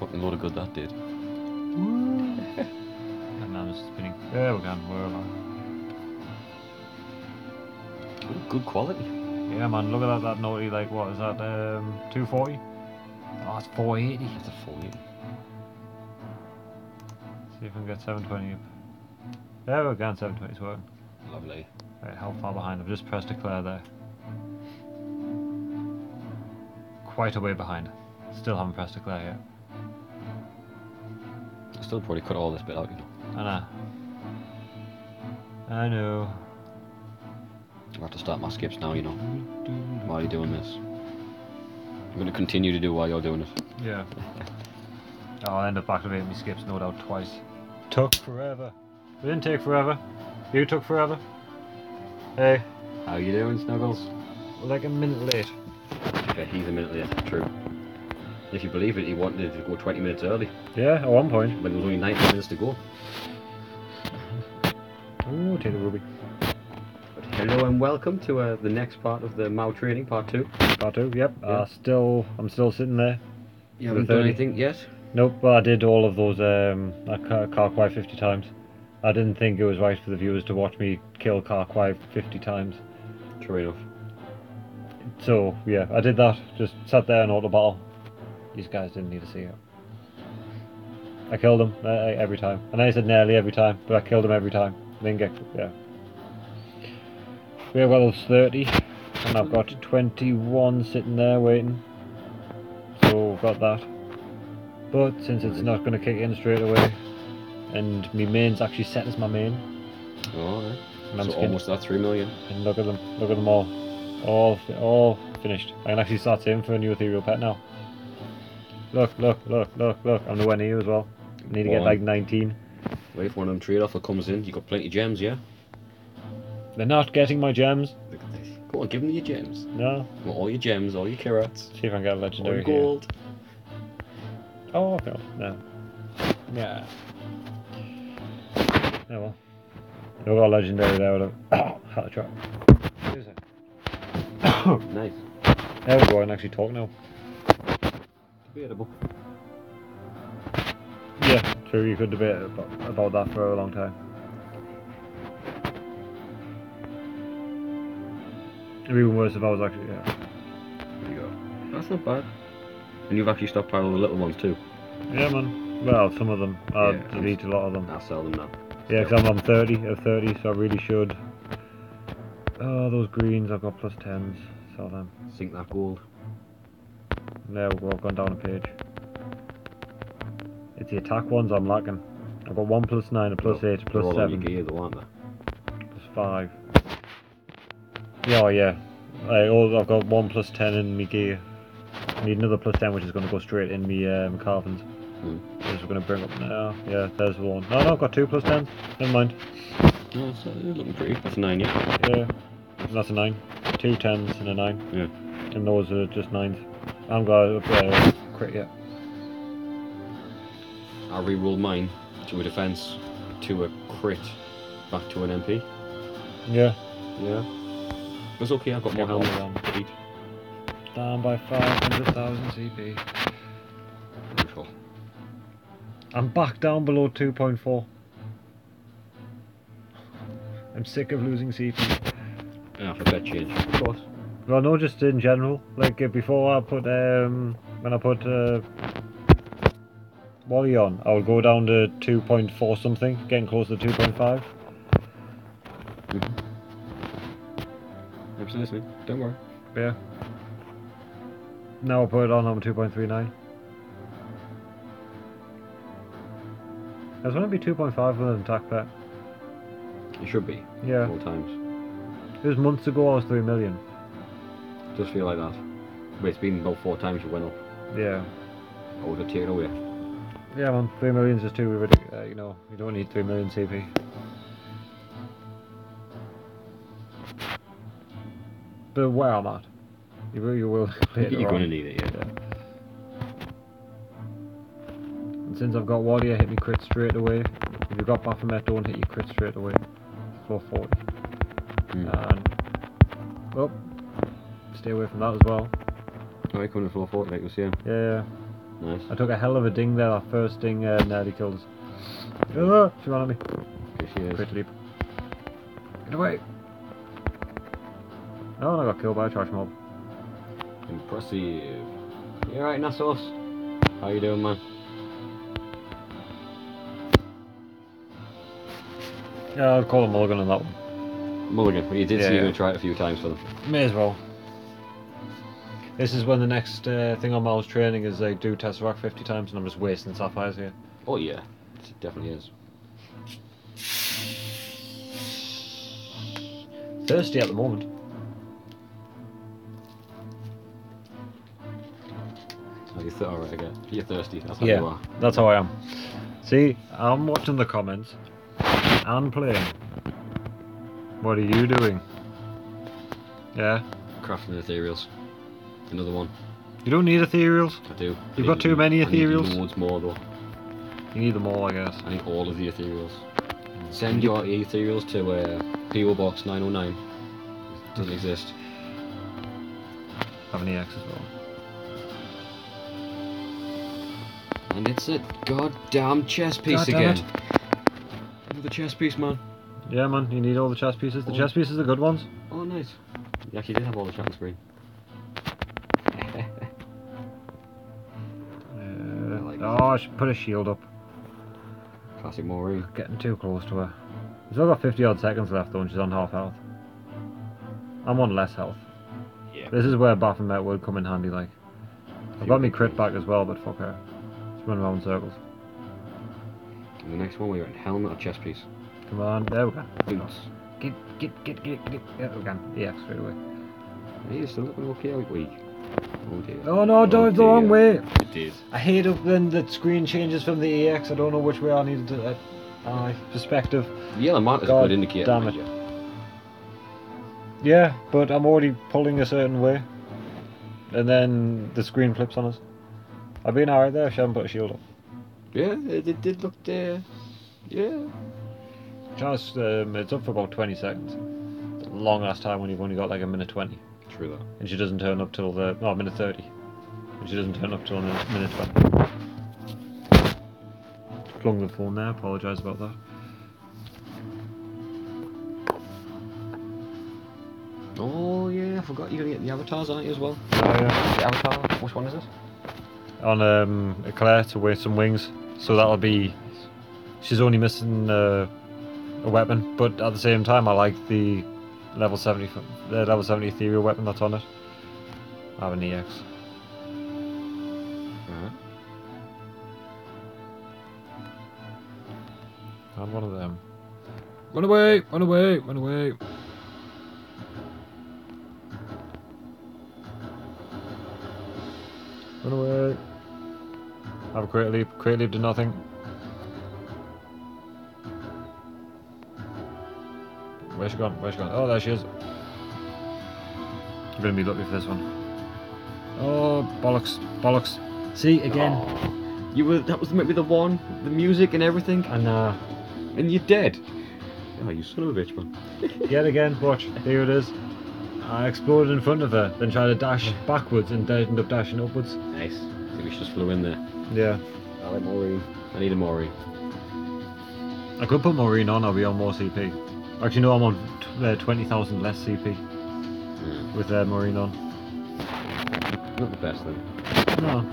Fucking load of good that did. And now I'm just spinning. There we go. We're alive. Good quality. Yeah, man. Look at that naughty. Like, what is that? 240. Oh, it's 480. That's a 480. See if we can get 720 up. There we go. 720's working. Lovely. Right, how far behind? I've just pressed declare there. Quite a way behind. Still haven't pressed declare yet. I still probably cut all this bit out, you know. I know. I have to start my skips now, you know. Why are you doing this? I'm going to continue to do while you're doing it. Yeah. Oh, I'll end up activating my skips, no doubt, twice. Took forever. It didn't take forever. You took forever. Hey. How you doing, Snuggles? Like a minute late. Okay, he's a minute late. True. If you believe it, he wanted to go 20 minutes early. Yeah, at one point. When there was only 90 minutes to go. Ooh, take the ruby. But hello and welcome to the next part of the Mao training, part 2. Part 2, yep. Yeah. I'm still sitting there. You haven't done anything yet? Nope, well I did all of those car quite 50 times. I didn't think it was right for the viewers to watch me kill car quite 50 times. True enough. So, yeah, I did that. Just sat there and auto battle. These guys didn't need to see it. I killed him every time. I know I said nearly every time, but I killed him every time. Didn't get, yeah. We have got 30, and I've got 21 sitting there waiting. So, we've got that. But since it's not going to kick in straight away, and my main's actually set as my main. Alright. And So almost at 3 million. And look at them all finished. I can actually start saving for a new ethereal pet now. Look. I'm nowhere near as well. I need to get like 19. Wait if one of them trade offer comes in, you got plenty of gems, yeah? They're not getting my gems. Look at this. Go on, give them your gems. No. Want all your gems, all your carrots. See if I can get a All legendary your gold. here. Oh, no. No. Yeah. Oh well. We've got a legendary there with a hat trap. Is it? Nice. There we go, I can actually talk now. Debatable. Yeah, true, you could debate about that for a long time. It'd be even worse if I was actually, yeah. There you go. That's not bad. And you've actually stockpiled all the little ones too. Yeah, man. Well, some of them. I'll Yeah, delete a lot of them. I'll sell them now. Yeah, because I'm 30 of 30, so I really should. Oh, those greens, I've got plus 10s. Sell them. Sink that gold. There we go, I've gone down a page. It's the attack ones I'm lacking. I've got 1 plus 9, a plus 8, a plus They're all on 7. your gear though, aren't they? Plus 5. Yeah, oh yeah. I've got 1 plus 10 in my gear. I need another plus 10, which is going to go straight in me carvings. Which we're going to bring up now. Yeah, there's the one. No, I've got 2 plus 10s. Never mind. No, so they're looking pretty. That's a 9, yeah? Yeah, and that's a 9. 2 10s and a 9. Yeah. And those are just 9s. I haven't got a crit yet. I re-rolled mine to a defense, to a crit, back to an MP. Yeah. Yeah. It's okay, I've got more Yeah, health to eat. Down by 500,000 CP. Wonderful. I'm back down below 2.4. I'm sick of losing CP. Yeah, for bet change. Of course. Well, no, just in general. Like before I put when I put Wally on, I would go down to 2.4 something, getting close to 2.5. Absolutely. Don't worry. Yeah. Now I put it on, I'm 2.39. I was going to be 2.5 with an attack pet. You should be. Yeah. All times. It was months ago I was 3 million. Does feel like that. But it's been about 4 times you went up. Yeah. I would have taken away. Yeah, man, 3 million is just too ridiculous. You know, you don't need 3 million CP. But where I'm at, you will later You're on. going to need it, yeah. And since I've got Wally, I hit me crit straight away. If you've got Baphomet, don't hit your crit straight away. Floor 40. And, well, stay away from that as well. Alright, coming to 440 like we were saying. Yeah. Nice. I took a hell of a ding there. That first ding nearly killed us. Oh, she ran at me. Here she is. Quick leap. Get away! No, and I got killed by a trash mob. Impressive. You alright, Nassos? How you doing, man? Yeah, I'd call him Mulligan on that one. Mulligan, but you did Yeah, see you yeah. gonna try it a few times for them. May as well. This is when the next thing on Mal's training is they do Tesseract 50 times and I'm just wasting sapphires here. Oh yeah, it definitely is. Thirsty at the moment. Oh, alright, okay. You're thirsty, that's how you are. That's how I am. See, I'm watching the comments and playing. What are you doing? Yeah? Crafting ethereals. Another one. You don't need ethereals. I do. You've got too many I ethereals. need loads more though. You need them all, I guess. I need all of the ethereals. Send your ethereals to PO Box 909. It doesn't exist. Have an EX as well. And it's a goddamn chess piece God damn again. it. Another chess piece, man. Yeah, man, you need all the chess pieces. The chess pieces are good ones. Oh, nice. You actually did have all the chat on screen. Oh, I should put a shield up. Classic Maureen. Getting too close to her. We've still got 50 odd seconds left though, and she's on half health. I'm on less health. Yeah. This is where Baphomet would come in handy, like. I've got me crit back as well, but fuck her. Just run around in circles. And the next one, we're in helmet or chess piece. Come on, there we go. Boots. Get. Yeah, we can. EX straight away. Hey, you're still looking okay out weak. Oh dear. Oh no, dive the wrong way! It did. I hate it when the screen changes from the EX. I don't know which way I need to do it. Perspective. The yellow mark is a God good indicator. damn mind it. you. Yeah, but I'm already pulling a certain way. And then the screen flips on us. I've been alright there, she hasn't put a shield up. Yeah, it did look there. Yeah. Just, it's up for about 20 seconds. It's a long ass time when you've only got like a minute 20. True that. And she doesn't turn up till the... No, minute 30. And she doesn't turn up till minute 20. Flung the phone there, apologise about that. Oh yeah, I forgot you're gonna get the avatars, aren't you, as well? Oh yeah. The avatar, which one is it? On Eclair to waste some wings. So that'll be... She's only missing a weapon, but at the same time I like the level 70 ethereal weapon that's on it. I have an EX. Alright. And one of them. Run away! Run away! Run away! Run away! Have a great leap. Great leap to nothing. Where's she gone? Where's she gone? Oh, there she is. I'm gonna be lucky for this one. Oh, bollocks. Bollocks. See, again. Oh, that was maybe the one, the music and everything, And you're dead. Oh, you son of a bitch, man. yet again, watch. Here it is. I exploded in front of her, then tried to dash backwards and ended up dashing upwards. Nice. I think we just flew in there. Yeah. I like Maureen. I need a Maureen. I could put Maureen on, I'll be on more CP. Actually, no, I'm on 20,000 less CP with Maureen on. Not the best then. No.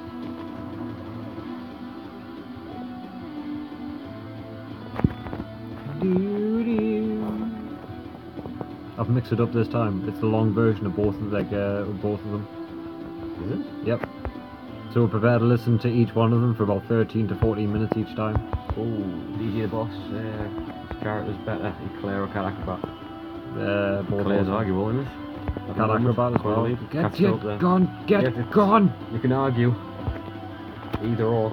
I've mixed it up this time. It's the long version of both of them. Is it? Yep. So we're prepared to listen to each one of them for about 13 to 14 minutes each time. Oh, DJ the Boss. Character's better. Eclair or Cat Acrobat? Both Eclair's of them. arguable, isn't it? Cat Acrobat as well. Believe. Get Cat's up there. it gone! Get Yeah, it's- gone! You can argue. Either or.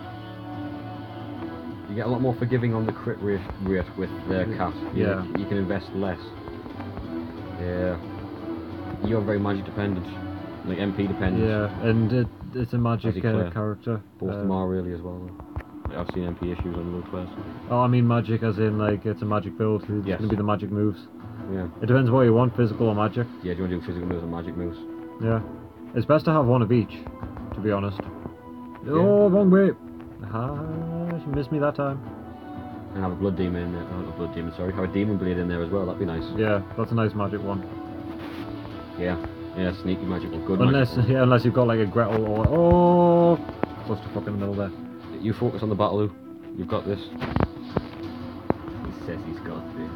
You get a lot more forgiving on the crit rate with the cat. Yeah. You can invest less. Yeah. You're very magic dependent. Like MP dependent. Yeah, and it's a magic Eclair. character. Both of them are really as well. Like, I've seen MP issues on those players. Oh, I mean magic as in like it's a magic build. It's Yes. going to be the magic moves. Yeah. It depends what you want, physical or magic. Yeah, do you want to do physical moves and magic moves? Yeah. It's best to have one of each, to be honest. Oh, wrong way. Ah, she missed me that time. And have a blood demon in there. Oh, not a blood demon, sorry. Have a demon blade in there as well. That'd be nice. Yeah, that's a nice magic one. Yeah. Yeah, sneaky magic one. Good Unless, magic one. yeah, unless you've got like a Gretel or oh, clusterfuck in the middle there. You focus on the battle, Lou. You've got this. He says he's got this.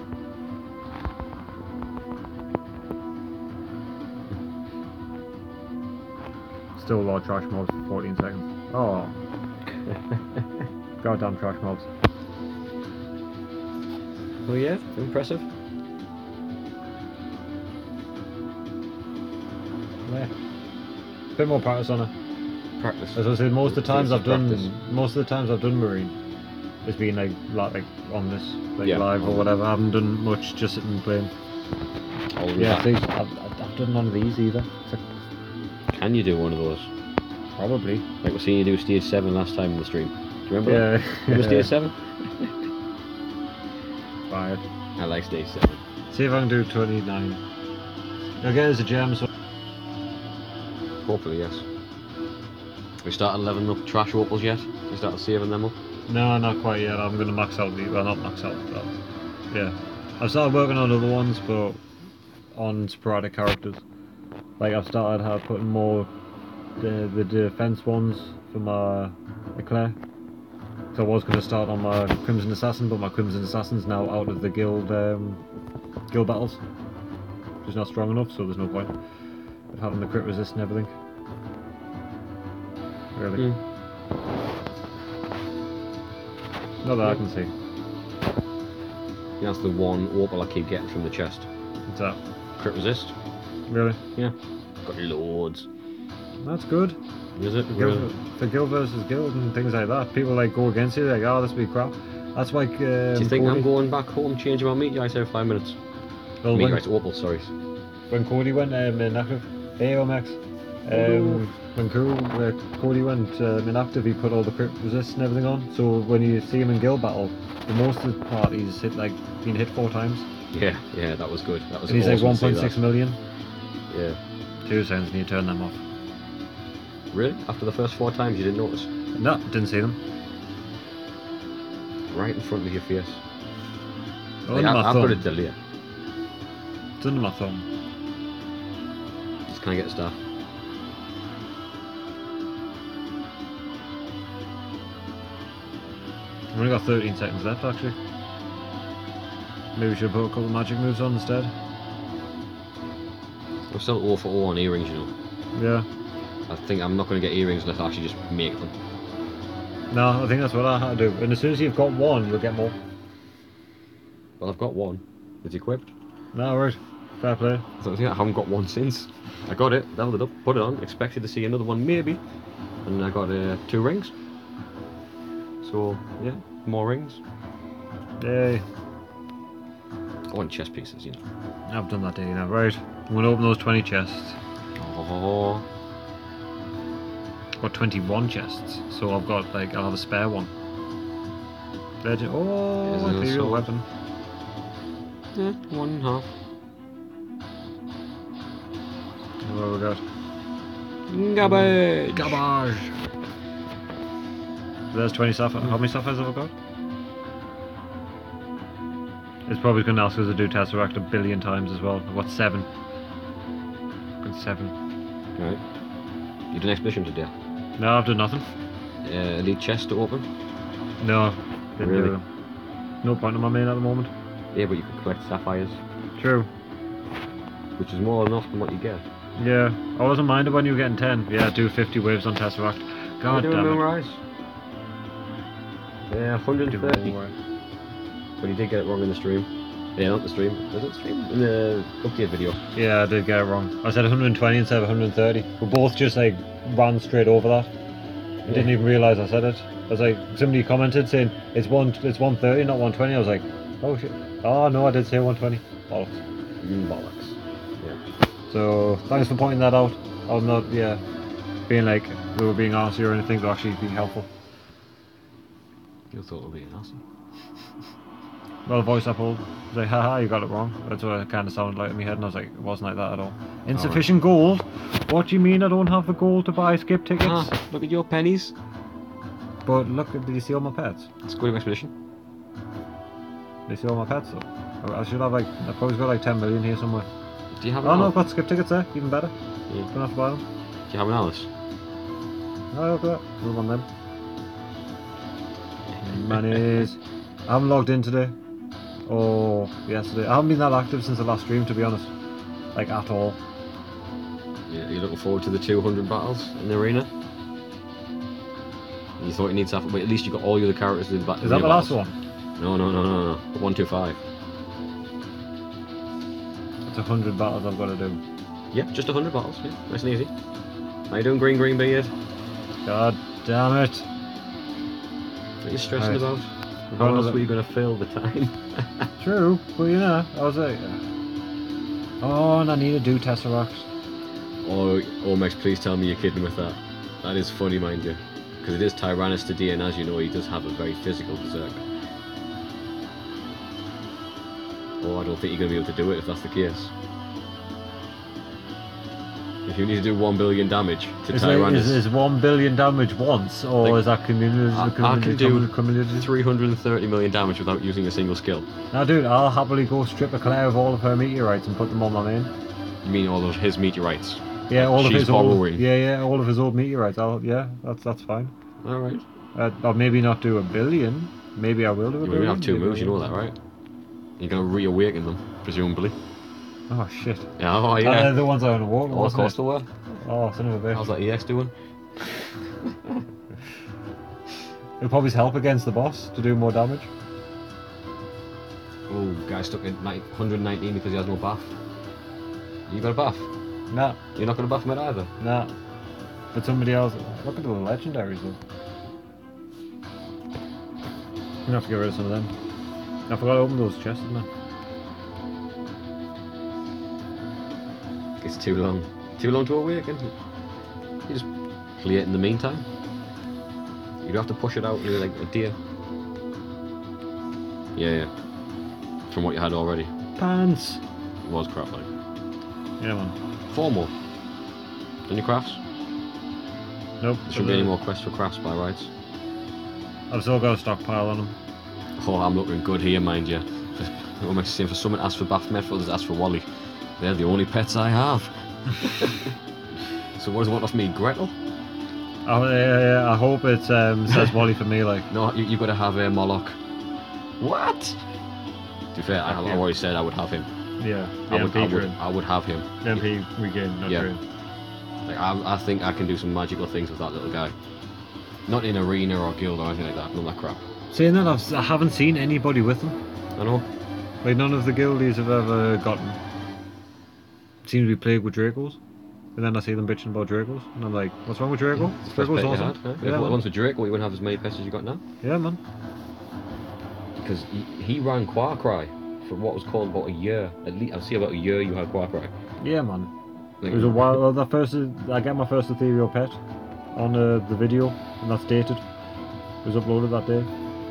Still a lot of trash mobs for 14 seconds. Oh. Goddamn trash mobs. Oh yeah, impressive. Yeah. Bit more practice on it. Practice. As I said, most of the times I've Practice. done marine, it's been like on this, like Yeah. live or whatever. I haven't done much, just sitting and playing. Always. Yeah, see, I've done none of these either. Can you do one of those? Probably. Like we're seeing you do stage 7 last time in the stream. Do you remember that? Yeah. Remember stage 7? Fired. I like stage 7. See if I can do 29. I'll get as a gem, so. Hopefully, yes. We started leveling up trash opals yet? We started saving them up? No, not quite yet. I'm going to max out the. Well, not max out, but. Yeah. I've started working on other ones, but on sporadic characters. Like, I've started putting more. The defense ones for my Eclair. So I was going to start on my Crimson Assassin, but my Crimson Assassin's now out of the guild battles. Just not strong enough, so there's no point of having the crit resist and everything. Really. Not that I can see. That's the one opal I keep getting from the chest. What's that? Crit resist? Really? Yeah. Got loads. That's good. Is it? For guild versus guild and things like that, people like go against you, like, oh, this would be crap. That's like. Do you think I'm going back home changing my meat ice every 5 minutes? Well, Meat ice opal, sorry. When Cody went inactive, hey Max. When Cody went inactive, he put all the crit resist and everything on. So when you see him in guild battle, the most of the parties been hit 4 times. Yeah, yeah, that was good. That was. And he's awesome like to see 1.6 that. million. Yeah. 2 seconds and you turn them off. Really? After the first 4 times, you didn't notice? No, didn't see them. Right in front of your face. Oh, Like, under my I've got thumb. a delay. It's under my thumb. Just can't get stuff. I've only got 13 seconds left actually. Maybe we should put a couple of magic moves on instead. I'm still 0 for 0 on earrings, you know. Yeah. I think I'm not going to get earrings unless I actually just make them. No, I think that's what I had to do. And as soon as you've got one, you'll get more. Well, I've got one. It's equipped. No, right. Fair play. So I haven't got one since. I got it, leveled it up, put it on, expected to see another one maybe. And I got 2 rings. So, yeah, more rings. Yay. I want chest pieces, you know. I've done that day now. Right. I'm going to open those 20 chests. Oh, I've got 21 chests. So I've got, like, I'll have a spare one. Legend. Oh, Is it a ethereal sword? weapon. yeah, 1.5. What have we got? Garbage! Garbage! There's 20 sapphires. How many sapphires have I got? It's probably going to ask us to do Tesseract a billion times as well. I've got 7. I've got 7. Right. You did an expedition today. No, I've done nothing. Elite chest to open. No, didn't Really? do them. No point in my main at the moment. Yeah, but you can collect sapphires, True. which is more than enough than what you get. Yeah, I wasn't minded when you were getting 10. Yeah, do 50 waves on Tesseract. God Doing damn it. Moonrise. Yeah, Do 130. more. But he did get it wrong in the stream. Yeah, not the stream. Was it stream? In the update video. Yeah, I did get it wrong. I said 120 instead of 130. We both just like ran straight over that. I didn't even realise I said it. I was like, somebody commented saying it's 130, not 120. I was like, oh shit. Oh no, I did say 120. Bollocks. Bollocks. Yeah. So thanks for pointing that out. I was not, yeah, being like we were being arsey or anything, but actually being helpful. You thought it would be an awesome. Well, the voice I pulled was like, haha, you got it wrong. That's what it kind of sounded like in my head, and I was like, it wasn't like that at all. Insufficient gold? What do you mean I don't have the gold to buy skip tickets? Ah, look at your pennies. But look, did you see all my pets? It's good expedition. Did you see all my pets though? I should have like, I've probably got like 10 million here somewhere. Do you have Oh an no, Alice? I've got skip tickets there, even better. Yeah. Don't have to buy them. Do you have an Alice? Oh, look at that. Another one them. Manis. I haven't logged in today. Or yesterday. I haven't been that active since the last stream, to be honest. Like, at all. Yeah, you're looking forward to the 200 battles in the arena? You thought you need to have, but at least you got all your other characters in the battle. Is that the last one? No. 125. It's 100 battles I've got to do. Yeah, just 100 battles. Yeah, nice and easy. How you doing, Green Beard? God damn it. What are you stressing Right. about? How else were you going to fill the time? True, but you know, I was like... Oh, and I need to do Tesseract. Oh, Max, please tell me you're kidding with that. That is funny, mind you. Because it is Tyrannus today, and as you know, he does have a very physical berserk. Oh, I don't think you're going to be able to do it if that's the case. If you need to do 1 billion damage to Tyrannus... Is 1 billion damage once, or Like, is that cumulative? I can do cumulative? 330 million damage without using a single skill. Now, dude, I'll happily go strip a Claire of all of her meteorites and put them on my main. You mean all of his meteorites? Yeah, all of She's his old. borrowing. Yeah, all of his old meteorites. That's fine. Alright. I'll maybe not do 1 billion. Maybe I will do 1 You billion. only have 2 maybe moves, I you know won't. that, right? You're going to reawaken them, presumably. Oh shit. Yeah, oh yeah. The ones I want to walk. Oh, of course they were. Oh, son of a bitch. How's that EX doing? It'll probably help against the boss to do more damage. Oh, guy stuck in 119 because he has no buff. You got a buff? Nah, You're not going to buff him it either? nah. But somebody else. Look at the legendaries though. I'm gonna have to get rid of some of them. I forgot to open those chests, didn't I? It's too long. Too long to awaken. You just play it in the meantime. You don't have to push it out like a deer. Yeah. From what you had already. Pants! It was crap like. Yeah, man. 4 more. Any crafts? Nope. There shouldn't be any more quests for crafts by rights. I've still got a stockpile on them. Oh, I'm looking good here, mind you. What makes it seem for someone ask for Baphomet, for others ask for Wally. They're the only pets I have. So what does it want off me, Gretel? Oh, yeah, I hope it says Wally for me, like. No, you've got to have Moloch. What? To be fair, I've already said I would have him. Yeah, the I would, MP I, would, drain. I would have him. The MP regain, not Yeah. drain. Like, I think I can do some magical things with that little guy. Not in arena or guild or anything like that. None of that crap. Saying that, I haven't seen anybody with them. I know. Like, none of the guildies have ever gotten. Seem to be plagued with Dracos. And then I see them bitching about Dracos. And I'm like, what's wrong with Draco? It's the first Draco's pet you awesome. had, huh? If Yeah, it man. wasn't for Draco, you wouldn't have as many pets as you got now. Yeah, man. Because he ran Quarkrai for what was called about a year. At least, I'd say about a year you had Quarkrai. Yeah, man. Like, It was a while. Well, I get my first ethereal pet on the video, and that's dated. It was uploaded that day.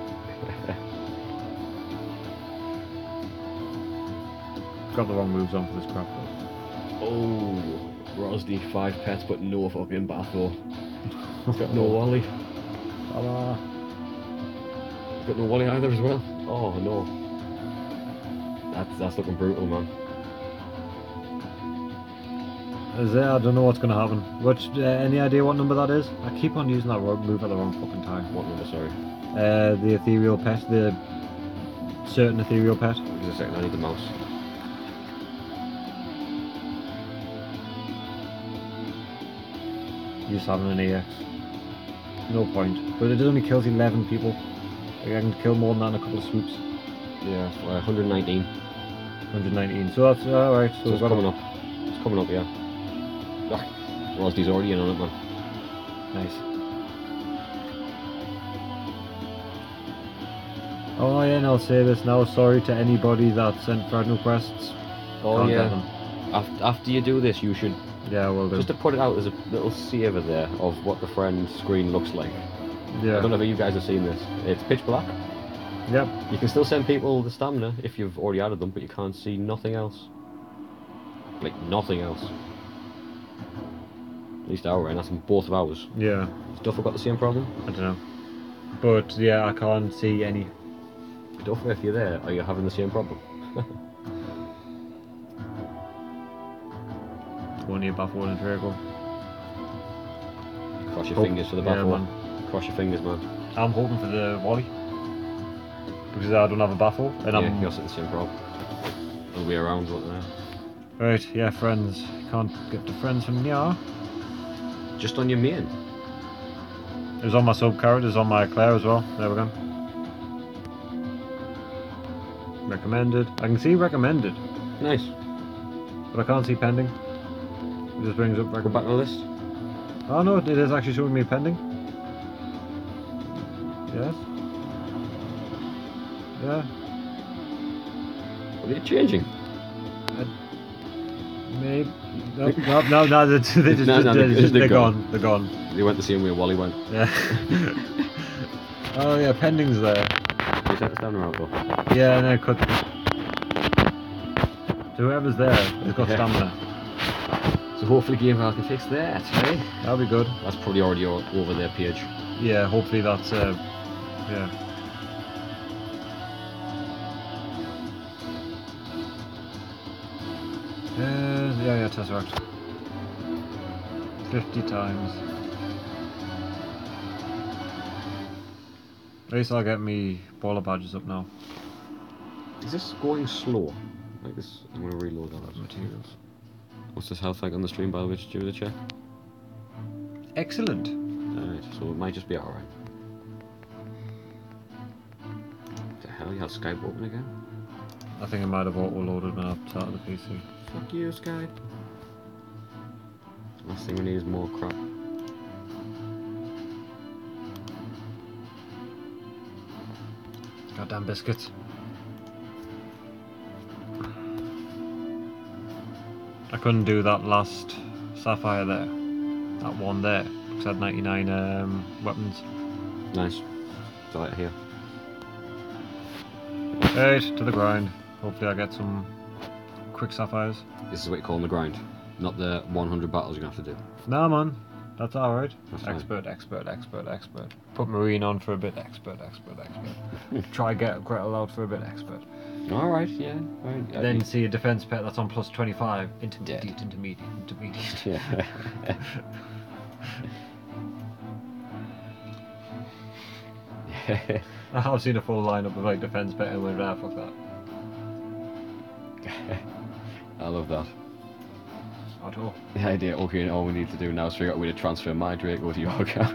Got the wrong moves on for this crap though. Oh, Rosny, 5 pets but no fucking Batho. He's got no Wally. Ta-da. He's got no Wally either as well. Oh no. That's looking brutal, man. Is there? I don't know what's gonna happen. Which any idea what number that is? I keep on using that move at the wrong fucking time. What number, sorry? The ethereal pet, the certain ethereal pet. Just a second, I need the mouse. You just having an EX. No point. But it only kills 11 people. Like, I can kill more than that in a couple of swoops. Yeah, 119. 119. So that's alright. So it's coming up. It's coming up, yeah. Ah, Rosny's already in on it, man. Nice. Oh yeah, and I'll say this now. Sorry to anybody that sent friend requests. Oh Can't yeah. get them. After you do this, you should Yeah, well do. just to put it out as a little saver there of what the friend screen looks like. I Yeah. don't know if you guys have seen this. It's pitch black. Yep. You can still send people the stamina if you've already added them, but you can't see nothing else. Like nothing else. least our end, that's in both of ours. Yeah, Has Duffer got the same problem? I don't know. But yeah, I can't see any. Duffer, if you're there, are you having the same problem? Go near baffle and Drago. Cross your fingers for the Yeah, baffle. man. Cross your fingers, man. I'm hoping for the volley. Because I don't have a baffle. And Yeah, you're sitting the same problem. Other way around, what there. Right, yeah, friends. Can't get the friends from here. Just on your main. It was on my sub character, it was on my Claire as well. There we go. Recommended. I can see recommended, Nice. but I can't see pending. It just brings up Go back recommended. to the list. Oh no, it is actually showing me pending. Yes. Yeah. What are you changing? Maybe. No, they're just, No, they're they're gone. gone. They're gone. They went the same way Wally went. Yeah. Oh yeah, pending's there. You set this down or I'll Yeah, and then cut. So whoever's there has got stamina. So hopefully Game Power can fix that, eh? That'll be good. That's probably already over their page. Yeah, hopefully that's yeah. Yeah, Tesseract. 50 times. At least I'll get me baller badges up now. Is this going slow? Like this, I'm gonna reload that. Materials. What's this health like on the stream, by the way? Did you do the check? Excellent. Alright, so it might just be alright. The hell, you had Skype open again? I think I might have auto-loaded when I started the PC. Fuck you, Skype. Last thing we need is more crap. Goddamn biscuits. I couldn't do that last Sapphire there. That one there. Because I had 99 weapons. Nice. Delight here. Right, to the grind. Hopefully I get some quick Sapphires. This is what you call the grind, not the 100 battles you're gonna have to do. Nah man, that's alright. That's fine. Expert. Put Marine on for a bit, expert. Try get Gretel out for a bit, expert. Alright, yeah. Right. Then see a defense pet that's on plus 25. Intermediate. Yeah. I've seen a full lineup of like defense pet and went, ah, fuck that. I love that. At all. The idea, okay, all we need to do now is figure out a way to transfer my Draco to your account.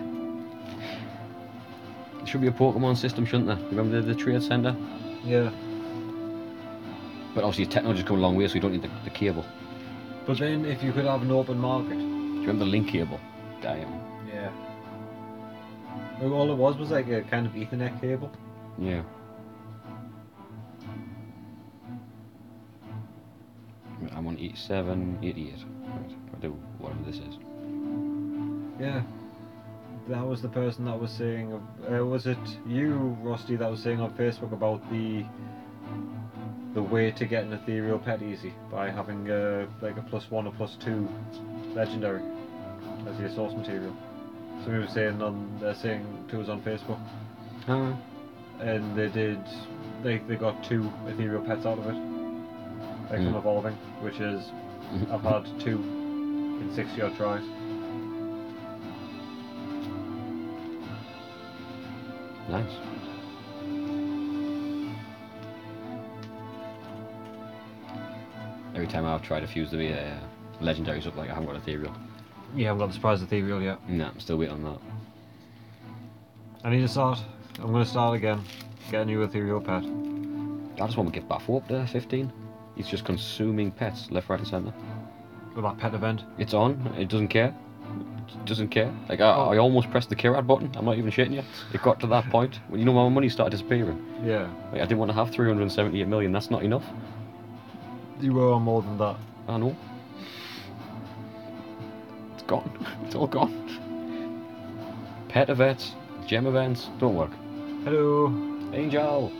There should be a Pokemon system, shouldn't there? Remember the trade centre? Yeah. But obviously technology's come a long way, so you don't need the cable. But then if you could have an open market. Do you remember the link cable? Damn. Yeah. Well, all it was like a kind of Ethernet cable. Yeah. I'm on 87, 88. Right, I do whatever this is. Yeah. That was the person that was saying, was it you, Rusty, that was saying on Facebook about the way to get an ethereal pet easy by having like a +1 or +2 legendary as your source material. So we were saying they're saying to us on Facebook, and they got 2 ethereal pets out of it, like from evolving, which is I've had 2 in 60 odd tries. Nice. Every time I've tried to fuse the legendaries up, like I haven't got ethereal. Yeah, I've got the surprise ethereal yet. Nah, I'm still waiting on that. I need to start. I'm going to start again. Get a new ethereal pet. I just want to get Baffo up there, 15. He's just consuming pets left, right, and centre. With that pet event. It's on. It doesn't care. It doesn't care. Like I almost pressed the Kirad button. I'm not even shitting you. It got to that point when my money started disappearing. Yeah. Like, I didn't want to have 378 million. That's not enough. You were on more than that. I know. It's gone. It's all gone. Pet events, gem events don't work. Hello. Angel.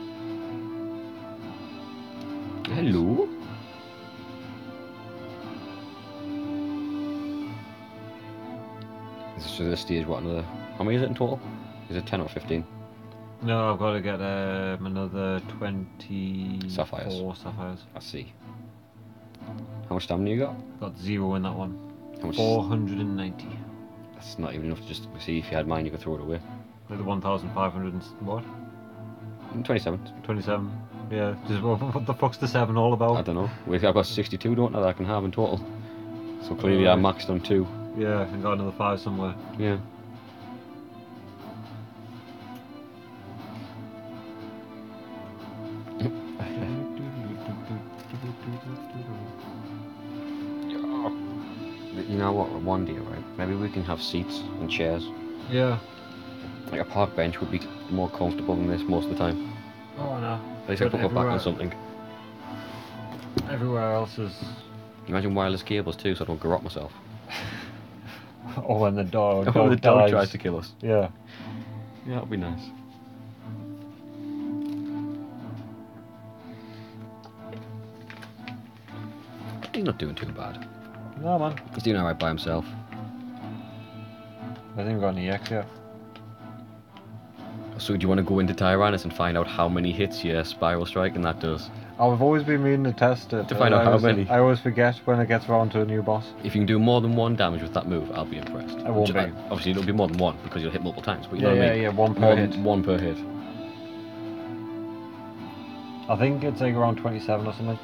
Hello. So this stage, what, another... How many is it in total? Is it 10 or 15? No, I've got to get another 24 sapphires. I see. How much stamina you got? Got 0 in that one. How much? 490. That's not even enough to just see if you had mine, you could throw it away. Like the 1,500 and what? 27. 27. Yeah. Just what the fuck's the 7 all about? I don't know. I've got 62, don't I, that I can have in total. So clearly I maxed on 2. Yeah, and got another 5 somewhere. Yeah. You know what, one day, right? Maybe we can have seats and chairs. Yeah. Like a park bench would be more comfortable than this most of the time. Oh no. At least I put my back on something. Everywhere else is... Imagine wireless cables too, so I don't garrot myself. Oh, and the dog. Oh, the dog dies. tries to kill us. Yeah. Yeah, that'd be nice. He's not doing too bad. No, man. He's doing alright by himself. I think we've got an EX yet. So do you want to go into Tyrannus and find out how many hits your Spiral Strike and that does? I've always been meaning to test it. To find out how many. I always forget when it gets around to a new boss. If you can do more than 1 damage with that move, I'll be impressed. I won't be. Obviously it'll be more than 1 because you'll hit multiple times, but you know what I mean? Yeah, 1 per More hit. than 1 per hit. I think it's like around 27 or something.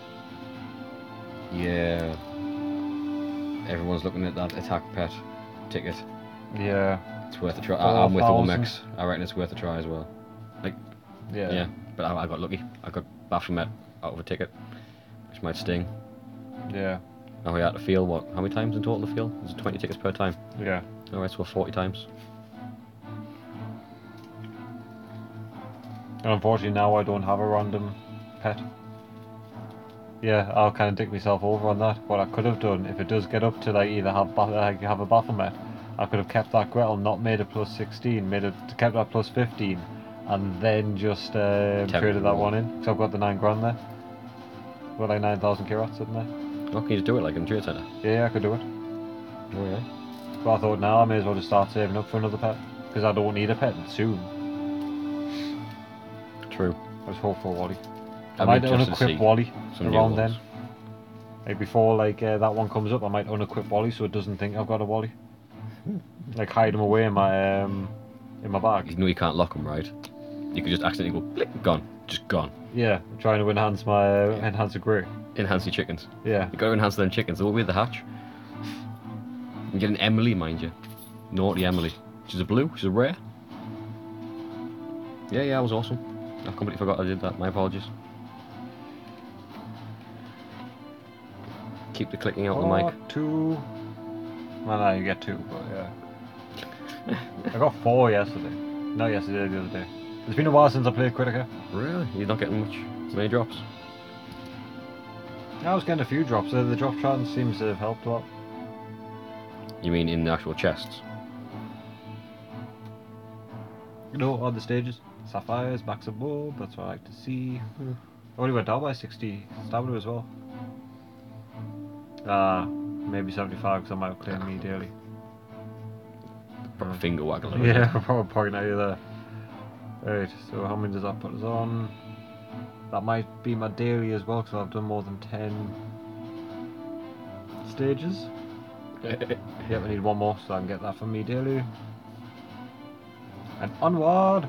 Yeah. Everyone's looking at that attack pet ticket. Yeah. It's worth a try. I'm with 4,000. Omex. I reckon it's worth a try as well. Like, yeah. But I got lucky. I got Baphomet out of a ticket, which might sting. Yeah. Oh yeah, to feel what? How many times in total to feel? Is it 20 tickets per time? Yeah. Alright, so 40 times. And unfortunately now I don't have a random pet. Yeah, I'll kind of dick myself over on that. What I could have done, if it does get up to like either have a Baphomet, I could have kept that Gretel, not made it plus 16, kept that plus 15, and then just traded that one in. Because I've got the 9 grand there. I've got like 9,000 Kirats sitting there. Oh, can you just do it like in the trade centre? Yeah, I could do it. Oh yeah. But I thought now I may as well just start saving up for another pet. Because I don't need a pet soon. True. I was hopeful for Wally. I I'm might interested to see unequip Wally some new around then. ones. Like before that one comes up, I might unequip Wally so it doesn't think I've got a Wally. Like hide him away in my bag. You know you can't lock them, right? You could just accidentally go, click, gone. Just gone. Yeah, I'm trying to enhance my enhancer grey. Enhance your chickens. Yeah. You gotta enhance them chickens, they'll be the hatch. You get an Emily, mind you. Naughty Emily. She's a blue, she's a rare. Yeah, that was awesome. I completely forgot I did that, my apologies. Keep the clicking out the mic. 2. Well, no, you get 2, but yeah. I got 4 yesterday. Not yesterday, the other day. It's been a while since I played Kritika. Really? You're not getting many drops? I was getting a few drops. The drop chance seems to have helped a lot. You mean in the actual chests? You know, on the stages. Sapphires, backs of bulb, that's what I like to see. I only went down by 60 stamina as well. Maybe 75 because I might have claimed me daily. Proper finger waggle. Yeah, probably pointing at you there. Right, so how many does that put us on? That might be my daily as well because I've done more than 10 stages. Yep, I need 1 more so I can get that from me daily. And onward!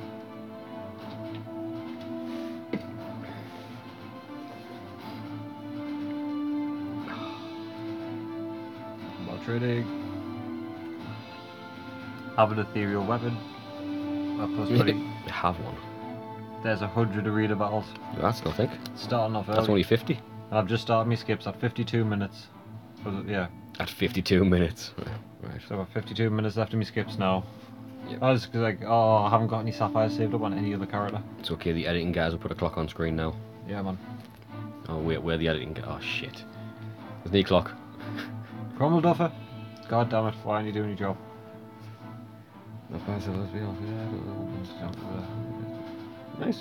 About trading. Have an ethereal weapon. Plus 20. You have one. There's 100 arena battles. That's nothing. Starting off early. That's only 50. And I've just started my skips at 52 minutes. Yeah. At 52 minutes. Right. So I've got 52 minutes left in my skips now. Yep. I was like, oh, I haven't got any sapphires saved up on any other character. It's okay, the editing guys will put a clock on screen now. Yeah, man. Oh wait, where the editing oh shit. There's no clock. Cromwell Duffer. God damn it, why aren't you doing your job? Nice.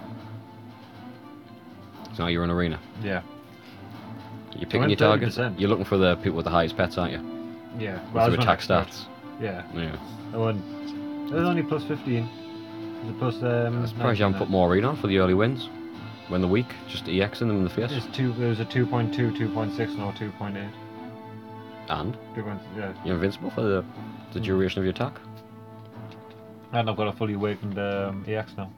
So now you're in arena. Yeah. You're picking your targets. 30%. You're looking for the people with the highest pets, aren't you? Yeah. With your attack stats. Yeah. Yeah. There's only plus 15. There's a plus. I'm surprised you haven't put Maureen on for the early wins. When the week, just EXing them in the face. There's a 2.2, 2.6, no 2.8. And 2. Yeah. you're invincible for the duration of your attack. And I've got a fully awakened EX now.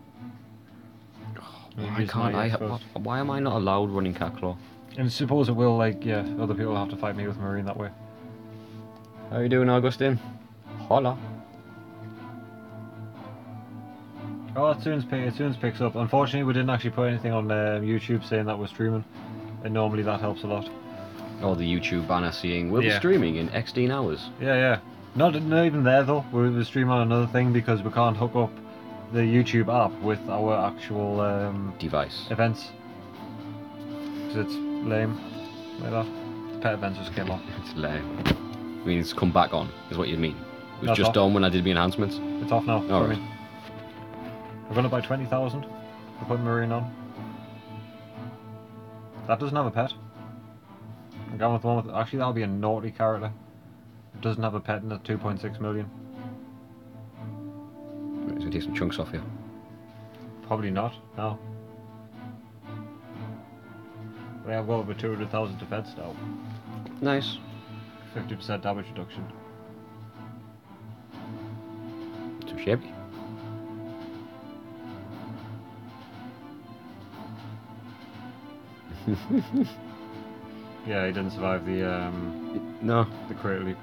Why can't I? Why am I not allowed running Cat Claw? And suppose it will, like, yeah, other people have to fight me with Marine that way. How you doing, Augustine? Hola. Oh, it soon picks up. Unfortunately, we didn't actually put anything on YouTube saying that we're streaming, and normally that helps a lot. Oh, the YouTube banner saying we'll be streaming in 16 hours. Yeah. Not even there though. We're streaming on another thing because we can't hook up the YouTube app with our actual device events. Because it's lame, like that. The pet events just came off. It's lame. I mean, it's come back on, is what you mean. It was just off. done when I did the enhancements. It's off now. All right. We're gonna buy 20,000 for putting Marine on. That doesn't have a pet. I'm going with the one with. Actually, that'll be a naughty character. It doesn't have a pet in at 2.6 million. It's gonna take some chunks off you. Probably not. No. We have got over 200,000 defense now. Nice. 50% damage reduction. Too shabby. Yeah, he didn't survive the No. the crate leap.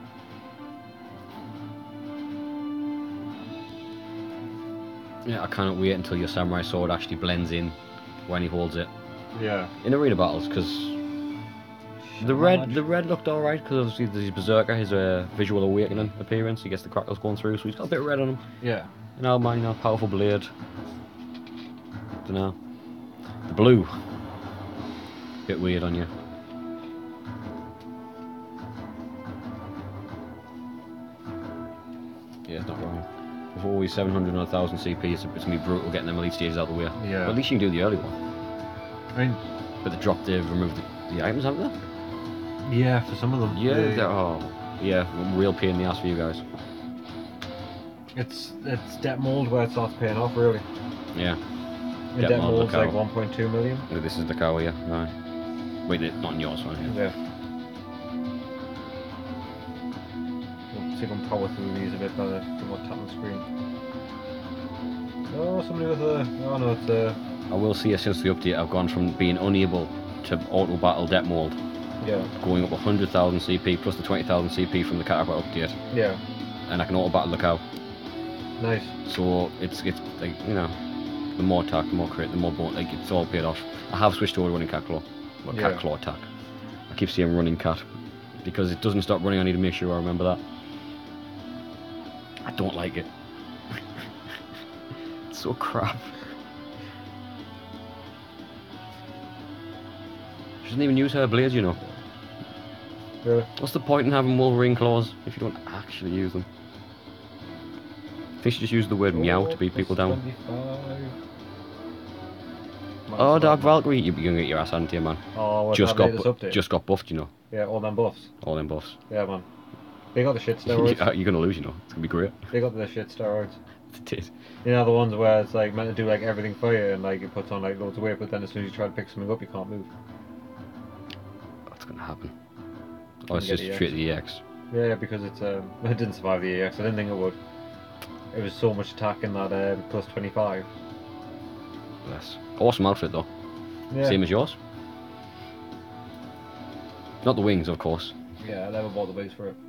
Yeah, I cannot wait until your samurai sword actually blends in when he holds it. Yeah. In arena battles, because the red looked alright, because obviously there's his berserker, his visual awakening appearance. He gets the crackles going through, so he's got a bit of red on him. Yeah. And now, man, powerful blade. Dunno. The blue. Bit weird on you. Yeah, it's not wrong. With always 700 or 1000 CP, it's going to be brutal getting them elite stages out of the way. Yeah. But at least you can do the early one. I mean, But they've removed the items, haven't they? yeah, for some of them. Yeah, real pain in the ass for you guys. It's Debt Mold where it starts paying off, really. Yeah. And Debt Mold's like 1.2 million. Look, this is the cow here. Right. Wait, not in yours one here. Yeah. We'll see if I can power through these a bit better. Get more tap on the screen. Oh, somebody with a. Oh no, it's a. I will say, since the update, I've gone from being unable to auto battle Debt Mold, Yeah. going up 100,000 CP plus the 20,000 CP from the Caterpillar update, Yeah. and I can auto battle the cow. Nice. So it's like, you know, the more attack, the more crit, the more bone, like it's all paid off. I have switched over to running Cat Claw. Well, Cat Claw attack. I keep saying running cat because it doesn't stop running. I need to make sure I remember that. I don't like it. It's so crap. She doesn't even use her blades, you know. Really? What's the point in having Wolverine claws if you don't actually use them? I think she just used the word meow to beat people down. 25. Oh, Dark Valkyrie, you're gonna get your ass handed to you, man. Oh, what's Just that latest update? got buffed, you know. Yeah, all them buffs. All them buffs. Yeah, man. They got the shit steroids. You're gonna lose, you know. It's gonna be great. They got the shit steroids. It did. You know, the ones where it's like meant to do like everything for you and like it puts on like loads of weight, but then as soon as you try to pick something up, you can't move. What's gonna happen? Oh, it's get just EX. straight the EX. Yeah, because it's it didn't survive the EX. I didn't think it would. It was so much attack in that plus 25. Bless. Awesome outfit though. Yeah. Same as yours. Not the wings, of course. Yeah, I never bought the base for it.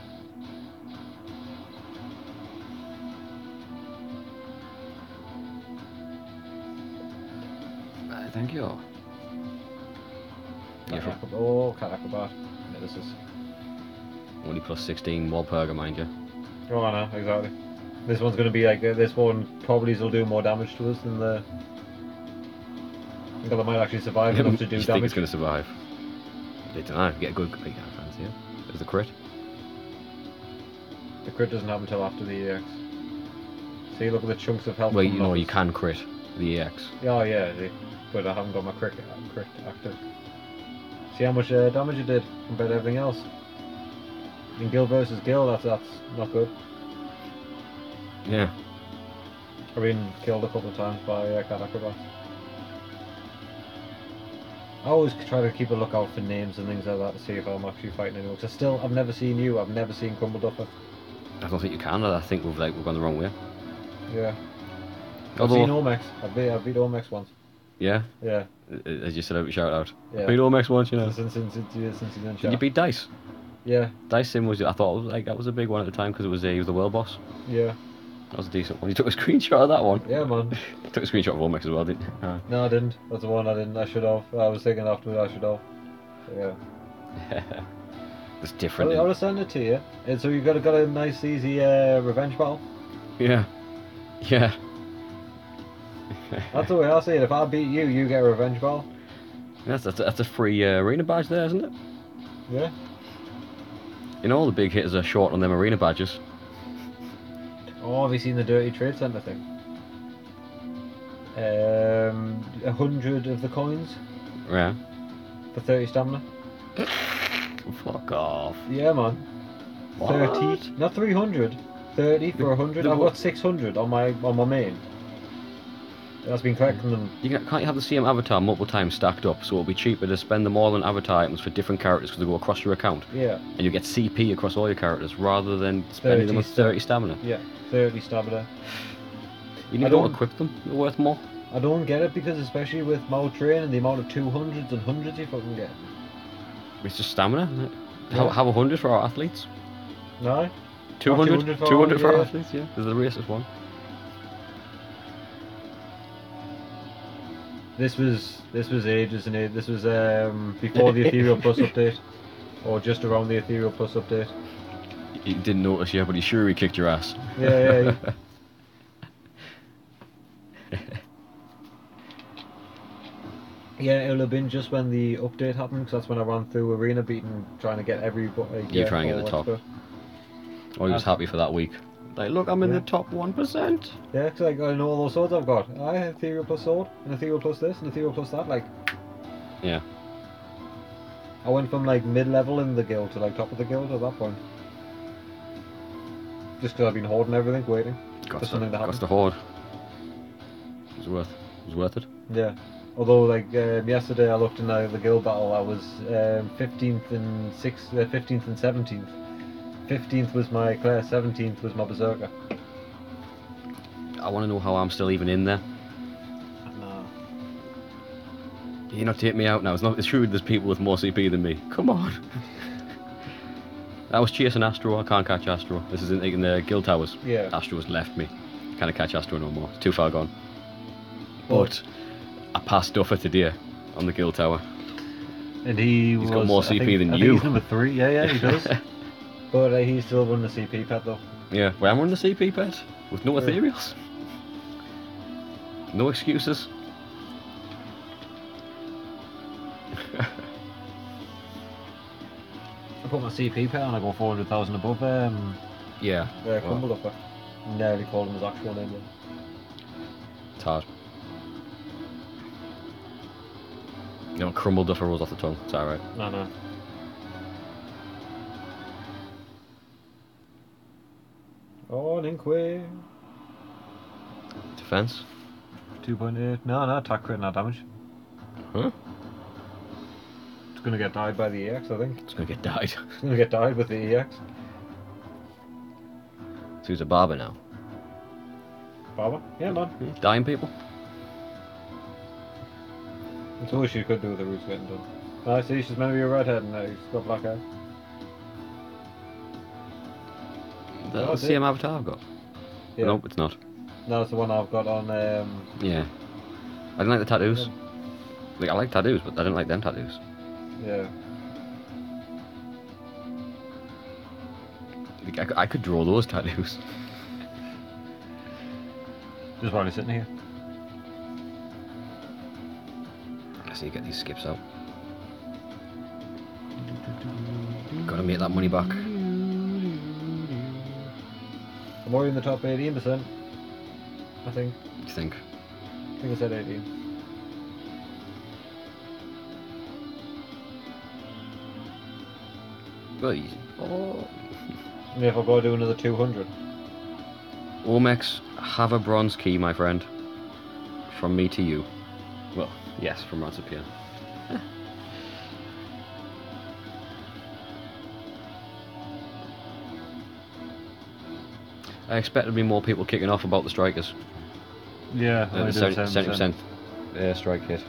Thank you. Yeah, Oh, Cat Acrobat. Yeah, this is. only plus 16 Walpurga, mind you. Oh, I know, exactly. This one's going to be like this one probably will do more damage to us than the. I think I might actually survive enough to do you think damage. it's going to survive? They don't know. Get a good big fans here. There's the crit. The crit doesn't happen until after the EX. See, look at the chunks of health. Well, coming you know, off you us. can crit the EX. Oh yeah, see. But I haven't got my crit active. See how much damage it did compared to everything else. In Guild versus Guild, that's not good. Yeah. I've been killed a couple of times by cat acrobats. I always try to keep a lookout for names and things like that to see if I'm actually fighting anyone. Because I've never seen you. I've never seen Crumble Duffer. I don't think you can. I think we've gone the wrong way. Yeah. Although, I've seen Omex. I've beat Omex once. Yeah. Yeah. As you said, out shout out. Yeah. I beat Omex once, you know. Since you didn't Did you beat Dice? Yeah. Dice Sim was. I thought it was that was a big one at the time because he was the world boss. Yeah. That was a decent one. You took a screenshot of that one. Yeah, man. Took a screenshot of Omex as well, didn't you? No, I didn't. That's the one I didn't. I should have. I was thinking afterwards I should have. So, yeah. It's different. I'll send it to you. And so you got a nice easy revenge battle. Yeah. Yeah. That's the way I see it. If I beat you, you get a revenge battle. That's a free arena badge there, isn't it? Yeah. You know, all the big hitters are short on them arena badges. Oh, have you seen the Dirty Trade Centre thing? 100 of the coins Yeah. for 30 stamina. Fuck off. Yeah, man. What? 30, not 300. 30 for 100. I've got 600 on my main. That's been collecting them. Can't you have the same avatar multiple times stacked up, so it'll be cheaper to spend them all on avatar items for different characters because they go across your account? Yeah. And you get CP across all your characters rather than spending them on 30 stamina. Yeah, 30 stamina. You need to equip them. They're worth more. I don't get it because especially with Mao Train and the amount of 200s and 100s you fucking get. It's just stamina, isn't it? Yeah. Have 100 for our athletes. No? 200? 200 for our yeah. athletes, yeah. There's the racist one. This was ages and ages. This was before the Ethereal Plus update, or just around the Ethereal Plus update. You didn't notice yet, but he's sure he kicked your ass. Yeah. Yeah, it'll have been just when the update happened, because that's when I ran through Arena beating, trying to get everybody. You trying to get the top. Oh, he was happy for that week. Like, look, I'm in the top 1%. Yeah, because I know all those swords I've got. I have Ethereal Plus sword, and Ethereal Plus this, and Ethereal Plus that. Like, yeah. I went from like mid-level in the guild to like top of the guild at that point. Just because I've been hoarding everything, waiting for something to happen. Got the hoard. It was worth it. Yeah. Although, like yesterday, I looked in the guild battle. I was 15th and 15th and 17th. 15th was my Claire, 17th was my Berserker. I want to know how I'm still even in there. No. You're not taking me out now. It's true there's people with more CP than me. Come on. I was chasing Astro. I can't catch Astro. This is in the guild towers. Yeah. Astro has left me. Can't catch Astro no more. It's too far gone. But I passed Duffer today on the guild tower. And he's got more CP than you. He's number 3. Yeah, he does. But he's still won the CP pet though. Yeah, well, I'm running the CP pet with no ethereals. No excuses. I put my CP pet on, I go 400,000 above Yeah. Crumble Duffer. Nearly called him his actual name though. It's hard. You know, Crumble Duffer rolls off the tongue. It's alright. No. Oh, Linkway. Defense? 2.8. No, attack crit, not damage. Huh? It's gonna get died by the EX, I think. It's gonna get died. It's gonna get died with the EX. So he's a barber now. Barber? Yeah, man. Dying people? That's all she could do with the roots getting done. I see, she's meant to be a redhead and now she's got black hair. That's the same avatar I've got. Yeah. Nope, it's not. No, it's the one I've got on. Yeah. I didn't like the tattoos. Like, I like tattoos, but I didn't like them tattoos. Yeah. Like, I could draw those tattoos. Just while he's sitting here. I see you get these skips out. Gotta make that money back. I'm already in the top 18%. I think. You think? I think I said 18. Well, oh. And if I go do another 200. Omex, have a bronze key, my friend. From me to you. Well, yes, from Ransipian. I expect there'll be more people kicking off about the strikers. Yeah, The 70% strike hit.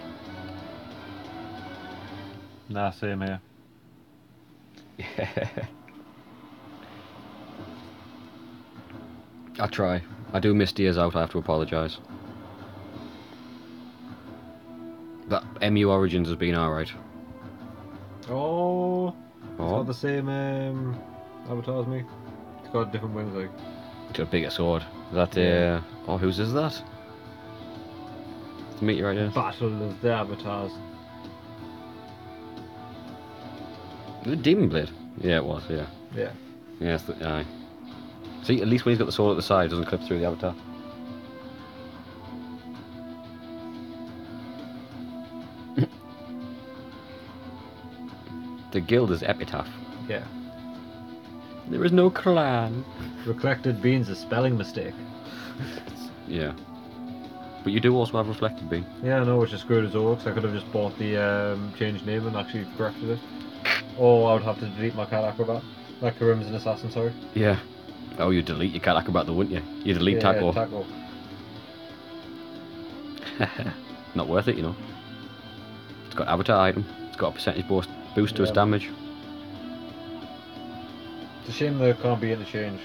Nah, same here. Yeah. I try. I do miss Diaz out, I have to apologise. That MU Origins has been alright. Oh, it's Oh, got the same avatar as me. It's got different wings, like. it's got a bigger sword. Is that Yeah. oh, whose is that? To meet you right here. Battle of the avatars. Was it Demon Blade? Yeah, it was, yeah. Yeah. Yes, aye. See, at least when he's got the sword at the side, it doesn't clip through the avatar. The guild is Epitaph. Yeah. There is no clan. Reflected beans a spelling mistake. Yeah. But you do also have Reflected Beam. Yeah, I know, which is screwed as well, 'cause I could have just bought the changed name and actually corrected it. Or I would have to delete my cat acrobat. Like Karim's an assassin, sorry. Yeah. Oh, you delete your cat acrobat though, wouldn't you? You delete tackle. Yeah, tackle. Not worth it, you know. It's got avatar item. It's got a percentage boost to its damage. It's a shame they can't be interchanged.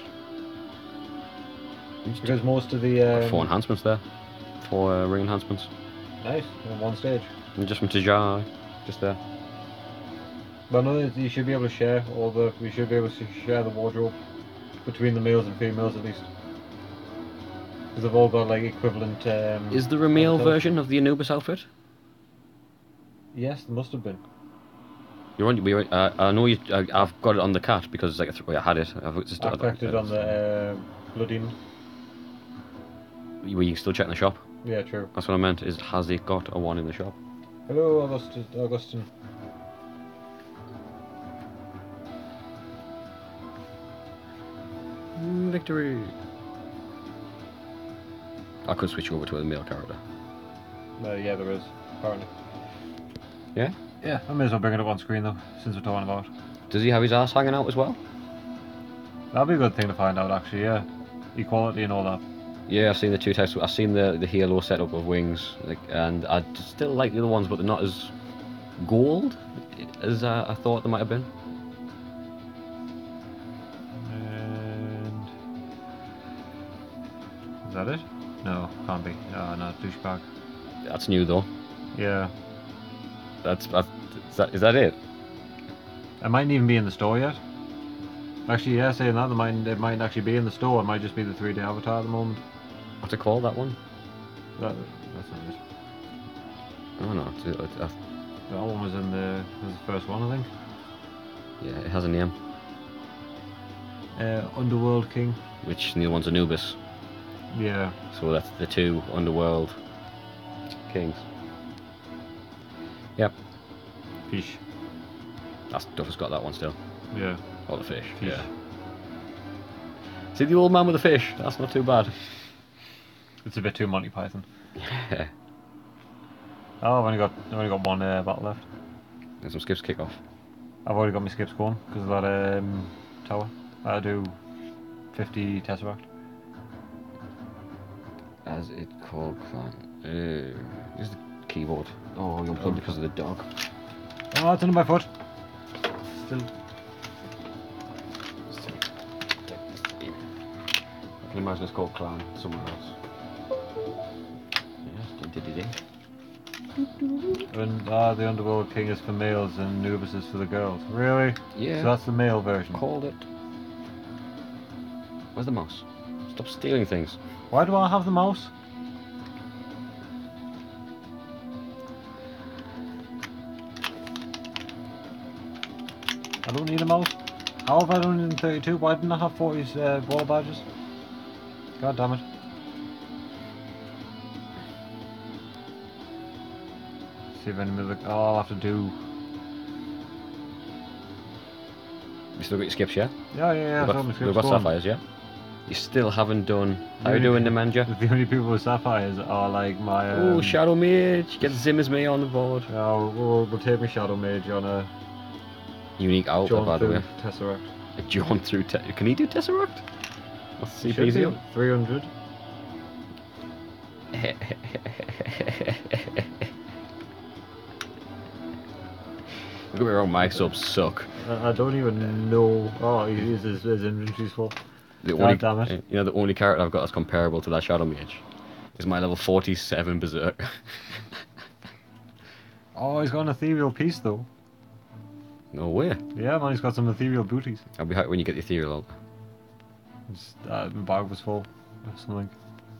Because most of the... Got 4 enhancements there. 4 ring enhancements. Nice, on one stage. And just from Tajai, just there. But no, you should be able to share all the... We should be able to share the wardrobe between the males and females at least. Because they've all got like equivalent... Is there a male avatars. version of the Anubis outfit? Yes, there must have been. You're on. I know you. I've got it on the cat because like I had it. I've just. I cracked it on the Bloodine. Were you still checking the shop? Yeah, true. That's what I meant. Is has it got a one in the shop? Hello, Augustine. Victory. I could switch over to a male character. Yeah, there is, apparently. Yeah? Yeah, I may as well bring it up on screen though, since we're talking about it. Does he have his ass hanging out as well? That'd be a good thing to find out, actually, yeah. Equality and all that. Yeah, I've seen the 2 types. I've seen the Halo setup of wings, and I still like the other ones, but they're not as gold as I thought they might have been. And... Is that it? No, can't be. No, douchebag. That's new though. Yeah. Is that it? It mightn't even be in the store yet. Actually, yeah, saying that, it might actually be in the store. It might just be the 3D avatar at the moment. What's it called, that one? That's not it. Oh no, That one was was the first one, I think. yeah, it has a name. Underworld King. Which the other one's Anubis. Yeah. So that's the 2 Underworld Kings. Yep. Fish. That's Duff has got that one still. Yeah. Or the fish. Fish. Yeah. See the old man with the fish? That's not too bad. It's a bit too Monty Python. Oh, I've only got one battle left. There's some skips kick off. I've already got my skips going because of that tower. I do 50 Tesseract. As it called clan. Here's the keyboard. Oh, you unplugged because of the dog. Oh, it's under my foot. Still. I can imagine it's called clan somewhere else. Yes, And the Underworld King is for males and Anubis is for the girls. Really? Yeah. So that's the male version. Called it. Where's the mouse? Stop stealing things. Why do I have the mouse? I don't need a mouse. How have I done it in 32? Why didn't I have 40 ball badges? God damn it. See if any of the... Oh, I'll have to do... You still got your skips, yeah? Yeah, We've got sapphires, yeah? You still haven't done. How you doing, Nemanja? The only people with sapphires are like my. Oh, Shadow Mage. Get Zim as me on the board. We'll take me Shadow Mage on a. Unique outlet, by the way. Tesseract. A John through. Can he do Tesseract? What's the Should CPZ? be 300. Don't get me wrong, my subs suck. I don't even know. Oh, his inventory's full. God damn it. You know, the only character I've got that's comparable to that Shadow Mage is my level 47 Berserker. Oh, he's got an ethereal piece though. No way. Yeah, man, he's got some ethereal booties. I'll be happy when you get the ethereal out. My bag was full or something.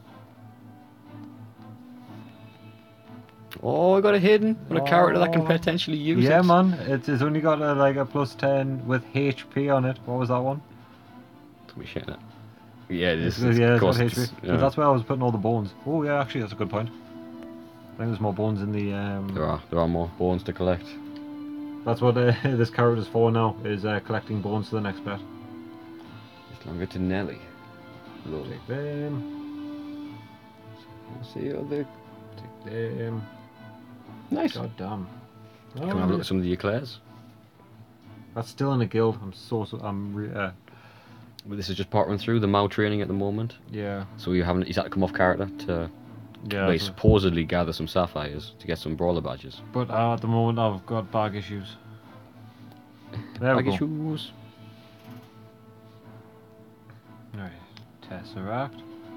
Oh, I got a hidden on a character that can potentially use it. Yeah, man, it's only got like a +10 with HP on it. What was that one? Let me share that. Yeah, it is. Yeah, it's got course, HP. yeah. So that's where I was putting all the bones. Oh yeah, actually that's a good point. I think there's more bones in the. There are more bones to collect. That's what this character's for now, is collecting bones to the next bet. It's longer to Nelly. Lovely. Take them. See other. Take them. Nice. God damn. Can we have a look at some of the eclairs? That's still in a guild. Well, this is just part run through the Mao training at the moment. Yeah. So he's had to come off character to Yeah. supposedly gather some sapphires to get some brawler badges. But at the moment I've got bag issues. There we Bag go. issues. Right. Tesseract.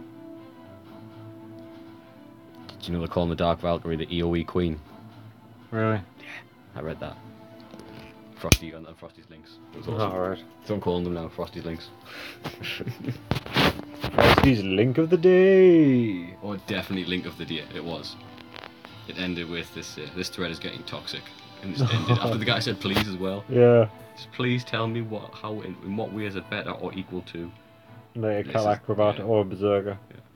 Do you know they call the Dark Valkyrie the EOE Queen? Really? I read that. Frosty on Frosty's Links. It was awesome. Alright. So I'm calling them now Frosty's Links. Frosty's link of the day. Oh, definitely link of the day. It was. It ended with this. This thread is getting toxic, and it ended after the guy said please as well. Yeah. Just please tell me in what way is it better or equal to. Like a This Cal is- Acrobat yeah. or a Berserker.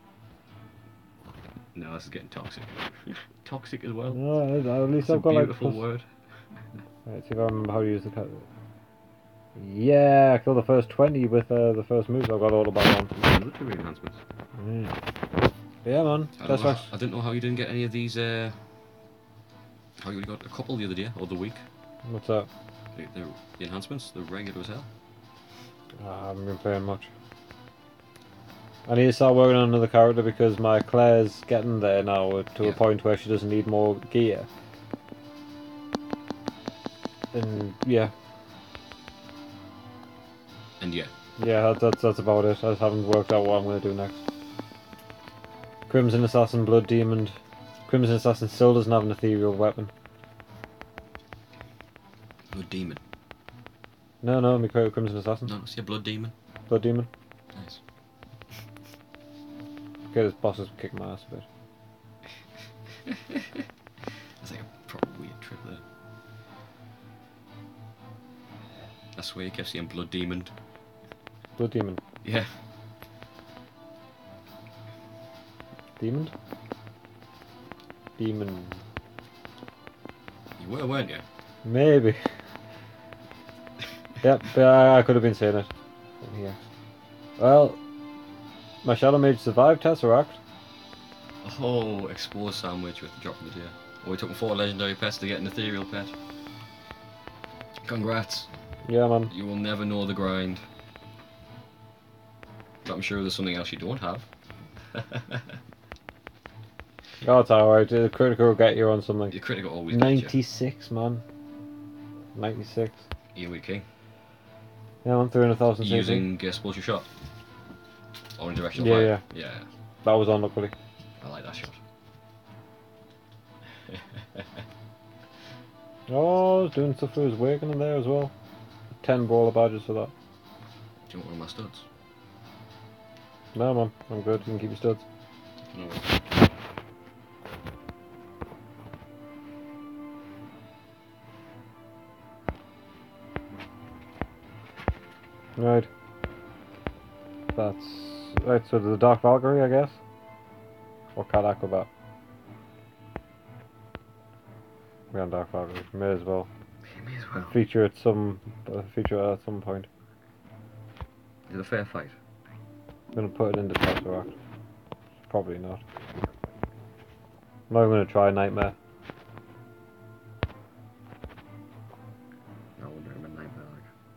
No, this is getting toxic. Toxic as well. No, at least It's a I've got like. beautiful word. Right, see if I remember how to use the cut. Yeah, I killed the first 20 with the first move. I've got all about on. Military enhancements. Yeah, man. That's right. I didn't know how you didn't get any of these. How you only got a couple the other day or the week. What's that? The enhancements, the regular as hell. I haven't been playing much. I need to start working on another character because my Claire's getting there now to a point where she doesn't need more gear. And yeah. And yeah. Yeah, that's about it. I just haven't worked out what I'm going to do next. Crimson Assassin, Blood Demon. Crimson Assassin still doesn't have an ethereal weapon. Blood Demon. No, me Crimson Assassin. No, see a Blood Demon. Blood Demon. Nice. Okay, this boss is kicking my ass a bit. That's like a proper weird trip there. I swear you kept seeing Blood Demon. Blood Demon. Yeah. Demon? Demon. You were, weren't you? Maybe. Yep, I could have been saying it. Yeah. Well, my Shadow Mage survived Tesseract. Oh, exposed sandwich with the drop of the day. Oh, we took 4 legendary pets to get an ethereal pet. Congrats. Yeah, man. You will never know the grind. But I'm sure there's something else you don't have. Oh, it's alright. The critical will get you on something. Your critical always gets you. 96, man. 96. Ian King. Yeah, I'm 300,000 CP. Using Explosive Shot. Or in directional Yeah, fire. Yeah. That was unluckily. I like that shot. Oh, I was doing stuff for his awakening there as well. 10 brawler badges for that. Do you want one of my studs? No, man. I'm good. You can keep your studs. No. Right. That's... Right, so the Dark Valkyrie, I guess? Or Cat Acrobat? We're on Dark Valkyrie. May as well. May as well. Feature at some point. Is it a fair fight? gonna put it into Tesseract. Probably not. I'm not gonna try Nightmare. I wouldn't recommend Nightmare.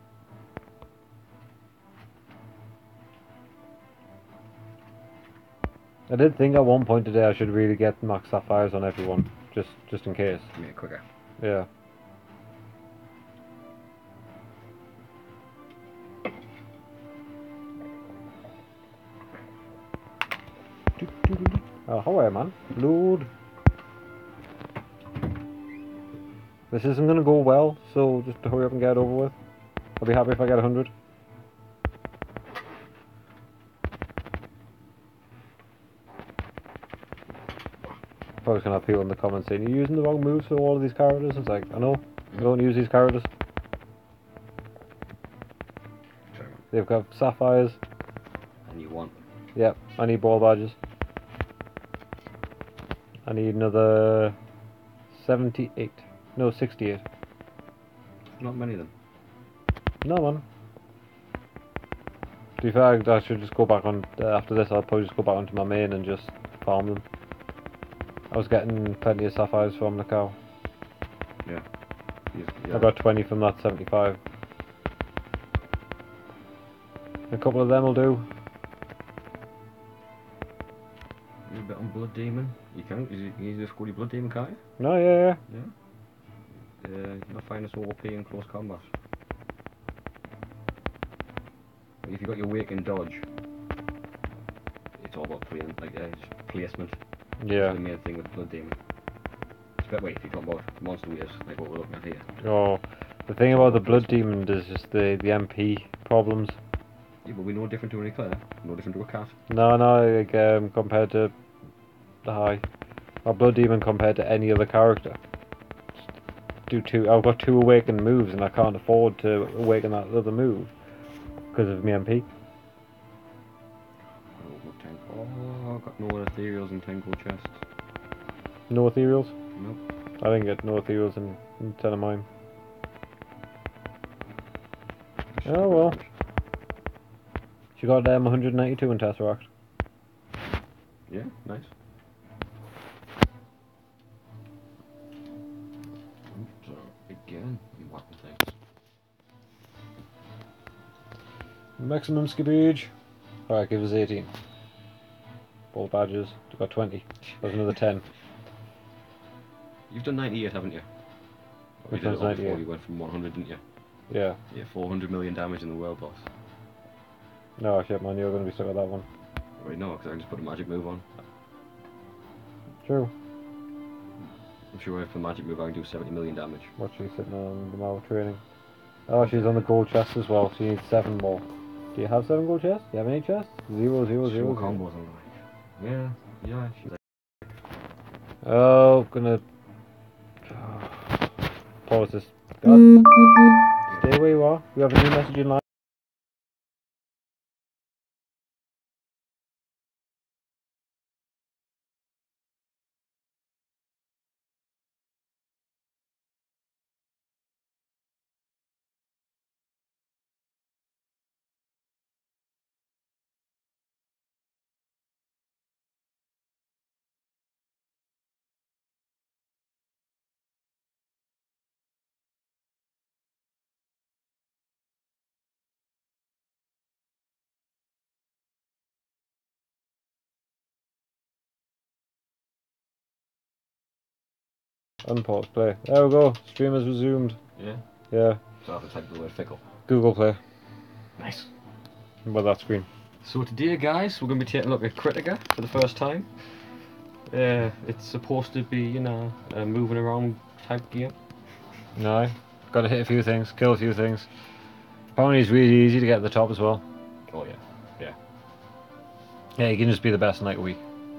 I did think at one point today I should really get max sapphires on everyone, just in case. Make it quicker. Yeah. Oh, hello, man. Load. This isn't gonna go well, so just hurry up and get it over with. I'll be happy if I get 100. Probably gonna have people in the comments saying, you're using the wrong moves for all of these characters. It's like, I know, I don't use these characters. They've got sapphires. And you want them. Yep, I need ball badges. I need another 78. No, 68. Not many of them. No, man. To be fair, I should just go back on, after this I'll probably just go back onto my main and just farm them. I was getting plenty of sapphires from the cow. Yeah. I got 20 from that 75. A couple of them will do. A bit on Blood Demon. You can. You just go to Blood Demon, can't you? No, yeah. Yeah. You're not finding this OP in close combat. But if you got your wake and dodge, it's all about playing, like just placement. Yeah. That's the main thing with Blood Demon. Wait, if you're talking about monster waves, like what we're looking at here. Oh, the thing about the Blood Demon is just the MP problems. Yeah, but we're no different to an eclair, no different to a cat. No, like, compared to the high. Or Blood Demon compared to any other character. I've got 2 awakened moves and I can't afford to awaken that other move because of my MP. Oh, I've got no ethereals and 10 gold chests. No ethereals? Nope. I didn't get no ethereals in 10 of mine. Oh well. She got 192 in Tesseract. Yeah, nice. So, again, I'm whacking things. Maximum skippage. Alright, give us 18. Ball badges. We got 20. There's another 10. You've done 98, haven't you? Which you did one's it all 98? before you went from 100, didn't you? Yeah. Yeah, 400 million damage in the world boss. No, shit, man, you're going to be stuck at that one. Wait, no, because I can just put a magic move on. True. I'm sure if a magic move I can do 70 million damage. What's she sitting on the Marvel training? Oh, she's on the gold chest as well. She needs 7 more. Do you have 7 gold chests? Do you have any chests? 0, 0, 0, 0. Combos, I'm like. Yeah, she's like. Oh, gonna pause this. God. Stay where you are. We have a new message in line. Unpause play. There we go. Stream has resumed. Yeah? Yeah. So I have to type the word fickle. Google Play. Nice. With that screen. So today, guys, we're going to be taking a look at Kritika for the first time. It's supposed to be, you know, a moving around type game. No. Gotta hit a few things, kill a few things. Apparently it's really easy to get to the top as well. Oh yeah, yeah. Yeah, you can just be the best night a week.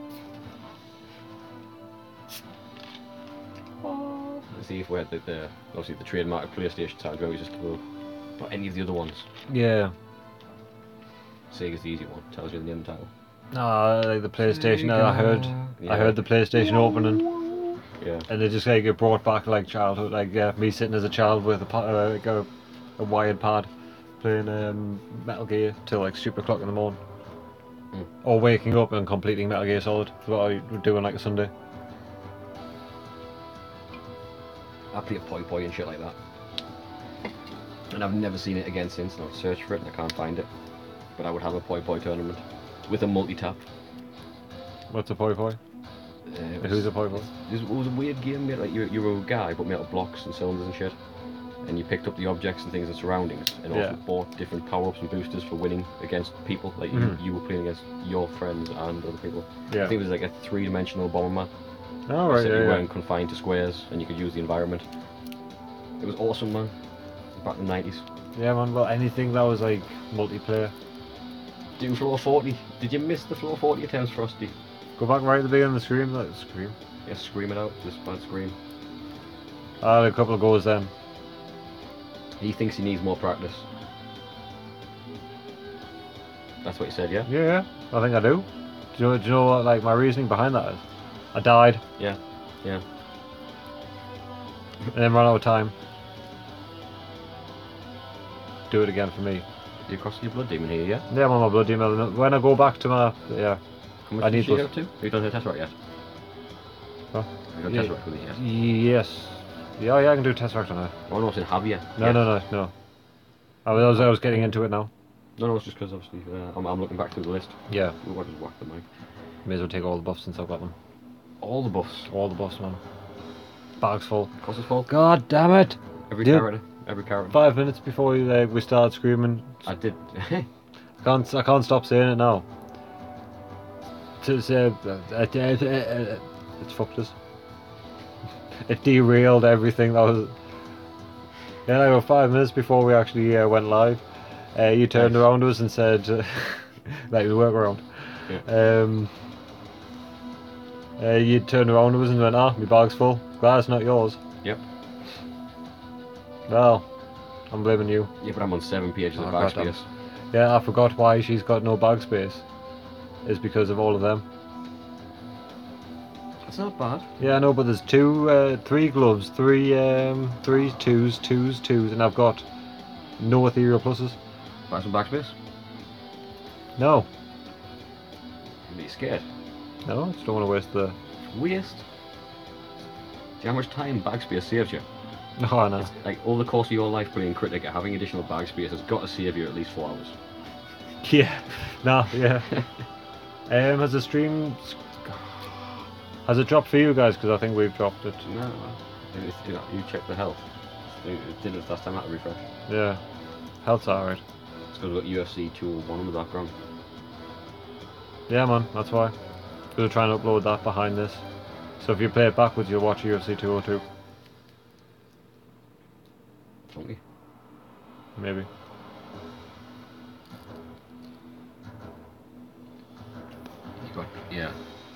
Let's see if we had obviously the trademark PlayStation sound where we just above. Not any of the other ones. Yeah. Sega's the easy one, tells you the name title. Ah, like the PlayStation. Sega. I heard the PlayStation opening, Yeah. and it just like it brought back like childhood, like me sitting as a child with a wired pad, playing Metal Gear till like stupid o'clock in the morning. Or waking up and completing Metal Gear Solid. That's what I would do on like a Sunday. I play a Poi Poi and shit like that. And I've never seen it again since, and I've searched for it and I can't find it. But I would have a Poi Poi tournament with a multi-tap. What's a Poi Poi? Who's a Poi Poi? It was a weird game, mate. Like you were a guy, but made out of blocks and cylinders and shit. And you picked up the objects and things and surroundings, and also bought different power-ups and boosters for winning against people. Like you were playing against your friends and other people. Yeah. I think it was like a 3-dimensional bomber map. Oh, right, You yeah. weren't confined to squares, and you could use the environment. It was awesome, man. Back in the 90s. Yeah, man, well, anything that was like multiplayer. Do Floor 40. Did you miss the Floor 40 attempts, Frosty? Go back right at the beginning of the scream. Scream. Yeah, scream it out. Just bad scream. I had a couple of goals then. He thinks he needs more practice. That's what you said, yeah? Yeah, I think I do. Do you know what like my reasoning behind that is? I died Yeah. and then ran out of time. Do it again for me. You're crossing your blood demon here, yeah? Yeah, I'm on my blood demon. When I go back to my How much I did need you those. up to? Have you done the test right yet? Huh? Have you done Yeah. test right with it yet? Yes. Yeah, I can do Tesseract on that. Oh no, I said have you? No, Yeah. no. I was getting into it now. No, it's just because obviously I'm looking back through the list. Yeah. What just whack the mic? May as well take all the buffs since I've got them. All the buffs. All the buffs, man. Bag's full. Of course it's full. God damn it! Every Dude. character. Every character. 5 minutes before we started screaming. I did. I can't stop saying it now. To say, it's fucked us. It derailed everything. That was. Yeah, like 5 minutes before we actually went live, you turned around to us and said, "Like the workaround." Yeah. You turned around to us and went, "Ah, my bag's full. Glad it's not yours." Yep. Well, I'm blaming you. Yeah, but I'm on 7 pages of Oh, bag goddamn. space. Yeah, I forgot why she's got no bag space. It's because of all of them. It's not bad. Yeah, I know, but there's 3 gloves, three twos, and I've got no ethereal pluses. Buy some bag space. No, Are you scared? no, I just don't want to waste the. Waste. See how much time bag space saves you? No, no. It's like all the course of your life playing Kritika, having additional bag space has got to save you at least 4 hours. Yeah, no, yeah. Has the stream? Has it dropped for you guys? Because I think we've dropped it. No, you check the health. It did it last time I had a refresh. Yeah, health's alright. It's because we've got UFC 201 in the background. Yeah, man, that's why. Gonna try and upload that behind this. So if you play it backwards, you'll watch UFC 202. Don't we? Maybe. You got, yeah.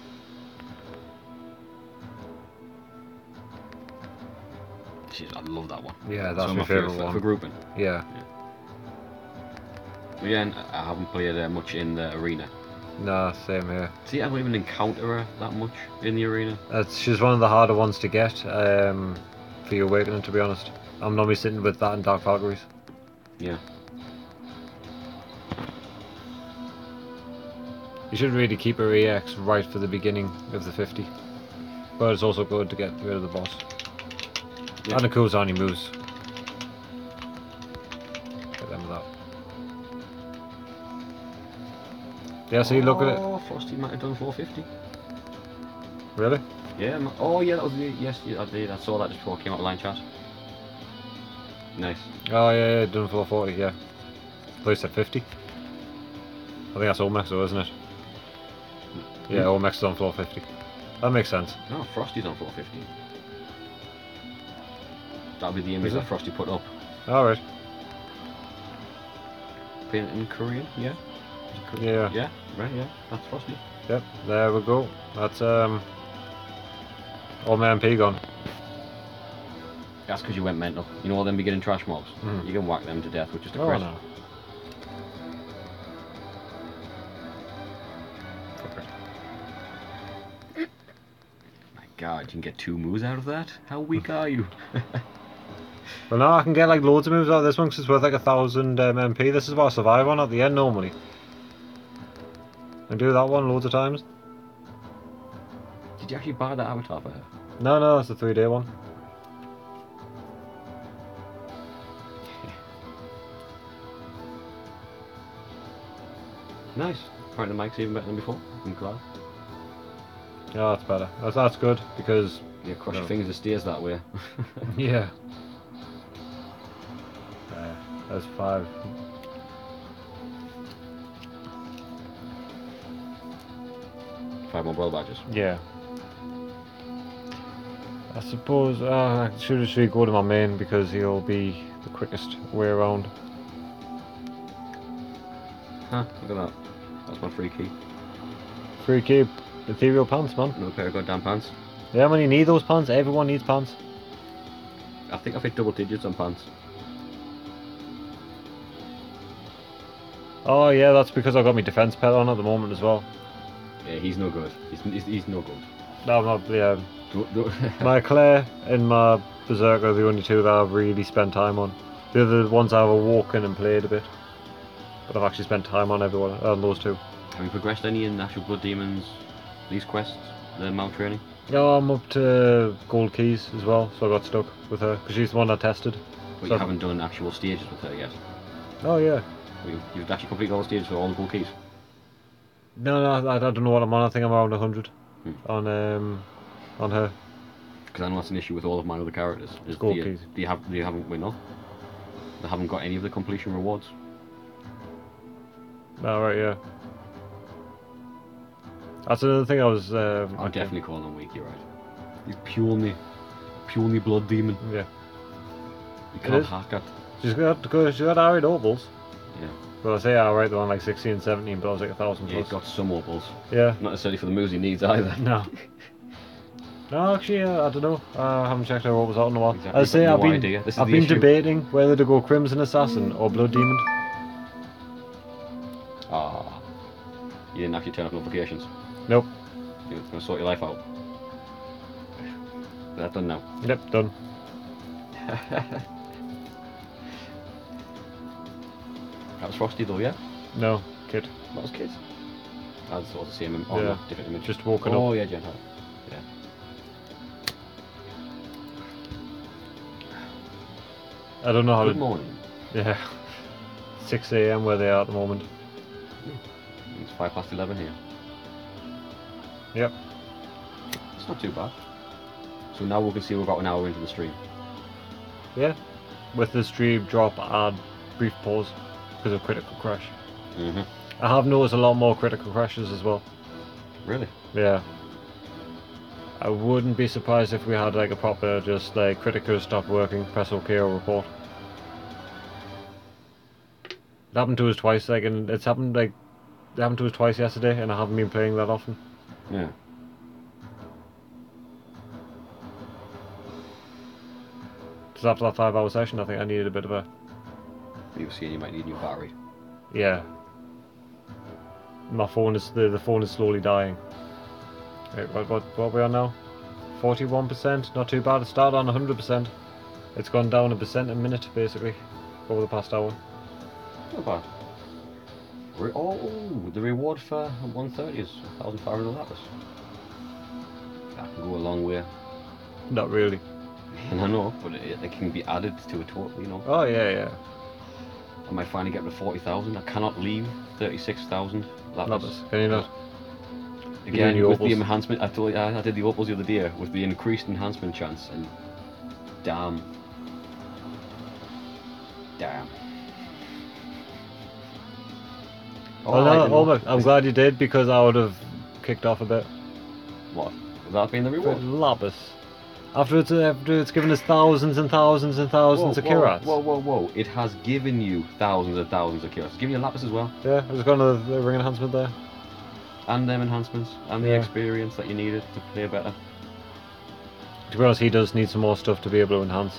Jeez, I love that one. Yeah, that's So my favourite for one. grouping. Yeah. Again, I haven't played much in the arena. Nah, same here. See, I don't even encounter her that much in the arena. She's one of the harder ones to get for your awakening, to be honest. I'm normally sitting with that and Dark Valkyries. Yeah. You should really keep her EX right for the beginning of the 50. But it's also good to get rid of the boss. Yeah. And the cools down your moves. Get them with that. Yeah, see, look at it. Oh, Frosty might have done 450. Really? Yeah. Oh, yeah, that was the. Yes, yeah, I did. I saw that just before I came out of line chat. Nice. Oh, yeah, done 440, yeah. I thought you said 50. I think that's Olmex though, isn't it? Yeah, Olmex is on 450. That makes sense. No, Frosty's on 450. That'll be the image Is that it? Frosty put up. Alright. In Korean, yeah? Yeah. Yeah, right, yeah. That's Frosty. Yep, there we go. That's all my MP gone. That's because you went mental. You know all them beginning trash mobs? Mhm. You can whack them to death with just a Oh crit. no. My god, you can get 2 moves out of that? How weak are you? Well, no, I can get like loads of moves out of this one because it's worth like 1,000 MP. This is what I survive on at the end normally. I do that one loads of times. Did you actually buy that avatar for her? No, it's a 3-day one. Nice. Apparently the mic's even better than before. I'm glad. Yeah, that's better. That's good because. Yeah, cross your fingers it stays that way. Yeah. There's 5. Five more brawl badges. Yeah. I suppose I should actually go to my main because he'll be the quickest way around. Huh, look at that. That's my free key. Free keep ethereal pants, man. Another pair of goddamn pants. Yeah, man, you need those pants. Everyone needs pants. I think I've hit double digits on pants. Oh yeah, that's because I've got my defense pet on at the moment as well. Yeah, he's no good. He's no good. No, I'm not. Yeah, Don't- my Claire and my Berserker are the only two that I've really spent time on. The other ones I've awoken and played a bit, but I've actually spent time on everyone on those two. Have you progressed any in actual Blood Demons, these quests, the mount training? No, I'm up to gold keys as well, so I got stuck with her because she's the one I tested. But So you haven't done actual stages with her yet. Oh yeah. Well, you've actually completed all the stages for all the gold keys. No, I don't know what I'm on. I think I'm around 100 on her. Because I know that's an issue with all of my other characters. Is Gold they, keys. they haven't win off. They haven't got any of the completion rewards. Oh right, yeah. That's another thing I was. I'll definitely call them weak. You're right. He's purely blood demon. Yeah. You It can't is. hack it. She's got Arid opals. Yeah. Well, I say Arid, they're on like 16, 17, but I was like 1,000 Yeah, he's plus. got some opals. Yeah. Not necessarily for the moves he needs either. No. No, actually, I don't know. I haven't checked her opals out in a while. Exactly, I say got I've no been idea. This is I've the been issue. debating whether to go Crimson Assassin or Blood Demon. Ah. You didn't actually turn off notifications. Nope. You're going to sort your life out. That's done now. Yep, done. That was Frosty though, yeah? No, kid. That was Kids. That's all the same image. Oh, Yeah. no, different image. Just woken Oh, up. yeah, Jen Hart. Yeah. I don't know how Good to. morning. Yeah. 6 AM where they are at the moment. It's 11:05 here. Yep. It's not too bad. So now we can see we're about an hour into the stream. Yeah. With the stream drop, add brief pause because of critical crash. Mm-hmm. I have noticed a lot more critical crashes as well. Really? Yeah. I wouldn't be surprised if we had like a proper just like critical stop working, press OK or report. It happened to us twice, like, and it happened to us twice yesterday, and I haven't been playing that often. Yeah. Just after that 5-hour session, I think I needed a bit of a. You were saying you might need a new battery. Yeah. My phone is the phone is slowly dying. Wait, what are we on now? 41%, not too bad. It started on 100%. It's gone down 1% a minute basically over the past hour. Not bad. The reward for 130 is 1,500 lapis. That can go a long way. Not really. And I know, but it can be added to a total, you know. Oh yeah, yeah. I might finally get to 40,000. I cannot leave 36,000 lapis. Lapis. Can you not? Again, You're with doing the the opals. enhancement, I did the opals the other day with the increased enhancement chance, and damn. Well, I no, didn't know. almost. I'm glad you did because I would have kicked off a bit. What? Would that been the reward? Lapis. After it's given us thousands and thousands and thousands of Kirats. Whoa. It has given you thousands and thousands of Kirats. It's given you lapis as well. Yeah, there's got another ring enhancement there. And them enhancements. And the Yeah. experience that you needed to play better. To be honest, he does need some more stuff to be able to enhance.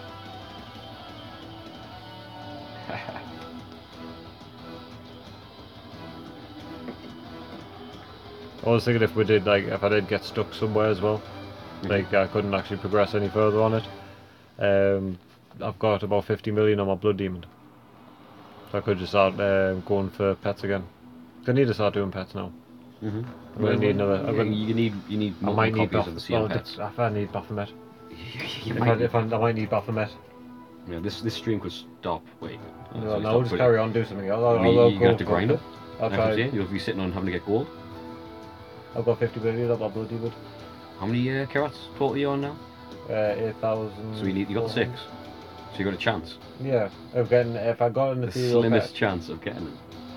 I was thinking if I did get stuck somewhere as well, like I couldn't actually progress any further on it. I've got about 50 million on my blood demon, so I could just start going for pets again. I need to start doing pets now. Mm-hmm. I'm gonna need another. You need I might multiple need copies of the same pets. If I need Baphomet. You might. I might need Baphomet. Yeah, this stream could stop. Wait. No, no, just carry on, do something. I'll You go have to grind them. I'll try. You'll be sitting on having to get gold. I've got 50 billion. I've got bloody good. How many carats total are you on now? 8,000. So you got 6. So you got a chance. Yeah, of getting. If I got an The ethereal slimmest pet. chance of getting it.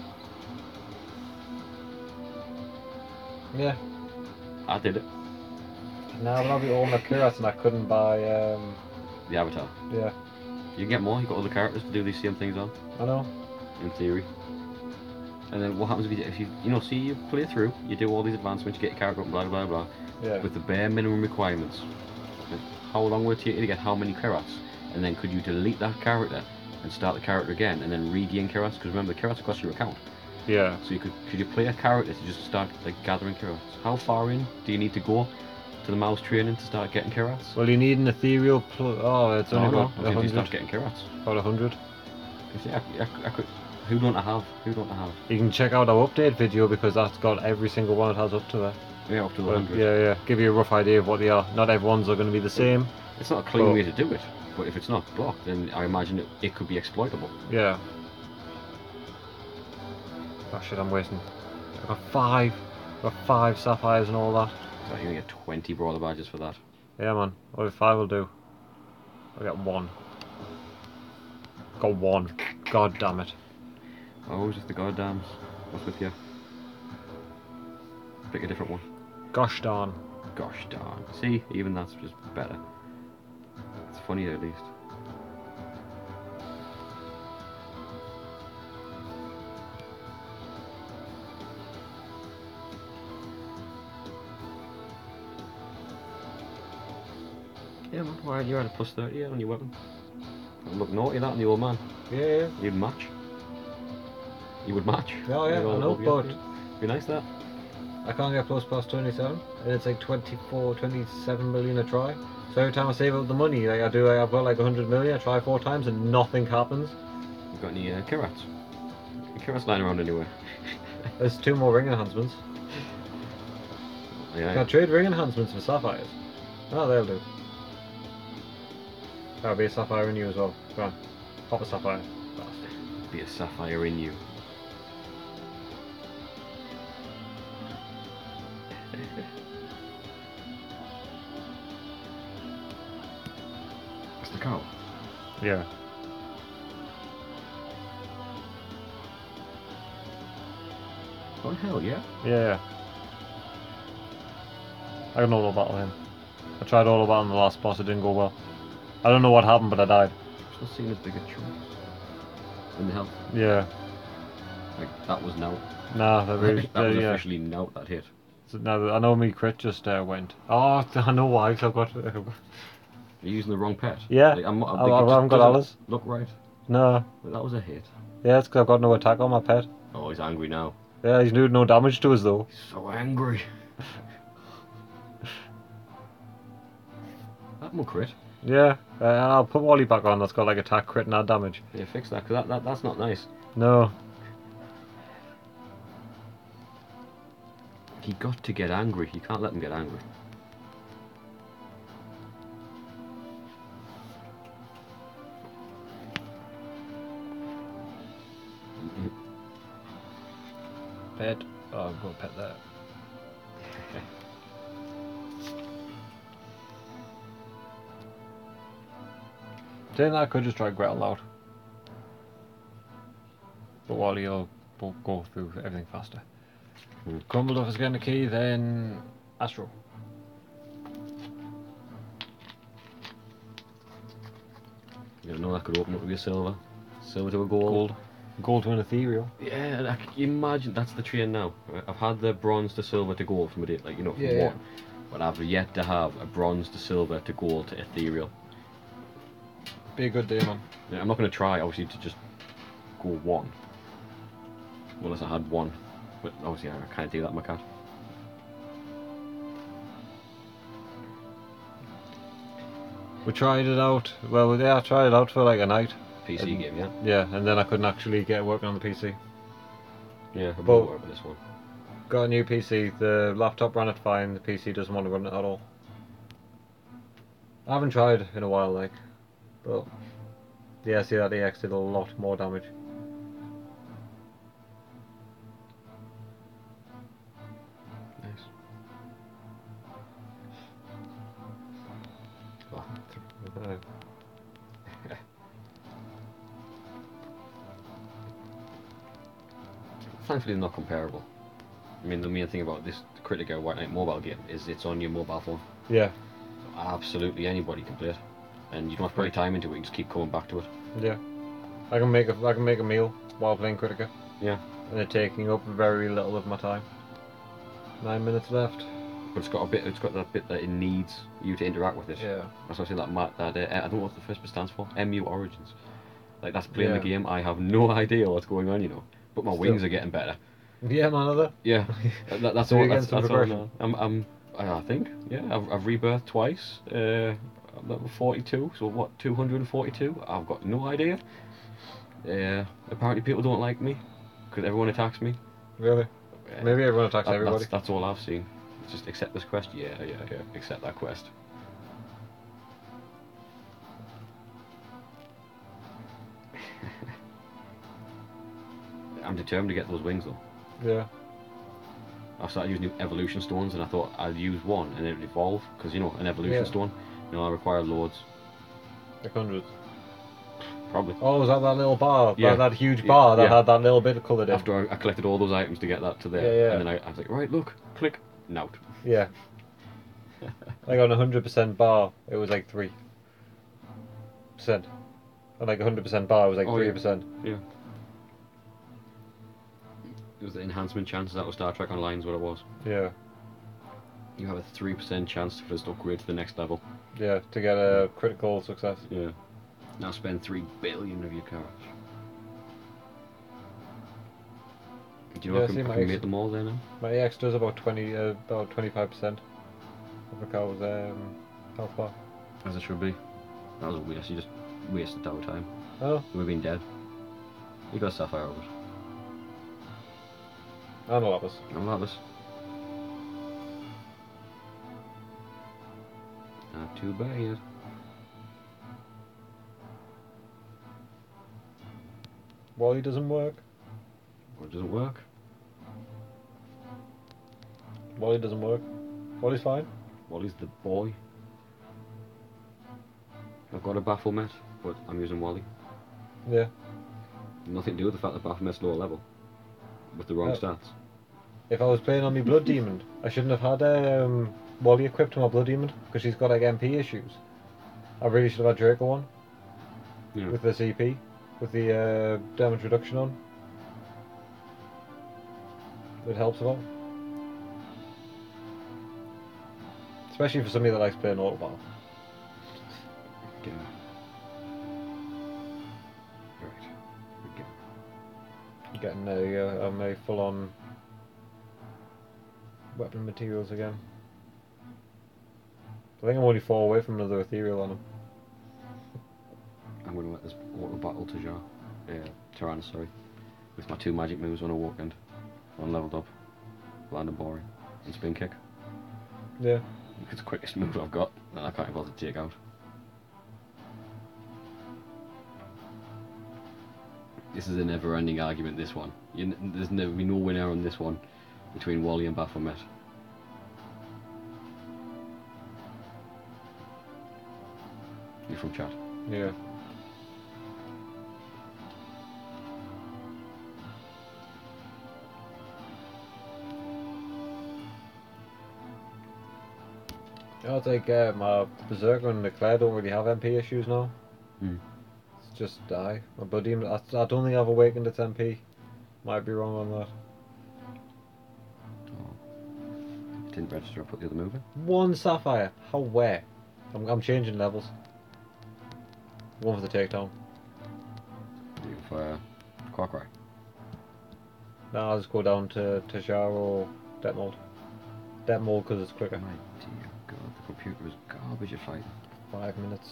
Yeah. I did it. No, but I'll be all my carats and I couldn't buy. The avatar. Yeah. You can get more. You've got other characters to do these same things on. I know. In theory. And then what happens if you see you play through, you do all these advancements, you get your character up, blah blah blah, Yeah. with the bare minimum requirements. Like, how long would it take you to get how many carats? And then could you delete that character and start the character again and then regain carats? Because remember, the carats cost your account. Yeah. So could you play a character to just start like gathering carats? How far in do you need to go to the mouse training to start getting carats? Well, you need an ethereal. Oh, it's only about no. You 100. start getting carats. About 100. You see, I could. Who don't I have? Who don't I have? You can check out our update video because that's got every single one it has up to there. Yeah, up to the 100. Yeah. Give you a rough idea of what they are. Not everyone's are going to be the same. It's not a clean way to do it, but if it's not blocked, then I imagine it could be exploitable. Yeah. Oh shit, I'm wasting. I've got 5. I've got 5 sapphires and all that. So you're gonna get 20 brawler badges for that. Yeah, man. Only 5 will do. I got 1. Got 1. God damn it. Oh, just the goddams. What's with you? Pick a different one. Gosh darn. Gosh darn. See, even that's just better. It's funnier at least. Yeah, man. Why you had a plus 30 on your weapon? Don't look naughty that on the old man. Yeah. You'd match. You would match. Oh yeah, I know, but be nice that. I can't get plus 27, and it's like 27 million a try. So every time I save up the money, like I've got like 100 million. I try 4 times and nothing happens. You got any carats? Carats lying around anywhere? There's 2 more ring enhancements. Yeah. Can I trade ring enhancements for sapphires? Oh, they'll do. That'll be a sapphire in you as well. Go on, pop a sapphire. Bastard. Be a sapphire in you. It's the cow. Yeah. Oh hell yeah. Yeah. I don't know all about him. I tried all about him the last boss, it didn't go well. I don't know what happened, but I died. It's not seen as big a chunk in the health. Yeah. Like that was no. Nah, that really, that was yeah. officially no that hit. So now I know me crit just went. Oh, I know why. Cause I've got. You're using the wrong pet. Yeah. Like, I haven't got Alice. Look right. No. But that was a hit. Yeah, it's because I've got no attack on my pet. Oh, he's angry now. Yeah, he's doing no damage to us though. He's so angry. That will crit. Yeah, I'll put Wally back on. That's got like attack, crit, and add damage. Yeah, fix that, because that's not nice. No. He got to get angry. You can't let him get angry. Pet. Oh, I'm going to pet that. Saying that, I could just try Gretel out. But Wally will go through everything faster. Grumbledorf is getting the key, then Astro. You don't know that could open up with your silver. Silver to a gold. Gold to an ethereal. Yeah, can you imagine? That's the train now. Right? I've had the bronze to silver to gold from it, like, you know, from Yeah, one. But I've yet to have a bronze to silver to gold to ethereal. Be a good day, man. Yeah, I'm not going to try, obviously, to just go one. Unless I had one. But obviously, I can't do that, my cat. We tried it out. Well, yeah, I tried it out for like a night. PC game, yeah? Yeah, and then I couldn't actually get working on the PC. Yeah, I But- won't work with this one. Got a new PC. The laptop ran it fine. The PC doesn't want to run it at all. I haven't tried in a while, like, but yeah, see that EX did a lot more damage. Nice. Oh, Thankfully, not comparable. I mean, the main thing about this Kritika White Knight mobile game is it's on your mobile phone. yeah. So absolutely anybody can play it, and you don't have to put any time into it. You just keep coming back to it. Yeah. I can make a meal while playing Kritika. Yeah. And it's taking up very little of my time. 9 minutes left. But it's got a bit. It's got that bit that it needs you to interact with it. Yeah. That's why I say that. I don't know what the first bit stands for. MU Origins. Like that's playing the Yeah. game. I have no idea what's going on. You know. But my wings are getting better. Yeah, man, other. Yeah. That's So all. you're getting some That's all. progression. I think. Yeah. I've rebirthed twice. I'm level 42. So what? 242. I've got no idea. Apparently people don't like me because everyone attacks me. Really? Maybe everyone attacks That- everybody. That's all I've seen. Just accept this quest. Yeah. Accept that quest. I'm determined to get those wings though. Yeah. I started using evolution stones, and I thought I'd use one and it'd evolve because you know an evolution Yeah. stone. You know I require loads. Like hundreds. Probably. Oh, was that little bar? Yeah. that huge bar that Yeah. had that little bit coloured in? After I collected all those items to get that to there, Yeah. and then I was like, right, look, click, nout. Yeah. Like on 100% bar, it was like 3%. On like 100% bar, it was like Oh, yeah. 3%. Yeah. It was the enhancement chances that was Star Trek Online is what it was. Yeah. You have a 3% chance to just upgrade to the next level. Yeah, to get a critical success. Yeah. Now spend 3 billion of your cash. Do you know Yeah, I see, can my make them all there now? My EX does about 25% of the cow's health bar. As it should be. That was a waste. You just wasted our time. Oh, We've been dead. You got Sapphire over it. and a lapis. I'm Lapis. Not too bad. Wally doesn't work. What doesn't work? Wally doesn't work. Wally's fine. Wally's the boy. I've got a Baphomet, but I'm using Wally. Yeah. Nothing to do with the fact that Baphomet's lower level. With the wrong Oh. stats. If I was playing on my Blood Demon, I shouldn't have had Wally equipped to my Blood Demon, because she's got like MP issues. I really should have had Draco on, Yeah. with the CP, with the damage reduction on. It helps a lot. Especially for somebody that likes playing auto battle. Okay. Right. Okay. Getting a full-on weapon materials again. I think I'm only 4 away from another ethereal on him. I'm going to let this auto battle to Jar. Tyrannus, sorry. With my 2 magic moves on a walk end. One leveled up. Land and boring. And spin kick. Yeah. It's the quickest move I've got that I can't bother to take out. This is a never ending argument, this one. There's never be no winner on this one between Wally and Baphomet. You're from chat. Yeah. I think my Berserker and Leclerc don't really have MP issues now. Hmm. It's just die. My Blood Demon, I don't think I've awakened its MP. Might be wrong on that. Oh. Didn't register, I put the other move in. 1 Sapphire. How where? I'm changing levels. 1 for the takedown. Do for Quackray. Now I'll just go down to Jar or Death Mold. Death Mold because it's quicker. My dear God, the computer is garbage at fighting. 5 minutes.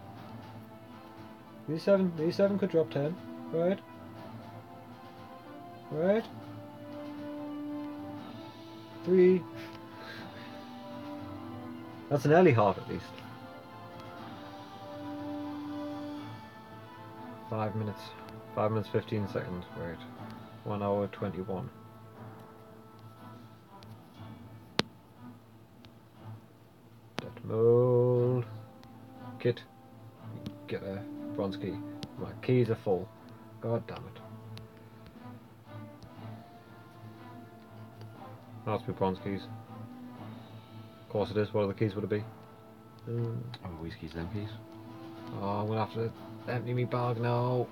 E7 could drop 10, right? Right? 3. That's an early half at least. 5 minutes. 5 minutes 15 seconds. Right. 1 hour 21. Dead mold. Kit. Get a bronze key. My keys are full. God damn it. That's my bronze keys. Of course it is. What other keys would it be? Oh, these keys, them keys. Oh, I'm gonna have to empty me bag now.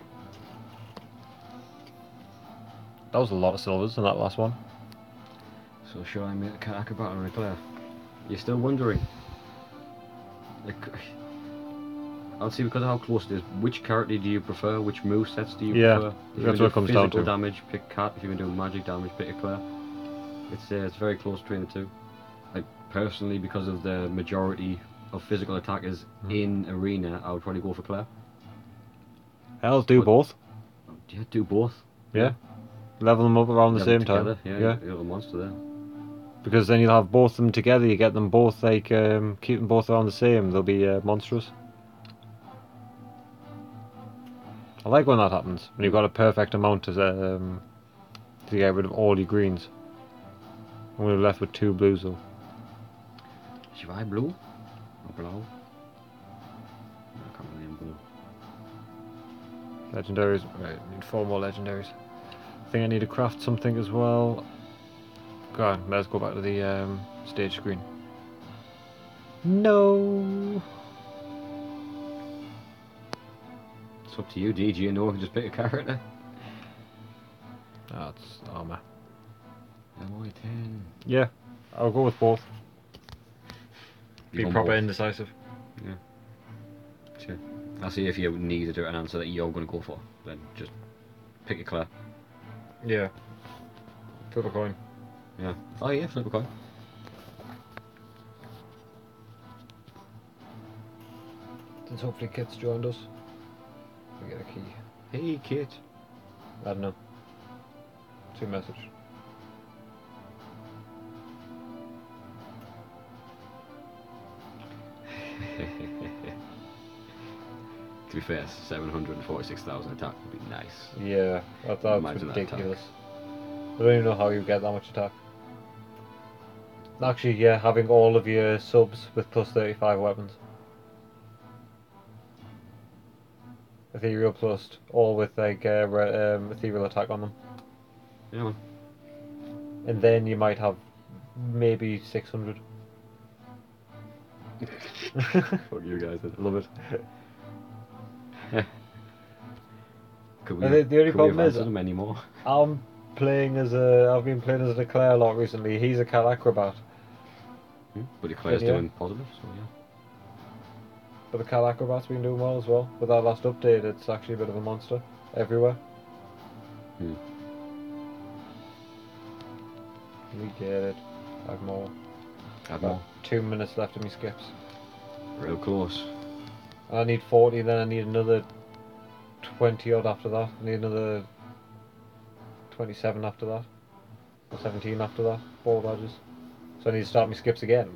That was a lot of silvers in that last one. So should I make a cat acrobat or a Claire? You're still wondering? Like, I'll see, because of how close it is. Which character do you prefer? Which move sets do you prefer? If that's what it comes down to. Physical damage, pick cat. If you're gonna do magic damage, pick a Claire. It's very close between the two. Like, personally, because of the majority of physical attackers in arena, I would probably go for Claire. Hell, do both. Yeah, do both. Yeah. Level them up around the Level same together. time. Yeah, you're a little monster there. Because then you'll have both of them together, you get them both, like, keep them both around the same, they'll be monstrous. I like when that happens, when you've got a perfect amount to get rid of all your greens. And we're left with 2 blues though. Should I blue? Or blue? I can't really blue. Legendaries, right, need 4 more legendaries. I think I need to craft something as well. Go on, let's go back to the stage screen. No. It's up to you, DG, you know, you can just pick a character. That's armor. MI 10. Yeah, I'll go with both. You Be want proper both? indecisive. Yeah. Sure. I'll see if you need an answer that you're going to go for. Then just pick a Claire. Yeah. Flip a coin. Yeah. Oh yeah, flip a coin. Since hopefully Kit's joined us. We get a key. Hey, Kit. I don't know. 2 message. To be fair, 746,000 attack would be nice. Yeah, that's Imagine that ridiculous. I don't even know how you get that much attack. Actually, yeah, having all of your subs with plus 35 weapons. Ethereal plus, all with like ethereal attack on them. Yeah, man. And then you might have maybe 600. Fuck you guys, I love it. Could we, The only could we problem have is, answered them anymore? I've been playing as a Claire a lot recently. He's a cat acrobat. But your Claire's Yeah. doing positive, so yeah. But the cat acrobat's been doing well as well. With that last update, it's actually a bit of a monster everywhere. Hmm. We get it. 5 more. Add more. 2 minutes left in me skips. Real close. I need 40, then I need another 20 odd after that. I need another 27 after that. Or 17 after that. 4 badges. So I need to start my skips again.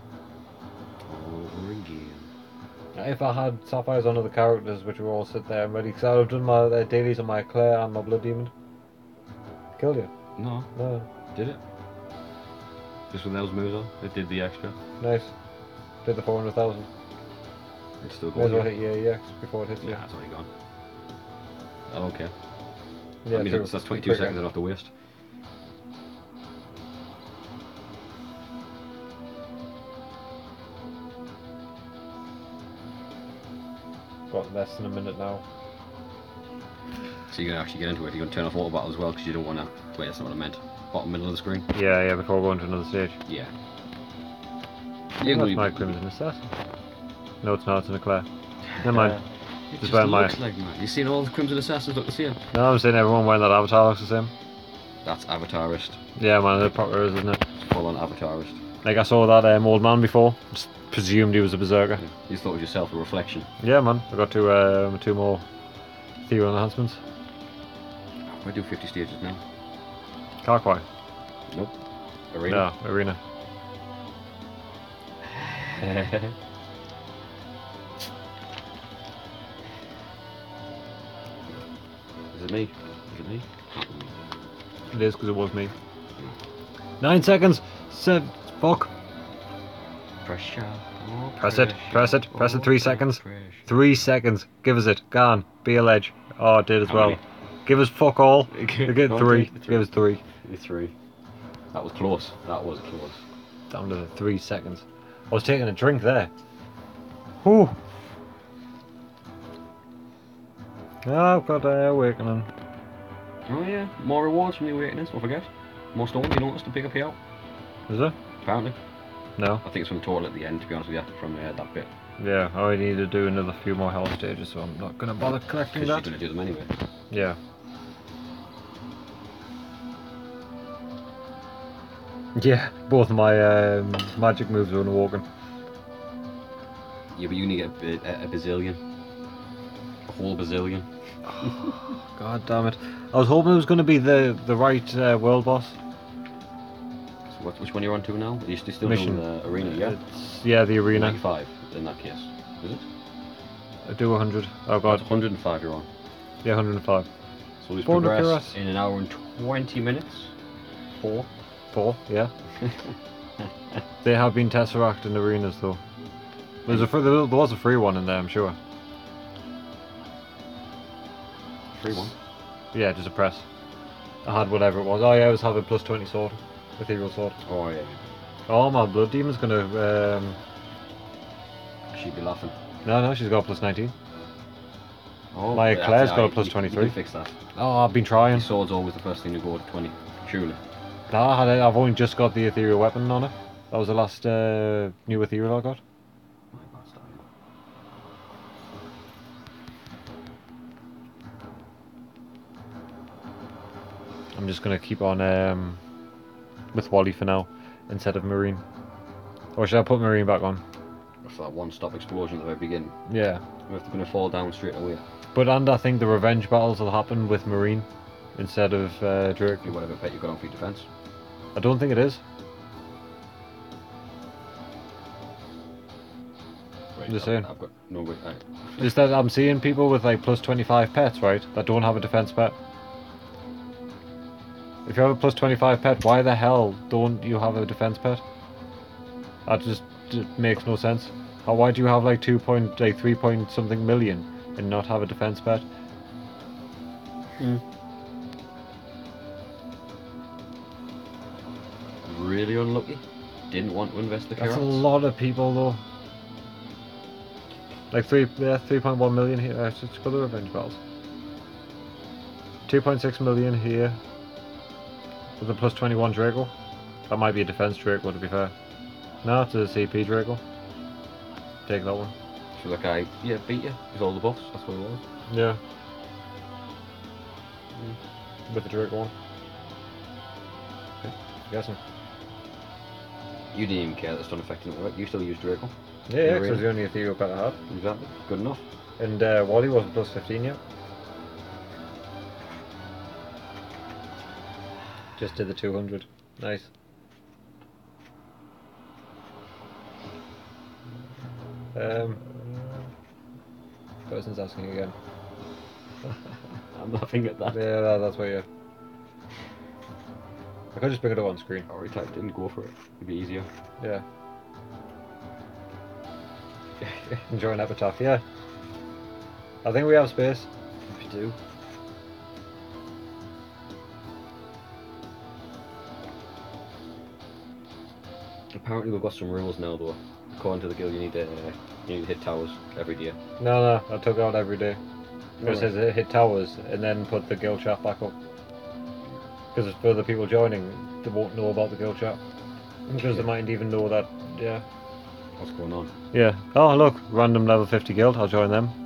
Over again. If I had sapphires on other characters, which were all sit there and ready, because I've done my dailies on my Claire and my Blood Demon. Killed you? No. No. Did it? Just with those moves on? It did the extra. Nice. Did the 400,000. It's still May as going. well hit your EX before it hits you. Yeah, it's already gone. I don't care. Yeah, I mean, true. that's 22 Quicker. seconds I don't have to waste. Got less than a minute now. So you're going to actually get into it. You're going to turn off auto battle as well because you don't want to... Wait, that's not what I meant. Bottom middle of the screen? Yeah, before going to another stage. Yeah. That's my Crimson Assassin. No, it's not, it's in a Claire. Never mind. It Just just wearing my... looks like, man. You've seen all the Crimson Assassins look the same? No, I'm saying everyone wearing that avatar looks the same. That's avatarist. Yeah, man, it proper is, isn't it? Full on avatarist. Like, I saw that old man before. Just presumed he was a berserker. You just thought it was yourself a reflection. Yeah, man. I got 2 more ethereal enhancements. I do 50 stages now. Carquois. Nope. Arena. No, arena. Is it me? Is it me? It is because it was me. 9 seconds. Fuck. Pressure. Oh, Press it. Press it. Press it. 3 seconds. Pressure. 3 seconds. Give us it. Gone. Be a ledge. Oh, it did as How well. many? Give us fuck all. You get No, 3. three. Give us 3. 3. That was close. That was close. Down to the 3 seconds. I was taking a drink there. Whew. Oh, I've got awakening. Oh yeah, more rewards from the awakenings, don't forget. More stones, you noticed, to pick up here. Is it? Apparently. No. I think it's from total at the end, to be honest with you, from that bit. Yeah, I need to do another few more health stages, so I'm not going to bother collecting Because that. you're going to do them anyway. Yeah. Yeah, both my magic moves are unawoken. Yeah, but you need to get a bazillion. A whole bazillion. God damn it. I was hoping it was going to be the right world boss. So which one you're on to now? Are you still Mission. doing the arena, yeah? Yeah, the arena. 95 in that case. Is it? I do 100. Oh god. That's 105 you're on. Yeah, 105. So we've 400 progressed PRS. in an hour and 20 minutes. 4. 4, yeah. They have been Tesseract in arenas though. There was a free one in there, I'm sure. Free one. Yeah, just a press. I had whatever it was. Oh yeah, I was having plus 20 sword. Ethereal sword. Oh yeah. Oh, my blood demon's gonna She'd be laughing. No, she's got plus 19. Oh, My but Claire's actually, got a plus you 23. can fix that. Oh, I've been trying. Your sword's always the first thing to go to 20. Surely. Nah, I've only just got the ethereal weapon on it. That was the last new ethereal I got. My God's dying. I'm just gonna keep on with Wally for now instead of Marine. Or should I put Marine back on? For that one-stop explosion at the very beginning. Yeah. We're going to fall down straight away. But and I think the revenge battles will happen with Marine instead of Drake. Whatever pet you've got on for your defense. I don't think it is. Right, Just saying. I've got no way. Just that I'm seeing people with like plus 25 pets, right, that don't have a defense pet. If you have a plus 25 pet, why the hell don't you have a defense pet? That just makes no sense. Why do you have like 3 point something million and not have a defense pet? Really unlucky. Didn't want to invest the carrots. That's a lot of people though. Like 3.1 million here. Let's go to revenge battles. 2.6 million here. With a plus 21 Draco. That might be a defense Draco to be fair. No, it's a CP Draco. Take that one. So that guy, yeah, beat you with all the buffs. That's what it was. Yeah. With the Draco one. Okay. Guessing. You didn't even care that it's not affecting it, right? You still use Draco. Yeah, because really? it's the only ethereal pet I had. Exactly. Good enough. And Wally wasn't plus 15 yet. Just did the 200. Nice. Person's asking again. I'm laughing at that. Yeah, that's why. Yeah. I could just bring it up on screen. I already typed in, go for it. It'd be easier. Yeah. Enjoy an epitaph. Yeah. I think we have space. If you do. Apparently we've got some rules now though. According to the guild, you need to hit towers every day. No, I took it out every day. It Alright. says hit towers and then put the guild chat back up. Because for the people joining, they won't know about the guild chat. Because they mightn't even know that, yeah. What's going on? Yeah. Oh, look, random level 50 guild, I'll join them.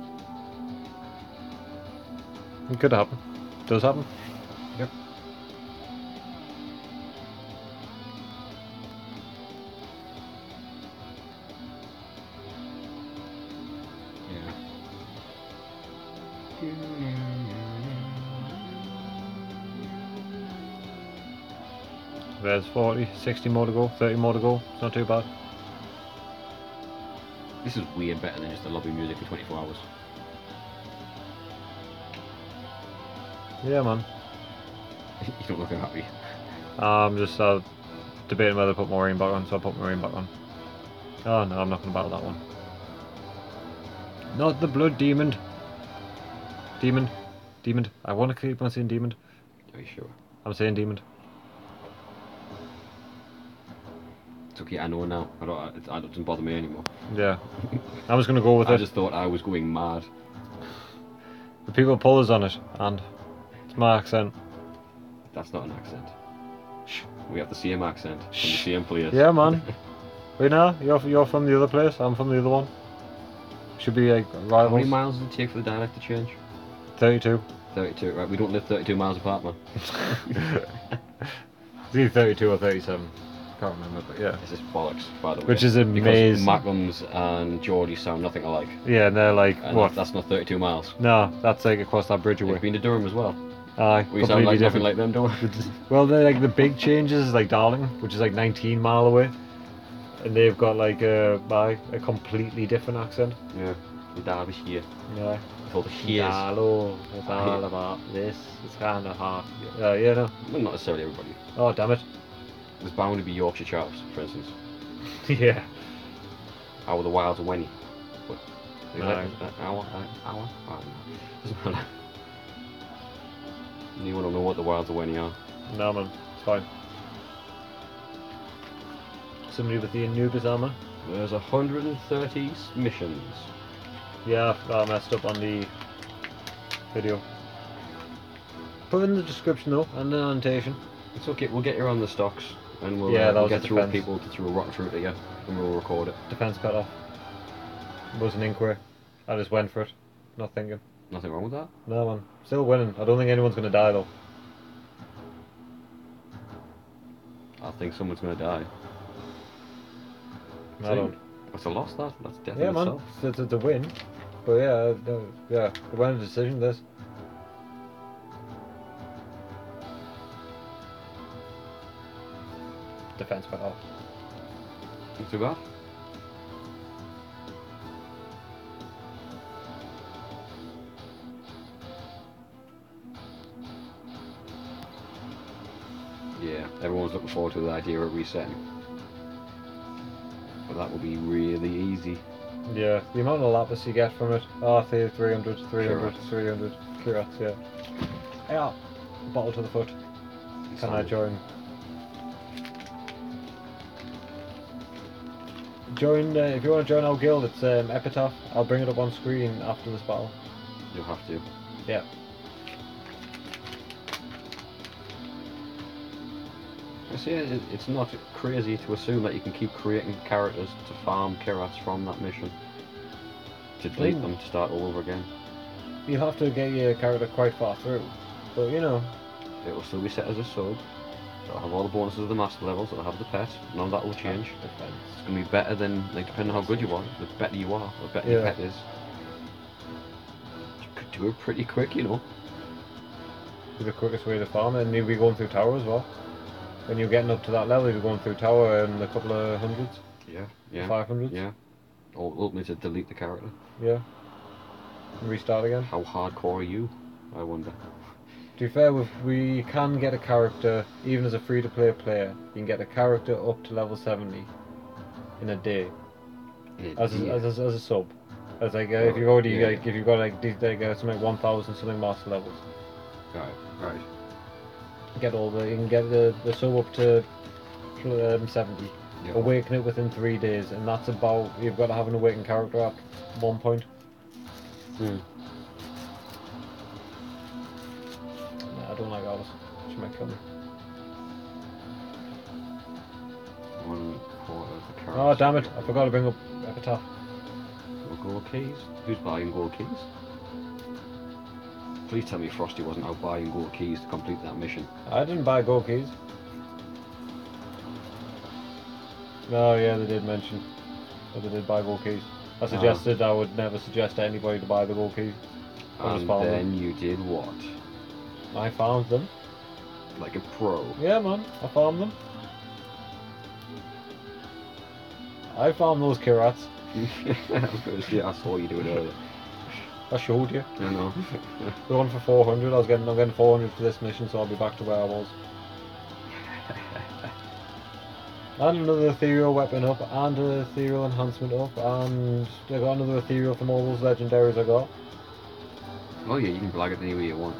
It could happen. Does happen. Yep. There's 40, 60 more to go, 30 more to go. It's not too bad. This is weird better than just the lobby music for 24 hours. Yeah, man. You don't look happy. I'm just debating whether to put Maureen back on, so I'll put Maureen back on. Oh no, I'm not going to battle that one. Not the blood demon. Demon. Demon. I want to keep on saying demon. Are you sure? I'm saying demon. It's okay, I know now. It doesn't bother me anymore. Yeah. I'm just going to go with it. I just thought I was going mad. The people pull us on it, and it's my accent. That's not an accent. Shh. We have the same accent from the same place. Yeah, man. Wait now, you're from the other place, I'm from the other one. Should be like rivals. How many miles does it take for the dialect to change? 32. 32, right, we don't live 32 miles apart, man. It's either 32 or 37. Can't remember, but yeah. This is bollocks, by the way. Which is amazing. Because Macklums and Geordie sound nothing alike. Yeah, and they're like, And what? That's not 32 miles. No, that's like across that bridge away. You've been to Durham as well. Aye, We sound like nothing like them, don't we? Well, they're like the big changes is like Darling, which is like 19 mile away. And they've got like a completely different accent. Yeah, the Derbyshire. Yeah. It's all the shears. Hello, it's all about this. It's kind of hard. Yeah, no. Well, not necessarily everybody. Oh, damn it. There's bound to be Yorkshire chaps, for instance. Yeah. Our the Wilds of Wenny. But No. Our? Doesn't matter. You want to know what the Wilds of Wenny are? No, man. It's fine. Somebody with the Anubis armor? There's 130 missions. Yeah, I messed up on the video. Put in the description though, and the annotation. It's okay, we'll get you on the stocks and we'll, Yeah, that we'll was get the through defense. people to throw a rock through to you and we'll record it. Defense cut off. Was an inquiry. I just went for it. Not thinking. Nothing wrong with that. No, man. Still winning. I don't think anyone's going to die though. I think someone's going to die. I don't. That's a loss, that. That's death Yeah, in man. itself. It's a win. But yeah, yeah. The winning decision, this. Defense cut off. Not too bad. Yeah, everyone's looking forward to the idea of resetting. But that will be really easy. Yeah, the amount of lapis you get from it. Oh, 300, 300, Curats. 300. Curats, yeah. Yeah. Bottle to the foot. Can I join? Join, if you want to join our guild, it's Epitaph. I'll bring it up on screen after this battle. You'll have to. Yeah. I see, it's not crazy to assume that you can keep creating characters to farm Kirats from that mission. To delete them, to start all over again. You'll have to get your character quite far through. But you know. It will still be set as a sub. It'll have all the bonuses of the master levels, it'll have the pet, none of that will change. It's going to be better than, like, depending on how good you are, the better you are, the better your pet is. You could do it pretty quick, you know. Be the quickest way to farm it, and you'll be going through tower as well. When you're getting up to that level, you'll be going through tower in a couple of hundreds. Yeah, yeah. 500s. Yeah. Or ultimately to delete the character. Yeah. And restart again. How hardcore are you, I wonder? To be fair, we can get a character, even as a free-to-play player, you can get a character up to level 70 in a day. As a sub. As like if you've already like if you've got like something like 1,000 something master levels. Right. Get all the you can get the sub up to 70. Yeah. Awaken it within 3 days, and that's about you've got to have an awakened character at 1 point. Hmm. Nah, I don't like Alice. She might kill me. 1/4 of the character. Oh damn it! I forgot to bring up Epitaph. Gold keys? Who's buying gold keys? Please tell me Frosty wasn't out buying gold keys to complete that mission. I didn't buy gold keys. No, yeah, they did mention that they did buy gold keys. I suggested I would never suggest to anybody to buy the gold keys. And then you did what? I farmed them. Like a pro. Yeah, man, I farmed them. I found those carrots. I was going to say, I saw you doing it earlier. I showed you. I know. The one for 400. I'm getting 400 for this mission, so I'll be back to where I was. And another ethereal weapon up, and an ethereal enhancement up, and I got another ethereal from all those legendaries I got. Oh yeah, you can blag it any way you want.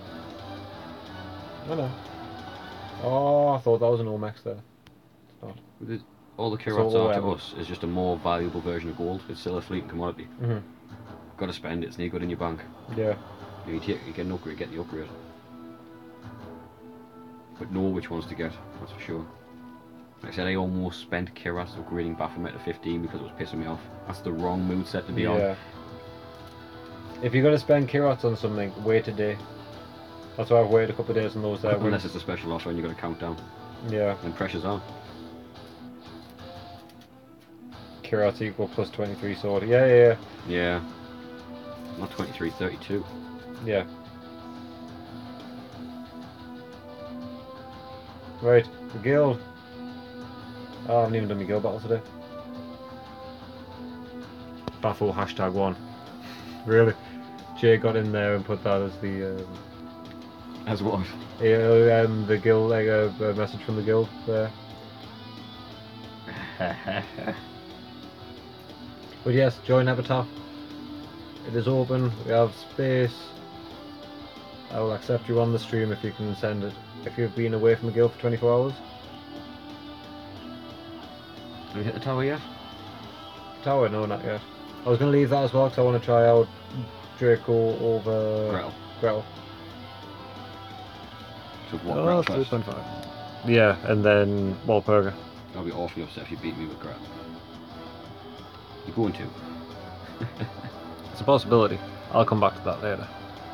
I know. Oh, I thought that was an Omex there. It's not. All the carrots So, are to us is just a more valuable version of gold. It's still a fleeting commodity. Got to spend it. It's no good in your bank. Yeah. You get an upgrade, get the upgrade. But know which ones to get, that's for sure. Like I said, I almost spent Kiras upgrading Baphomet to 15 because it was pissing me off. That's the wrong mood set to be on. If you're going to spend Kirats on something, wait a day. That's why I've waited a couple of days on those there. Unless it's a special offer and you've got a countdown. Yeah. And pressure's on. Kirats equal plus 23 sword. Yeah. Yeah. Not 23, 32. Yeah. Right, the guild. Oh, I haven't even done my guild battle today. Baffle #1. Really? Jay got in there and put that as the As what? the guild, like a message from the guild there. But yes, join Epitaph. It is open. We have space. I will accept you on the stream if you can send it. If you've been away from the guild for 24 hours. Have you hit the tower yet? Tower? No, not yet. I was going to leave that as well because I want to try out Draco over Gretel. So what, Gretel first? 3.5. Yeah, and then Walpurga. I'll be awfully upset if you beat me with Gretel. You're going to. It's a possibility. I'll come back to that later.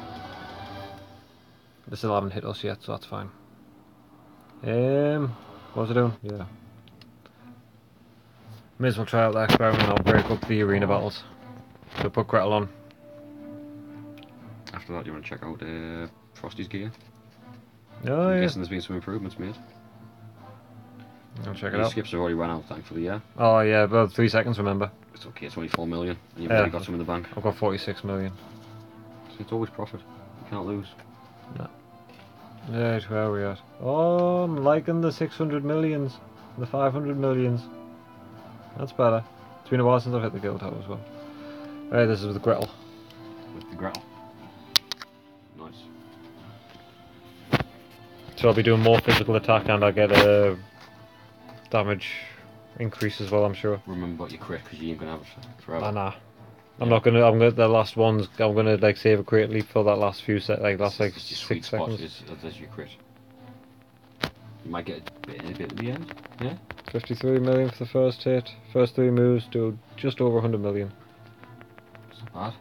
They still haven't hit us yet, so that's fine. What was I doing? Yeah. May as well try out that experiment. I'll break up the arena battles. So put Gretel on. After that, you want to check out Frosty's gear? Oh, I'm yeah. guessing there's been some improvements made. I'll check it Your out. skips have already run out, thankfully, yeah? Oh, yeah, about 3 seconds, remember. It's okay, it's only 4 million, and you've already got some in the bank. I've got 46 million. So it's always profit. You can't lose. No. Right, where are we at? Oh, I'm liking the 600 millions. The 500 millions. That's better. It's been a while since I've hit the guild tower as well. Alright, this is with Gretel. With the Gretel. Nice. So I'll be doing more physical attack and I'll get a damage increase as well, I'm sure. Remember what you crit, because you ain't going to have it forever. Nah. I'm not gonna, the last ones, I'm gonna like save a crate leap for that last few last like It's your 6 sweet spot seconds. is your crit. You might get a bit at the end, yeah? 53 million for the first hit. First 3 moves do just over 100 million. It's not bad.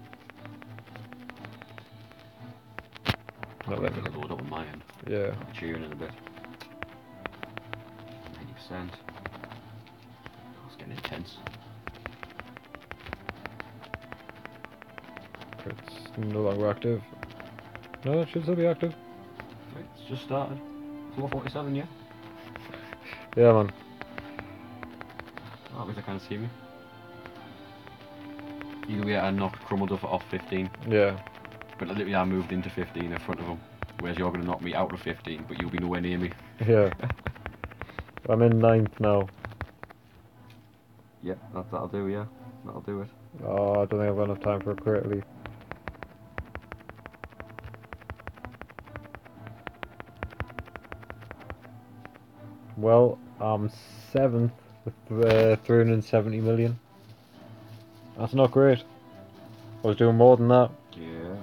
Not I'm bad. going to load up on my end. Yeah. I'll cheer in a bit. 90%. Oh, it's getting intense. It's no longer active. No, it should still be active. Right, it's just started. 447, yeah? Yeah, man. Oh, that means I can't see me. Either way, I knocked Crumbled off 15. Yeah. But literally, I moved into 15 in front of him. Whereas you're going to knock me out of 15, but you'll be nowhere near me. Yeah. I'm in 9th now. Yeah, that'll do, yeah. That'll do it. Oh, I don't think I've got enough time for a crate leap. Well, I'm 7th with 370 million. That's not great. I was doing more than that. Yeah.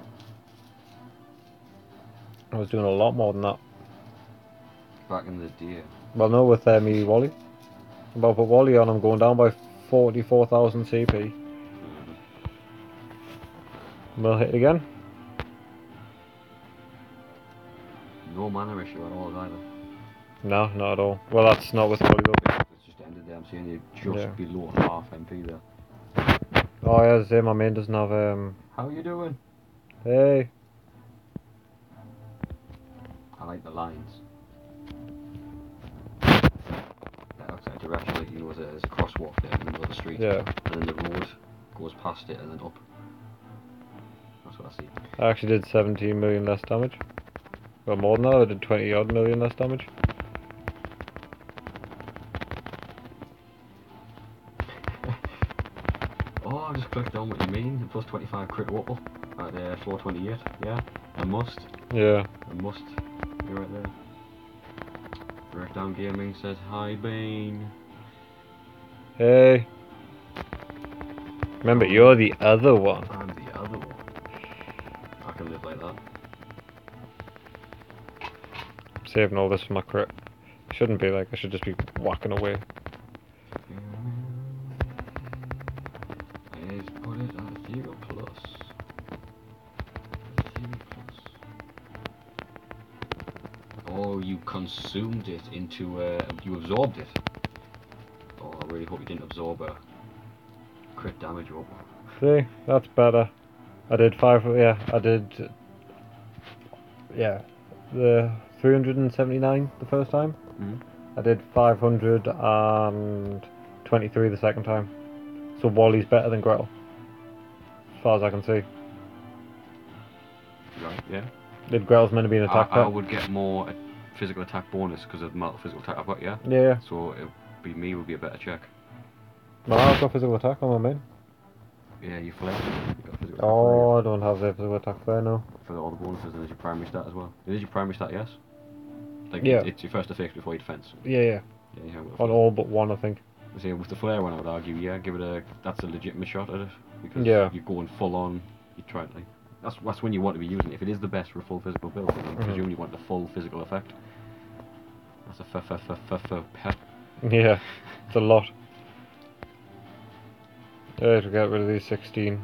I was doing a lot more than that. Back in the day. Well, no, with me Wally. I'm about to put Wally on, I'm going down by 44,000 CP. We'll hit again. No mana issue at all either. No, not at all. Well, that's not with Wally though. It's just ended there. I'm seeing you just Yeah. below half MP there. Oh yeah, same. My main doesn't have How are you doing? Hey. I like the lines. Better. backside direction, like, you know, there's a crosswalk there in the middle of the street. Yeah. And then the road goes past it and then up. That's what I see. I actually did 17 million less damage. Well, more than that, I did 20 odd million less damage. Oh, I just clicked on what you mean. The plus 25 crit whopper at floor 28. Yeah, I must. Yeah. I must. You're right there. Breakdown Gaming says hi, Bane. Hey. Remember, you're the other one. I'm the other one. I can live like that. Saving all this for my crit. Shouldn't be like, I should just be whacking away. Let's put it at 0 plus. 0 plus. Oh, you consumed it into, you absorbed it. Oh, I really hope you didn't absorb a crit damage roll. See, that's better. I did yeah, the 379 the first time. Mm. I did 523 the second time. So Wally's better than Gretel, as far as I can see. Right, yeah. Did Gretel's meant to be an attack I pet? would get more physical attack bonus because of the amount of physical attack I've got, yeah? Yeah. So it would be me would be a better check. No, I've got physical attack on my main. Yeah, you flip. You got physical attack Oh, I don't have the physical attack there, no. for all the bonuses, and there's your primary stat as well. It is your primary stat, yes? Like, Yeah. it's your first effect before your defense. Yeah, yeah. Yeah, you have it. On all but one, I think. See, with the flare one, I would argue, yeah, give it a. That's a legitimate shot at it because Yeah. you're going full on. You try like that's when you want to be using it. If it is the best for a full physical build, then I presume you want the full physical effect. That's a pet. Yeah, it's a lot. Yeah, to get rid of these 16.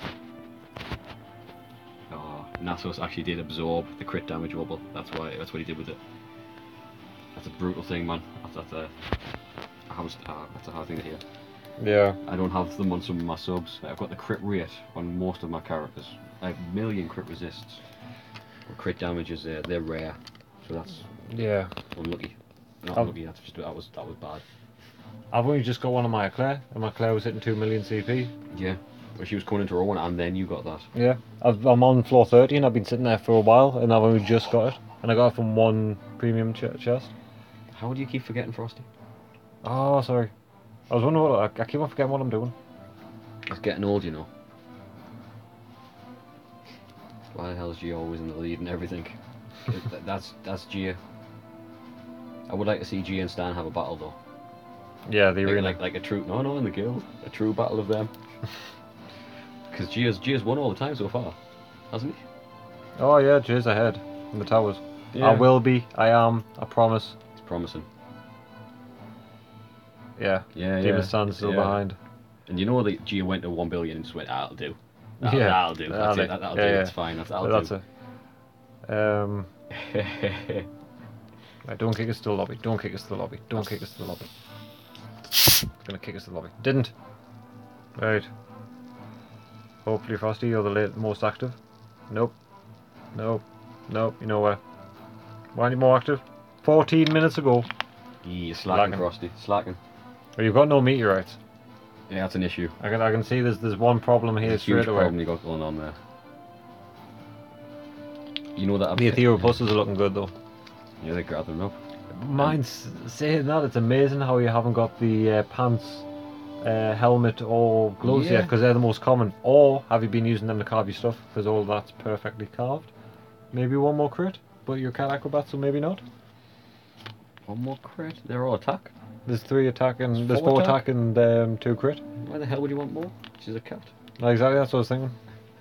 Oh, Nasos actually did absorb the crit damage wobble. That's what he did with it. That's a brutal thing, man. That's a hard thing to hear. Yeah. I don't have them on some of my subs. I've got the crit rate on most of my characters. I have a million crit resists. But crit damages, they're rare. So that's Yeah. unlucky. Not unlucky, that was bad. I've only just got one on my Eclair, and my Eclair was hitting 2 million CP. Yeah. But she was coming into her own and then you got that. Yeah. I'm on floor 30 and I've been sitting there for a while, and I've only just got it. And I got it from one premium chest. How do you keep forgetting Frosty? Oh, sorry. I was wondering what I keep on forgetting what I'm doing. It's getting old, you know. Why the hell is Gia always in the lead and everything? That's Gia. I would like to see Gia and Stan have a battle though. Yeah, the arena. Like a true no in the guild. A true battle of them. Because Gia's won all the time so far, hasn't he? Oh yeah, Jay's ahead in the towers. Yeah. I will be. I am. I promise. It's promising. Yeah. Yeah, Demon yeah. Stan's still behind. And you know that Gia went to 1 billion and just went, that'll do. Yeah. That'll do. That's it. That'll That'll do. do. Yeah, It's fine. That'll That's do. it. Right, don't kick us to the lobby. Don't kick us to the lobby. Don't kick us to the lobby. It's gonna kick us to the lobby. Didn't. Right. Hopefully, Frosty, you're the most active. Nope. Nope. Nope. You know where? Why any more active? 14 minutes ago. Yeah, slacking, Frosty. Slacking. Well, you've got no meteorites. Yeah, that's an issue. I can see there's one problem here There's a straight huge away. problem you got going on there. You know that The ethereal pluses are looking good though. Yeah, they grab them up. Mine's saying that, it's amazing how you haven't got the pants, helmet or gloves yet, because they're the most common. Or have you been using them to carve your stuff, because all that's perfectly carved. Maybe one more crit, but you're cat acrobat, so maybe not. One more crit? They're all attack? There's 3 attack and there's 4 attack and 2 crit. Why the hell would you want more? She's a cat. Exactly, that's what I was thinking.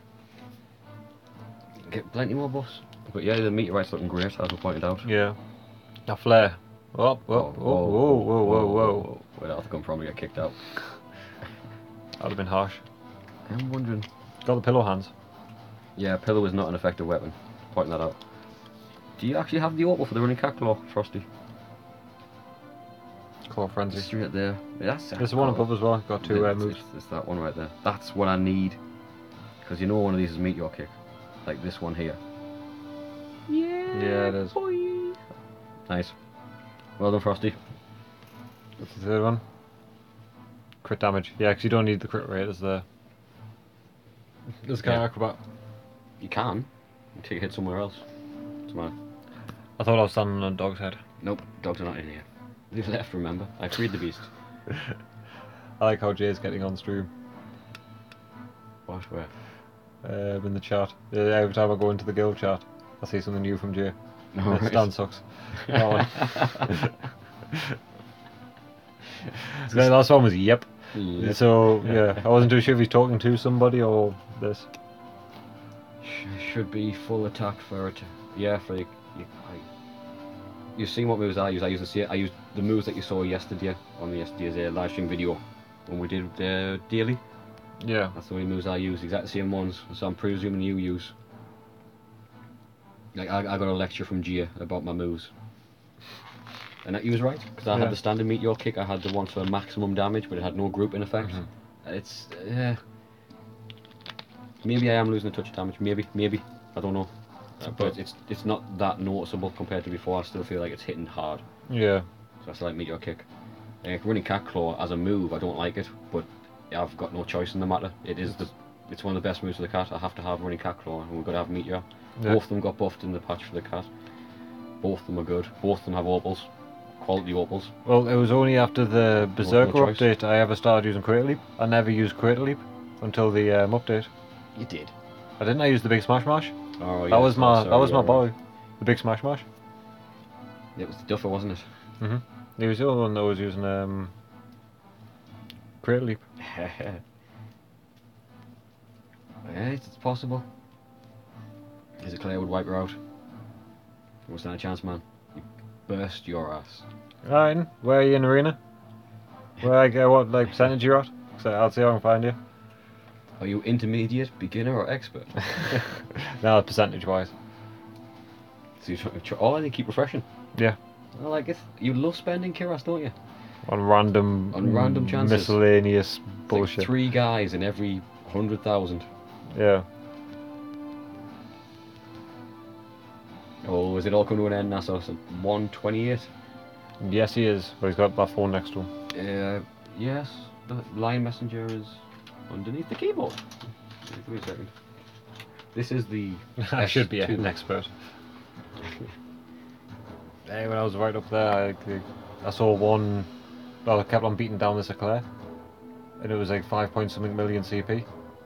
Get plenty more buffs. But yeah, the meteorite's looking great, as we pointed out. Yeah. A flare. Whoa, whoa, whoa, whoa, whoa, whoa, whoa. Where'd that have to come from to get kicked out? That'd have been harsh. I'm wondering. Got the pillow hands. Yeah, pillow is not an effective weapon. Pointing that out. Do you actually have the auto for the running cat claw, Frosty? Claw frenzy. Straight there. That's There's the one above as well. Got 2 moves. It's that one right there. That's what I need. Because you know one of these is meteor kick. Like this one here. Yeah, Yeah, it is. Boy. Nice. Well done, Frosty. What's the third one? Crit damage. Yeah, because you don't need the crit rate as the Yeah. acrobat. You can. Take a hit somewhere else. It's mad. I thought I was standing on a dog's head. Nope, dogs are not in here. They've left, remember? I freed the beast. I like how Jay's getting on stream. What? Where? In the chat. Every time I go into the guild chat, I see something new from Jay. No, right. Stan sucks. That one. The last one was yep. Yep. So yeah, I wasn't too sure if he's talking to somebody or this. Should be full attack for it. Yeah, for you've seen what moves I use. I used the moves that you saw yesterday on the yesterday's live stream video when we did daily. Yeah. That's the only moves I use. Exactly the same ones. So I'm presuming you use. Like I got a lecture from Gia about my moves. And that you was right, because I had the standard meteor kick, I had the one for maximum damage, but it had no grouping effect. It's maybe I am losing a touch of damage, maybe, I don't know. But it's not that noticeable compared to before. I still feel like it's hitting hard. Yeah. So I still like meteor kick. Running cat claw as a move, I don't like it, but I've got no choice in the matter. It's one of the best moves for the cat. I have to have running cat claw, and we've got to have meteor. Yeah. Both of them got buffed in the patch for the cat. Both of them are good. Both of them have opals. Quality opals. Well, it was only after the Berserker choice. update I ever started using Crater Leap. I never used Crater Leap until the update. You did. I didn't. I used the Big Smash Mash. Oh, That was my right. boy. The Big Smash Mash. It was the duffer, wasn't it? He was the only one that was using Crater Leap. Yeah, it's possible. Is it Claire would wipe her out? You stand a chance, man. You burst your ass. Ryan, where are you in arena? Where I get what percentage you're at? So I'll see how I can find you. Are you intermediate, beginner, or expert? No, percentage wise. So they keep refreshing. Yeah. I like it. You love spending Kiras, don't you? On random chances. miscellaneous bullshit. Like 3 guys in every 100,000. Yeah. Oh, is it all coming to an end now? So 128? Yes, he is. But he's got that phone next to him. Yes. The line messenger is underneath the keyboard. Give me a second. This is the. I should be S2. an expert. Hey, when I was right up there, I saw one. Well, I kept on beating down this Eclair, and it was like 5 point something million CP. It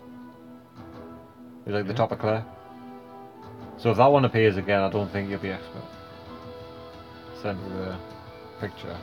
was like the top Eclair. So if that one appears again, I don't think you'll be expert. Send me the picture.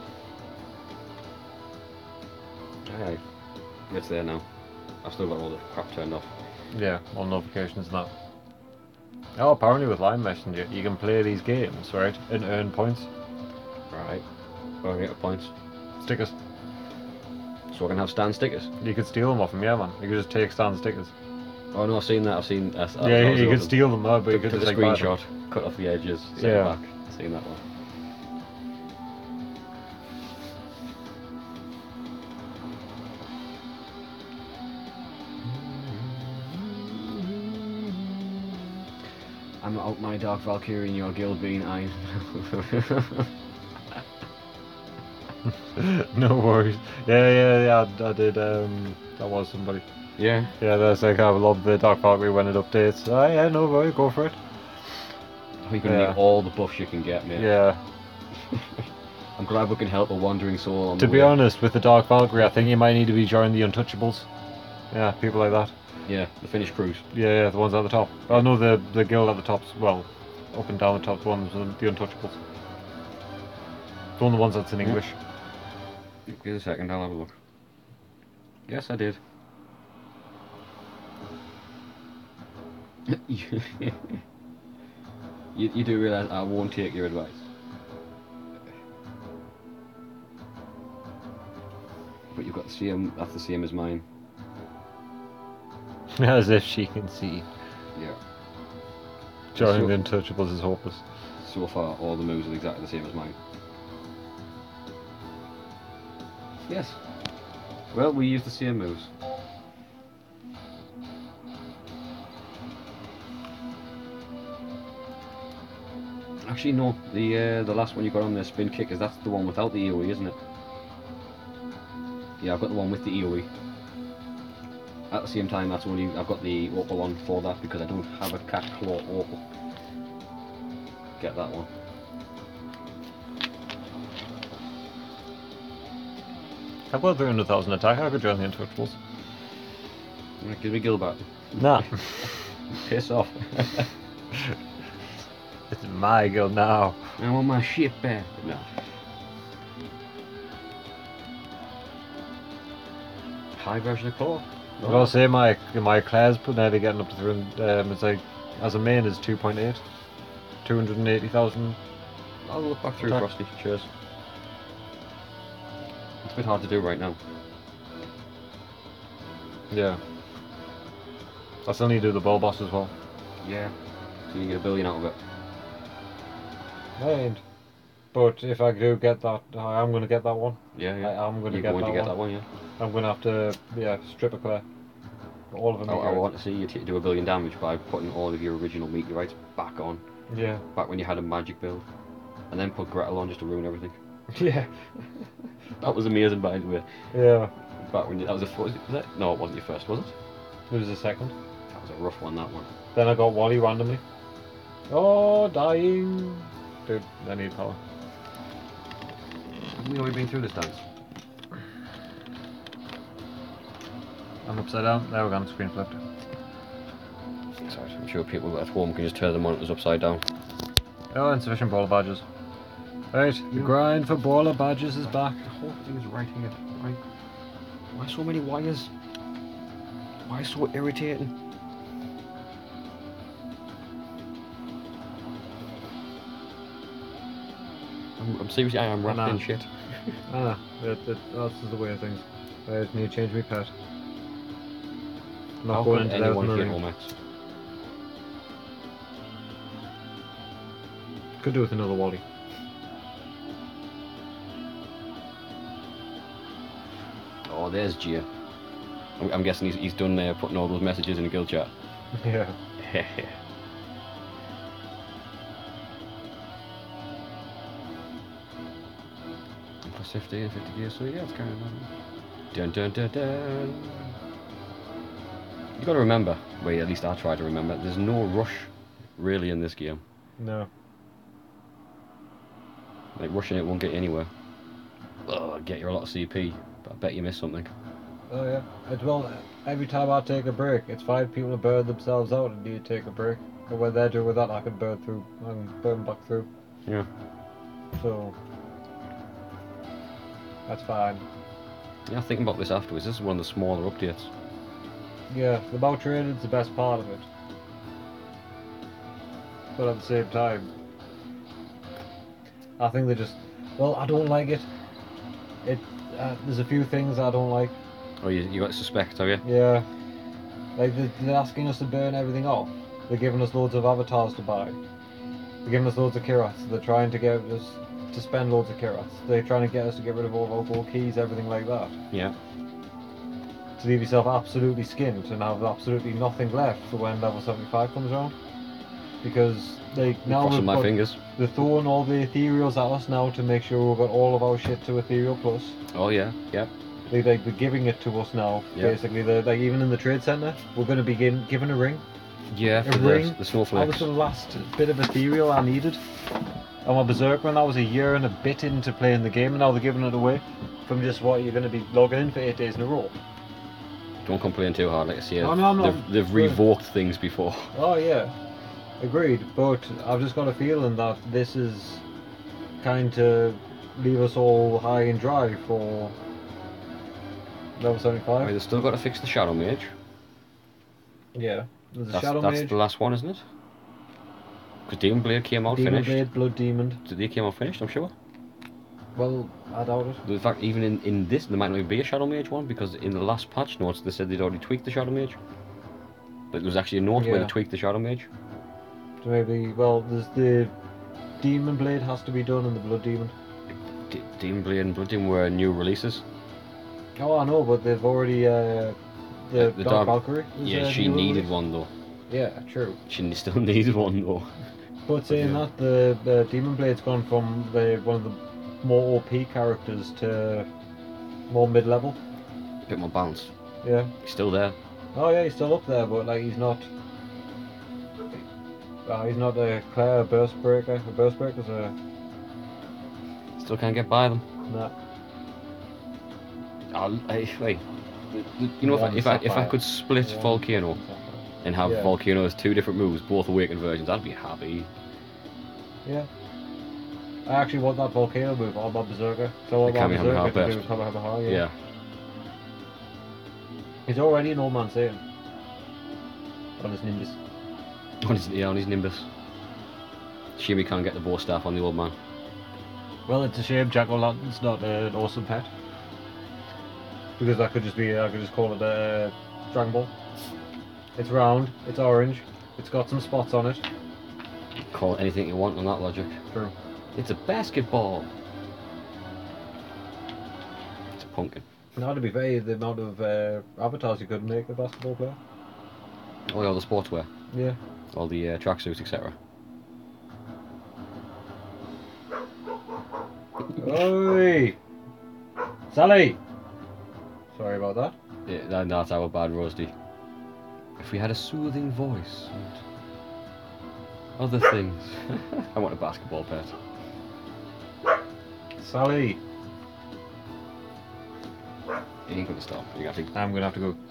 Alright. It's there now. I've still got all the crap turned off. Yeah, all notifications and that. Oh, apparently with Line Messenger, you can play these games, right, and earn points. Right. Well, I get points. Stickers. So I can have stand stickers. You could steal them off them, yeah, man. You could just take stand stickers. Oh no, I've seen that. Yeah, you could steal them, but you could took just a like buy them. screenshot, cut off the edges, send Yeah. it back. I've seen that one. I'm out my Dark Valkyrie in your guild being I. No worries. Yeah, I did, that was somebody. Yeah. Yeah, that's like, I love the Dark Valkyrie when it updates. Oh yeah, no worries, go for it. You're gonna need all the buffs you can get, mate. Yeah. I'm glad we can help a wandering soul on To the be way. honest, with the Dark Valkyrie, I think you might need to be joining the Untouchables. Yeah, people like that. Yeah, the Finnish crews. Yeah, the ones at the top. I know the guild at the top's, well, up and down the top ones, the Untouchables. The ones that's in English. Give us a second, I'll have a look. Yes, I did. you do realise I won't take your advice. But you've got the same, that's the same as mine. As if she can see. Yeah. Joining the Untouchables is hopeless. So far, all the moves are exactly the same as mine. Yes. Well, we use the same moves. Actually, no. The last one you got on the spin kick that's the one without the AoE, isn't it? Yeah, I've got the one with the EOE. At the same time, that's only I've got the opal one for that because I don't have a cat claw opal. Get that one. I've got 300,000 attack. I could join the Untouchables. Give me Gilbert. Nah. Piss off. It's my guild now. I want my shit back. No. High version of claw. I gotta say my Claire's nearly getting up to 300. It's like as a main is 2.8, 280,000. I'll look back through attack. Frosty. Cheers. It's a bit hard to do right now. Yeah. I still need to do the ball boss as well. Yeah. So you get $1 billion out of it. I ain't. But if I do get that, I'm gonna get that one. Yeah, yeah. I'm gonna You're get going that to get one. that one, yeah. I'm gonna have to, strip a Claire. All of them. I want to see you do $1 billion damage by putting all of your original meteorites back on. Yeah. Back when you had a magic build. And then put Gretel on just to ruin everything. Yeah. That was amazing, by the way. Yeah. Back when that was the first, was it? No, it wasn't your first, was it? It was the second. That was a rough one, that one. Then I got Wally randomly. Oh, dying. Dude, I need power. Have we already been through this dance? I'm upside down. There we go, screen flipped. Sorry, I'm sure people at home can just turn the monitors upside down. Oh, insufficient brawler badges. Right, the grind for brawler badges is back. The whole thing is right here. Right. Why so many wires? Why so irritating? I'm seriously, I'm wrapped in shit. That's just the way of things. I just need to change my pet. Not How going could into that anyone with hit another. Omex? Could do with another Wally. Oh, there's Gia. I'm guessing he's done putting all those messages in the guild chat. Yeah. Plus 50 and 50 gears, so yeah, it's kind of dun dun dun dun. You got to remember, well, at least I try to remember, there's no rush really in this game. No. Like rushing it won't get you anywhere. Get you a lot of CP, but I bet you miss something. Oh yeah. Well, every time I take a break, it's 5 people to burn themselves out and need to take a break. And when they're doing that, I can burn back through. Yeah. So that's fine. Yeah, thinking about this afterwards, this is one of the smaller updates. Yeah, the bout training's the best part of it. But at the same time, I think they just... Well, I don't like it. There's a few things I don't like. Oh, you got to suspect, have you? Yeah. Like, they're asking us to burn everything off. They're giving us loads of avatars to buy. They're giving us loads of kirats. They're trying to get us to spend loads of kirats. They're trying to get us to get rid of all of our gold keys, everything like that. Yeah. To leave yourself absolutely skinned and have absolutely nothing left for when level 75 comes around. Because now Crossing my fingers. they're throwing all the ethereals at us now to make sure we've got all of our shit to ethereal plus. Oh yeah, yeah. They're giving it to us now. Yeah. Basically, they're like even in the trade center, we're going to be given a ring. Yeah, for ring. the That snowflakes. was the last bit of ethereal I needed. And my berserk when I was a year and a bit into playing the game, and now they're giving it away from just what you're going to be logging in for 8 days in a row. Don't complain too hard, like I say. No, I'm not. They've revoked things before. Oh yeah, agreed. But I've just got a feeling that this is kind to leave us all high and dry for level 75. They've still got to fix the Shadow Mage. Yeah, there's a That's Shadow that's Mage, the last one, isn't it? Because Demon Blade came out Demon finished. Blade, Blood Demon. They came out finished, I'm sure. Well, I doubt it. In fact, even in this, there might not even be a Shadow Mage one, because in the last patch notes, they said they'd already tweaked the Shadow Mage. Like, there was actually a note where they Yeah. tweaked the Shadow Mage. So maybe, well, there's the Demon Blade has to be done and the Blood Demon. Demon Blade and Blood Demon were new releases. Oh, I know, but they've already, the Dark Valkyrie. was Yeah, a she new needed release. one though. Yeah, true. She still needed one though. But saying that, the Demon Blade's gone from one of the more OP characters to more mid-level. bit more balanced. Yeah. He's still there. Oh yeah, he's still up there, but like he's not. He's not a clear burst breaker. A burst breaker's a. Still can't get by them. Nah. Wait. You know, if I could split Volcano and have Volcano as 2 different moves, both awakened versions, I'd be happy. Yeah. I actually want that Volcano move on my Berserker. So I want my Berserker to do Kamehameha, yeah. He's already an old man Satan. On his Nimbus. On his Nimbus. Shame he can't get the bow staff on the old man. Well, it's a shame Jack-O-Lantern's not an awesome pet. Because I could just call it a Dragon Ball. It's round, it's orange, it's got some spots on it. Call it anything you want on that logic. True. It's a basketball. It's a pumpkin. Now to be fair, the amount of avatars you could make a basketball player. Oh, yeah, all the sportswear. Yeah. All the tracksuits, etc. Oi! Sally! Sorry about that. Yeah, that's our bad roasty. If we had a soothing voice and other things. I want a basketball pet. Sally! You ain't gonna stop. I'm gonna have to go.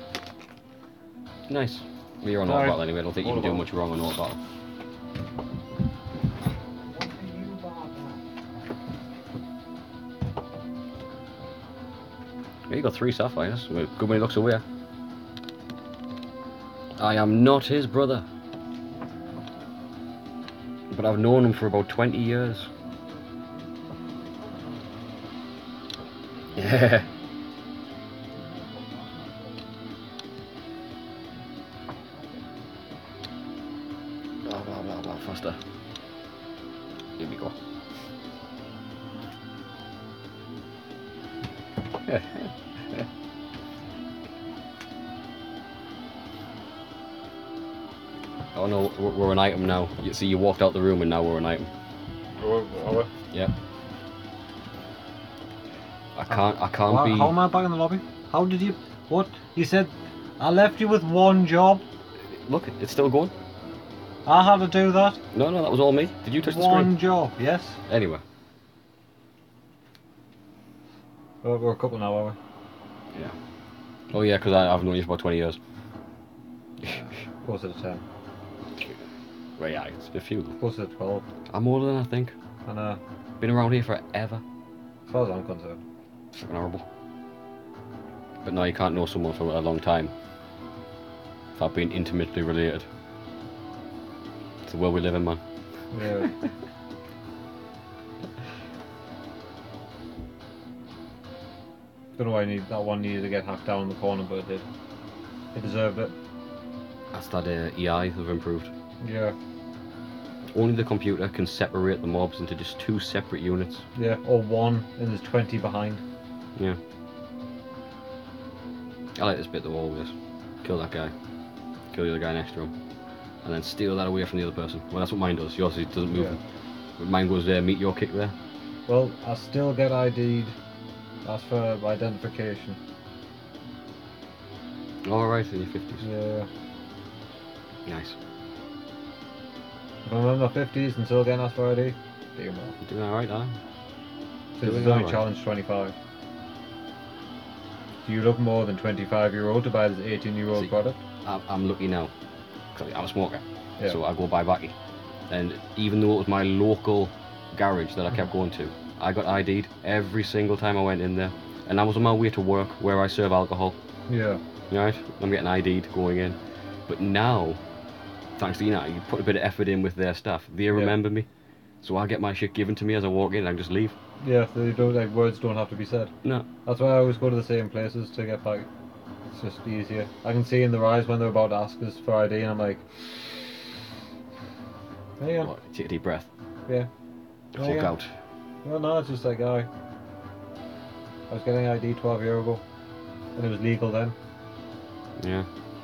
Nice. Well, you're on all battle anyway. I don't think you can do much wrong on all battle. Yeah, you got 3 sapphires. Good when he looks away. I am not his brother. But I've known him for about 20 years. Yeah. Blah, blah, blah, blah. Faster. Here we go. Oh no, we're an item now. You see, you walked out the room and now we're an item. Are we? Yeah. I can't be... How am I back in the lobby? How did you... What? You said I left you with 1 job? Look, it's still going. I had to do that? No, that was all me. Did you touch the screen? 1 job, yes. Anyway. We're a couple now, are we? Yeah. Oh yeah, because I've known you for about 20 years. Closer to 10. Right, yeah, it's a few. Closer to 12. I'm older than I think. I know. Been around here forever. As far as I'm concerned. Fucking horrible. But no, you can't know someone for a long time without being intimately related. It's the world we live in, man. Yeah. Don't know why that one needed to get hacked down in the corner, but it did. It deserved it. That's that EI have improved. Yeah. Only the computer can separate the mobs into just 2 separate units. Yeah, or 1, and there's 20 behind. Yeah. I like this bit though, always. Kill that guy. Kill the other guy next to him. And then steal that away from the other person. Well, that's what mine does. Yours doesn't move. Yeah. But mine goes there, meet your kick there. Well, I still get ID'd. That's for identification. Alright, in your 50s. Yeah. Nice. If I'm in my 50s and still getting asked for ID, do more. You're doing alright, aren't Since it's only challenge 25. Do you look more than 25-year-old to buy this 18-year-old product? I'm lucky now. Cause I'm a smoker. Yeah. So I go buy backy. And even though it was my local garage that I kept going to, I got ID'd every single time I went in there. And I was on my way to work where I serve alcohol. Yeah. Right? I'm getting ID'd going in. But now, thanks to you put a bit of effort in with their staff. They remember me. So I get my shit given to me as I walk in and I can just leave. Yeah, they don't, like, words don't have to be said. No. That's why I always go to the same places to get back. It's just easier. I can see in their eyes when they're about to ask us for ID and I'm like... There you go. What, take a deep breath. Yeah. Hulk out. Well, no, it's just like, I was getting ID 12 years ago. And it was legal then. Yeah.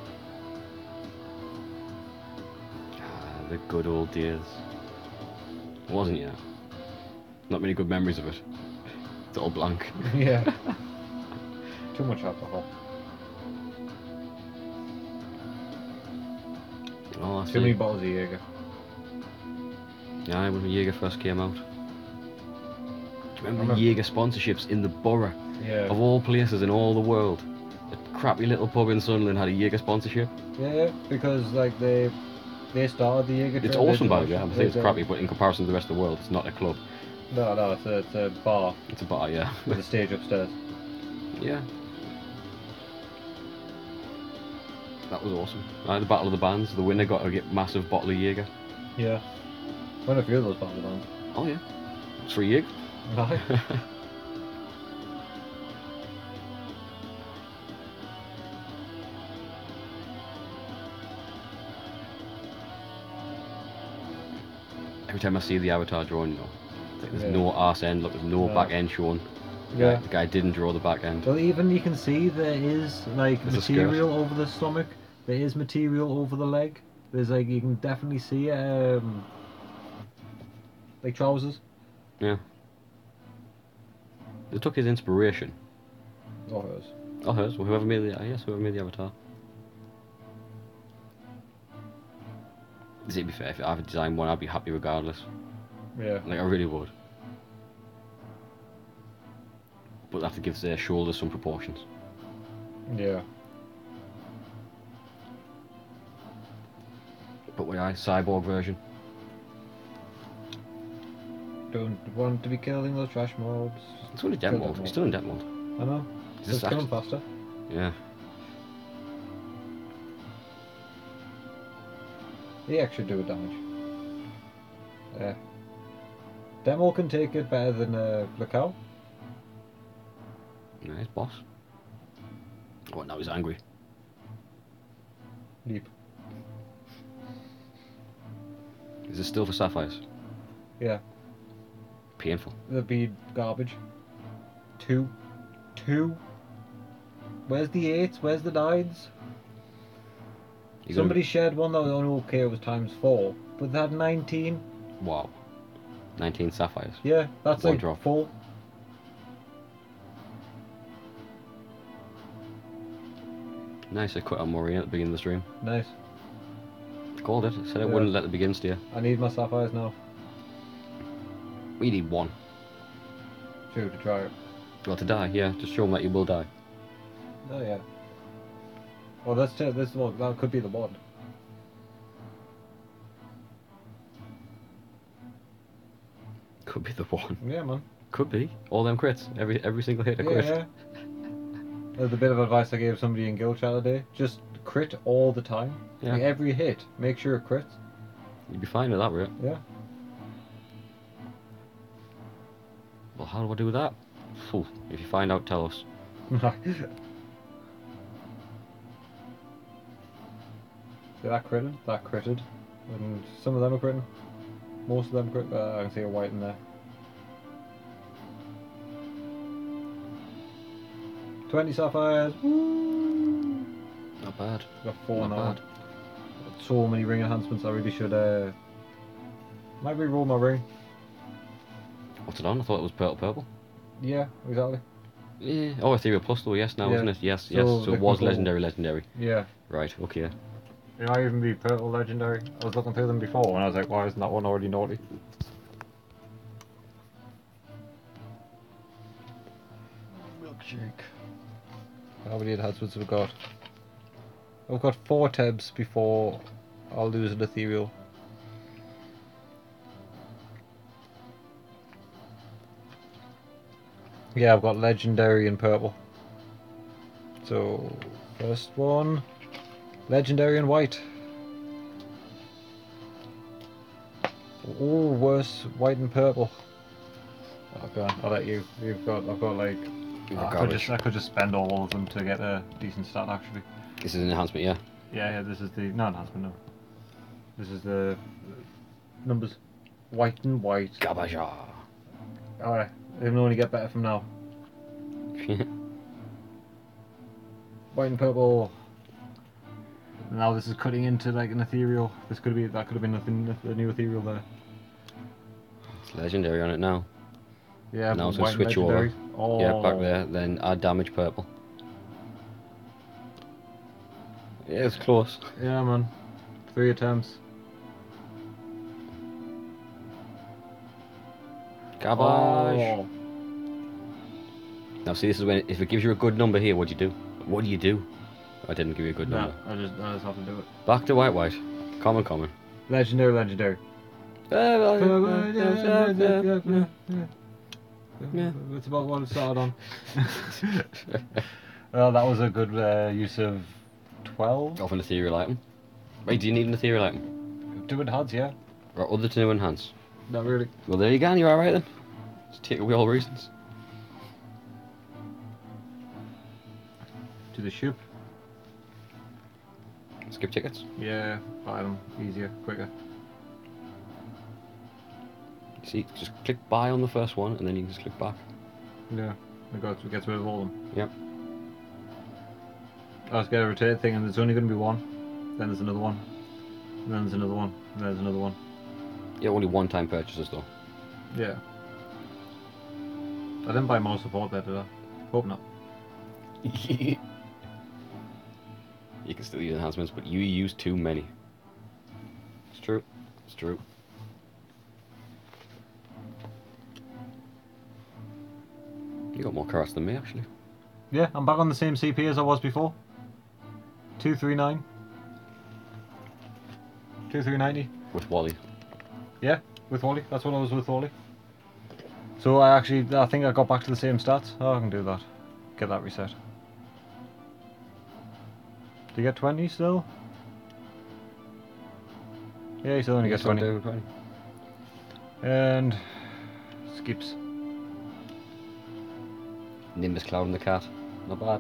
The good old days. Wasn't you? Not many good memories of it. It's all blank. Yeah. Too much alcohol. Oh, I Too many see. bottles of Jaeger. Yeah, when Jaeger first came out. Do you remember remember- the Jaeger sponsorships in the borough? Yeah. Of all places in all the world. A crappy little pub in Sunderland had a Jaeger sponsorship. Yeah, because like they started the Jaeger. It's trend, awesome, by the way. didn't I'm they? saying it's crappy, but in comparison to the rest of the world, it's not a club. No, it's a bar It's a bar, yeah. with a stage upstairs. Yeah. That was awesome. The Battle of the Bands. The winner got a massive bottle of Jaeger. Yeah. Won a few of those bottles on. Oh yeah. It's free Jaeger. Right. Every time I see the Avatar drawing, you know, it's like there's Yeah. no arse end. Look, there's no No. back end shown. Yeah. The guy didn't draw the back end. Well, even you can see there is like There's a skirt. material over the stomach. There is material over the leg. There's like you can definitely see like trousers. Yeah. They took his inspiration. Or hers. Oh, hers. Well, whoever made the Avatar. To be fair, if I had designed one, I'd be happy regardless. Yeah. Like, I really would. But I have to give their shoulders some proportions. Yeah. But with cyborg version. Don't want to be killing those trash mobs. It's only Kill dead that mold. mob. He's still in dead mold. I know. Is this Just kill them actually- faster. Yeah. He actually do damage. Yeah. Demo can take it better than the cow. Nice boss. Oh, now he's angry. Leap. Is this still for sapphires? Yeah. Painful. The bead garbage. Two. Where's the 8s? Where's the 9s? You're Somebody shared one that was only okay, it was *4, but they had 19. Wow. 19 sapphires. Yeah, that's One like drop. full. Nice, I cut on Maureen at the beginning of the stream. Nice. Called it. Said I Yeah. wouldn't let the begin steer. I need my sapphires now. We need one. 2 to try it. Well, to die, yeah. Just show them that you will die. Oh yeah. Well, this one, that could be the one. Could be the one. Yeah, man. Could be. All them crits. Every single hit a crit. Yeah. The bit of advice I gave somebody in guild chat today: just crit all the time. Yeah. Like every hit, make sure it crits. You'd be fine with that, right? Yeah. Well, how do I do that? Phew. If you find out, tell us. See that critted? That critted. And some of them are critting. Most of them crit. I can see a white in there. 20 sapphires. Woo! Not bad. Got 4 Not now. bad. So many ring enhancements. I really should. Might re-roll my ring. What's it on? I thought it was purple. Yeah, exactly. Yeah. Oh, Ethereal Plus though, yes now, Yeah. isn't it? Yes, So yes. So they it was can go- legendary. Yeah. Right, okay. It might even be purple legendary. I was looking through them before and I was like, why isn't that one already naughty? Milkshake. How many enhancements have we got? I've got 4 tabs before I'll lose an ethereal. Yeah, I've got legendary and purple. So, first one, legendary and white. Oh, worse, white and purple. Oh, go on, I'll let you. I've got like. I could just spend all of them to get a decent stat actually. This is an enhancement, yeah. Yeah, this is the no enhancement. No, this is the numbers. White and white. Gabaja. Alright, it'll only get better from now. White and purple. Now this is cutting into like an ethereal. That could have been a new ethereal there. It's legendary on it now. Yeah, Now but it's gonna white and switch over. legendary. Oh. Yeah, back there. Then add damage purple. Yeah, it's close. Yeah, man. 3 attempts. Garbage. Oh. Now see, this is when, if it gives you a good number here, what do you do? What do you do? I didn't give you a good No, number. I just have to do it. Back to white, white. Common, common. Legendary, legendary. It's about what it started on. Well, that was a good use of 12. Off an ethereal item. Wait, do you need an ethereal item? Do it HUDs, yeah. Or other to enhance? Not really. Well, there you go, you're alright then. Just take away all reasons. To the ship. Skip tickets. Yeah, buy them. Easier, quicker. See, just click buy on the first one, and then you can just click back. Yeah, it gets rid of all of them. Yep. I was get a rotate thing, and there's only going to be one. Then there's another one. And then there's another one. And there's another one. Yeah, only one-time purchases though. Yeah. I didn't buy mouse support there, did I? Hope not. You can still use enhancements, but you use too many. It's true. It's true. You got more carrots than me, actually. Yeah, I'm back on the same CP as I was before. 239. 2390. With Wally. Yeah, with Wally. That's what I was with Wally. So I think I got back to the same stats. Oh, I can do that. Get that reset. Do you get 20 still? Yeah, you still only get 20. And skips. Nimbus Cloud and the cat. Not bad.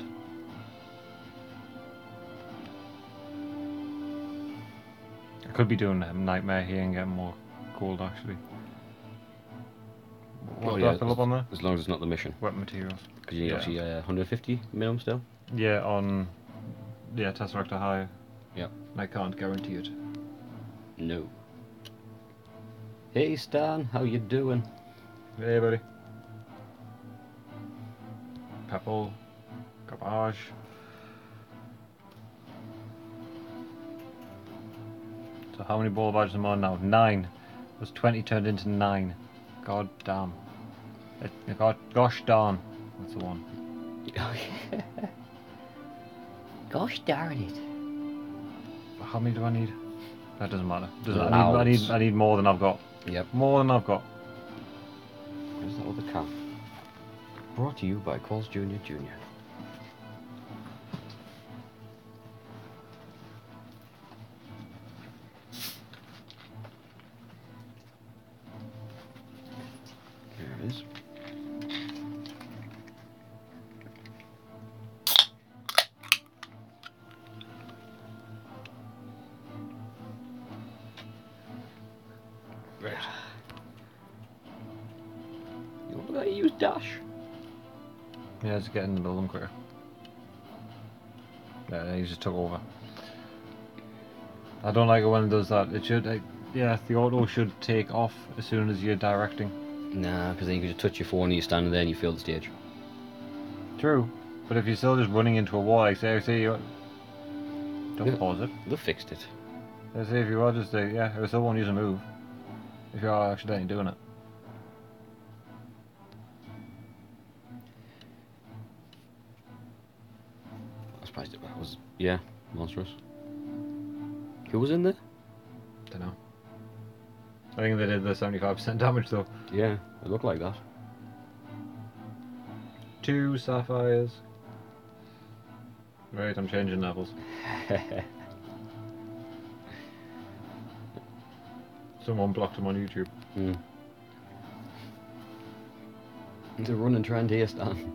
I could be doing Nightmare here and getting more gold actually. What do I fill up on there? As long as it's not the mission. Weapon materials. Because you need actually 150 minimum still. Yeah, on Tesseract or higher. Yep. And I can't guarantee it. No. Hey Stan, how you doing? Hey buddy. Pepple. Garbage. So how many ball badges am I on now? 9. Was 20 turned into 9. God damn. Gosh darn. That's the one. Gosh darn it. How many do I need? That doesn't matter. I need more than I've got. Yep. More than I've got. Where's that other cat? Brought to you by Calls Junior Junior. Here it is. Right. You want to use dash? Yeah, just get in the building quicker. Yeah, he just took over. I don't like it when it does that. It should, yeah, the auto should take off as soon as you're directing. Nah, because then you can just touch your phone and you're standing there and you feel the stage. True, but if you're still just running into a wall, like say you don't pause it. They fixed it. Say if you are just yeah, if still won't use a move. If you are accidentally doing it. I surprised it was, yeah, monstrous. Who was in there? Don't know. I think they did the 75% damage though. Yeah, it looked like that. 2 sapphires. Right, I'm changing levels. Someone blocked him on YouTube. It's a running trend here, Stan.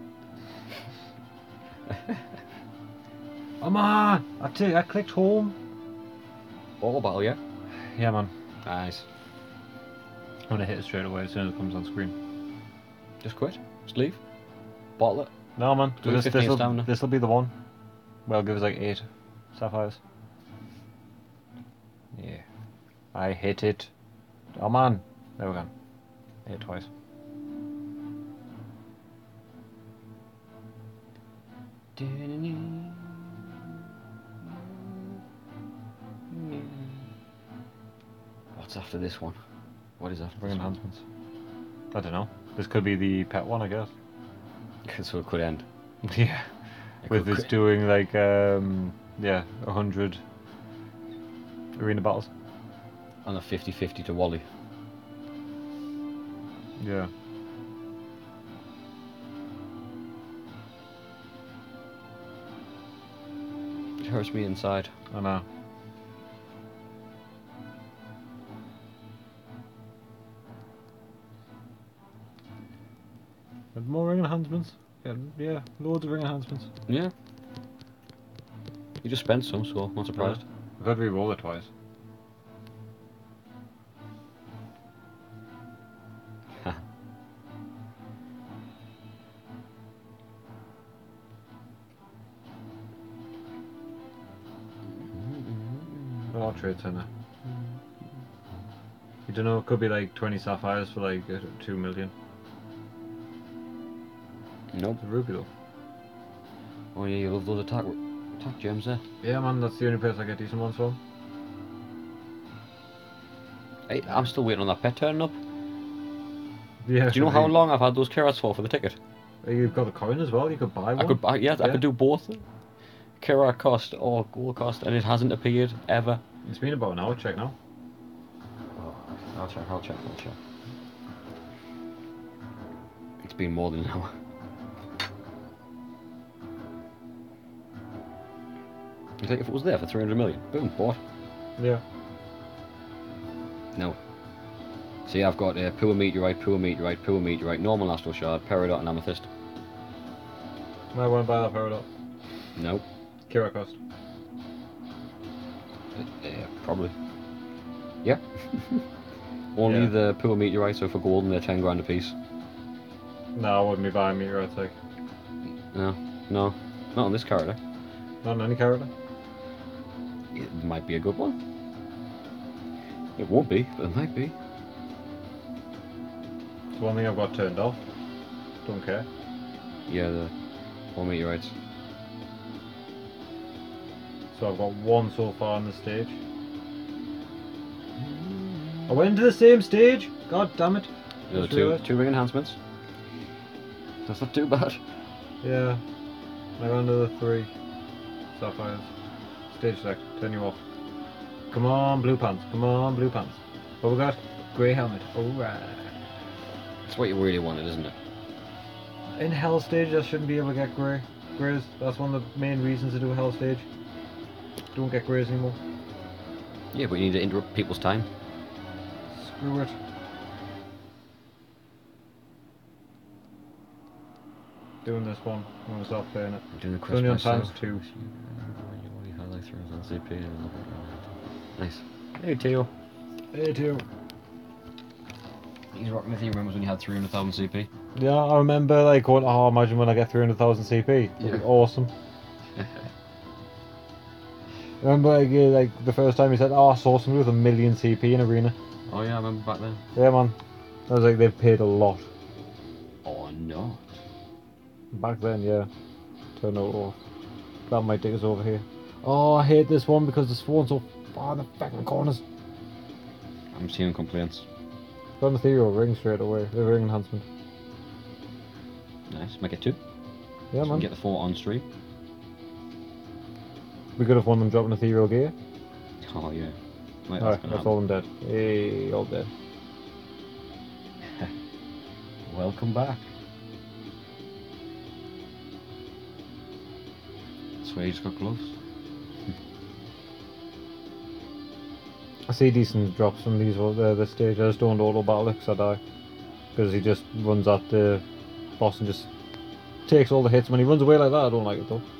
Come on! I clicked home. Auto battle, yeah? Yeah, man. Nice. I'm gonna hit it straight away as soon as it comes on screen. Just quit. Just leave. Bottle it. No, man. Do it 15 stamina. This'll be the one. Well, give us like 8 sapphires. Yeah. I hit it. Oh, man. There we go. Hit it twice. What's after this one? What is after Ring this one? enhancements. I don't know. This could be the pet one, I guess. So it could end. Yeah. With this doing like, yeah, 100 arena battles. On a 50-50 to Wally. Yeah. It hurts me inside. I know. And more ring enhancements. Yeah, loads of ring enhancements. Yeah. You just spent some, so I'm not surprised. I've had to re-roll it twice. Oh, trade center. You don't know, it could be like 20 sapphires for like 2 million. Nope. It's a rupee though. Oh yeah, you love those attack gems there. Yeah man, that's the only place I get decent ones from. Hey, I'm still waiting on that pet turning up. Yeah. Do you know how long I've had those carrots for the ticket? You've got a coin as well, you could buy one. I could buy, yeah, I could do both. Carrot cost or gold cost, and it hasn't appeared ever. It's been about an hour, check now. Oh, I'll check. It's been more than an hour. You think if it was there for 300 million, boom, bought. Yeah. No. See, I've got poor meteorite, normal astral shard, peridot, and amethyst. Might want to buy that peridot. Nope. Kira cost. Probably. Yeah. Only Yeah. the poor meteorites, so for gold, and they're 10 grand a piece. No, I wouldn't be buying meteorites like. No, not on this character. Not on any character. It might be a good one. It won't be, but it might be. It's one thing I've got turned off. Don't care. Yeah, the poor meteorites. So I've got one so far on the stage. I went into the same stage! God damn it. The Just two realised. ring enhancements. That's not too bad. Yeah. I got into the 3 sapphires. Stage select. Turn you off. Come on, blue pants. Come on, blue pants. What we got? Grey helmet. Alright. That's what you really wanted, isn't it? In hell stage, I shouldn't be able to get grey. Greys. That's one of the main reasons to do a hell stage. Don't get greys anymore. Yeah, but you need to interrupt people's time. Screw it. Doing this one. I'm gonna stop playing it. I'm doing the It's quest only on myself. times 2. Nice. Hey, Teo. Hey, too. He's rocking with you. Remembers when you had 300,000 CP? Yeah, I remember like going, oh, imagine when I get 300,000 CP. It'd Yeah. be awesome. Remember like the first time he said, oh, I saw somebody with 1 million CP in arena. Oh yeah, I remember back then. Yeah, man. I was like, they've paid a lot. Oh no. Back then, yeah. Turn it off. That might take us over here. Oh, I hate this one because the spawn's so far in the fucking corners. I'm seeing complaints. Got an ethereal ring straight away. The ring enhancement. Nice. Might get 2. Yeah, So we man. can get the 4 on stream. We could have won them dropping ethereal gear. Oh yeah. Might Alright, gonna that's all them dead. Hey, all dead. happen. Welcome back. Swear you just got gloves. I see decent drops from these this stage. I just don't auto battle it 'cause I die. Because he just runs at the boss and just takes all the hits. When he runs away like that, I don't like it though.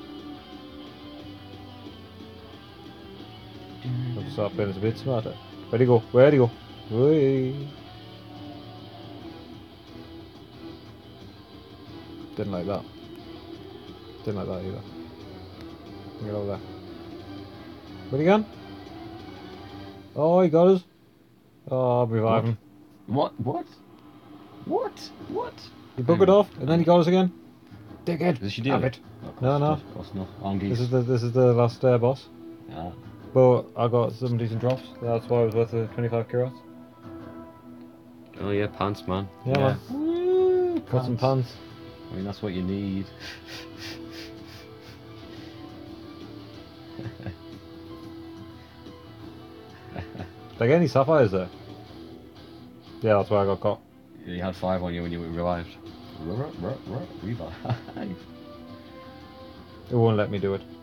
I'll start playing this a bit smarter. Where'd he go? Where'd he go? Whee. Didn't like that. Didn't like that either. Get over there. Where'd he gone? Oh, he got us. Oh, revive him. What? He buggered off, and then he got us again. Dickhead. Did she do Have it? it. No, no. Of course not. On This geese. is the last boss. Ah. But I got some decent drops. That's why I was worth the 25 carats. Oh yeah, pants, man. Yeah, man. Woo, Got some pants. I mean, that's what you need. Did I get any sapphires there? Yeah, that's why I got caught. You had 5 on you when you revived. Revive. It won't let me do it.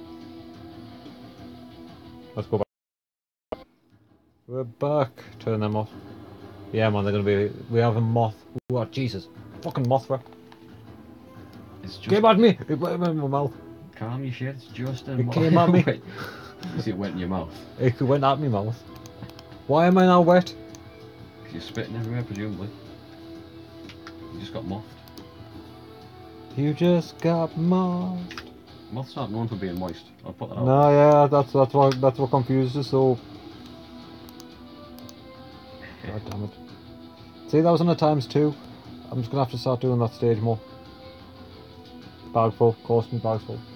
Let's go back. We're back. Turn them off. Yeah, man, they're gonna be. We have a moth. What? Jesus. Fucking Mothra. It's just. Came at me! It went in my mouth. Calm your shit, it's just a It came at me. You see it went in your mouth. It went at me mouth. Why am I now wet? Because you're spitting everywhere, presumably. You just got mouthed. You just got mouthed. Moths aren't known for being moist. I'll put that out. No, yeah, that's what confused us. So. God damn it. See, that was on a ×2. I'm just gonna have to start doing that stage more. Bag full, cost me bags full.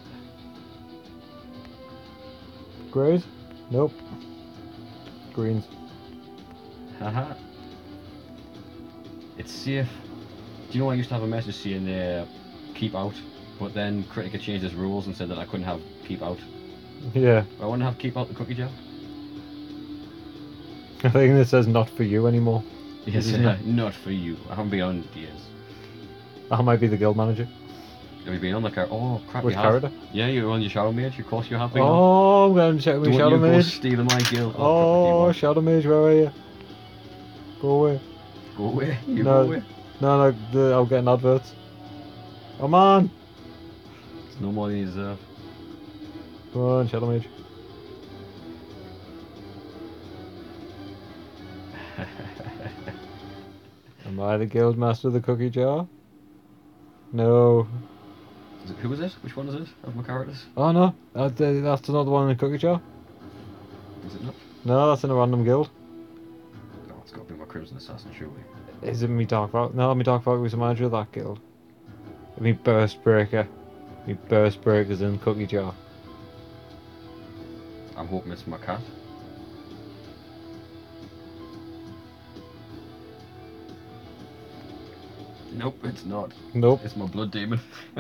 Greys? Nope. Greens. Haha. It's safe. Do you know I used to have a message saying keep out, but then Kritika changed his rules and said that I couldn't have keep out. Yeah. I want to have keep out the cookie jar. I think it says not for you anymore. Yes, not for you. I haven't been on years. I might be the guild manager. Have you been on the car? Oh crap! Which you have. character? Yeah, you're on your Shadow Mage. Of course you have been. Oh, I'm going to check my Don't Shadow you go Mage. stealing my guild. Oh, Shadow Mage, where are you? Go away. Go away. You No. go away. No, I'll get an advert. Come on. There's no more than you deserve. Come on, Shadow Mage. Am I the guild master of the cookie jar? No. Who is it? Which one is it of my characters? Oh no, that's another one in the cookie jar. Is it not? No, that's in a random guild. Oh, it's got to be my Crimson Assassin, surely. Is it me Dark Valk? No, me Dark Valk was the manager of that guild. Me Burst Breaker. Me Burst Breaker's in cookie jar. I'm hoping it's my cat. Nope, it's not. Nope. It's my blood demon.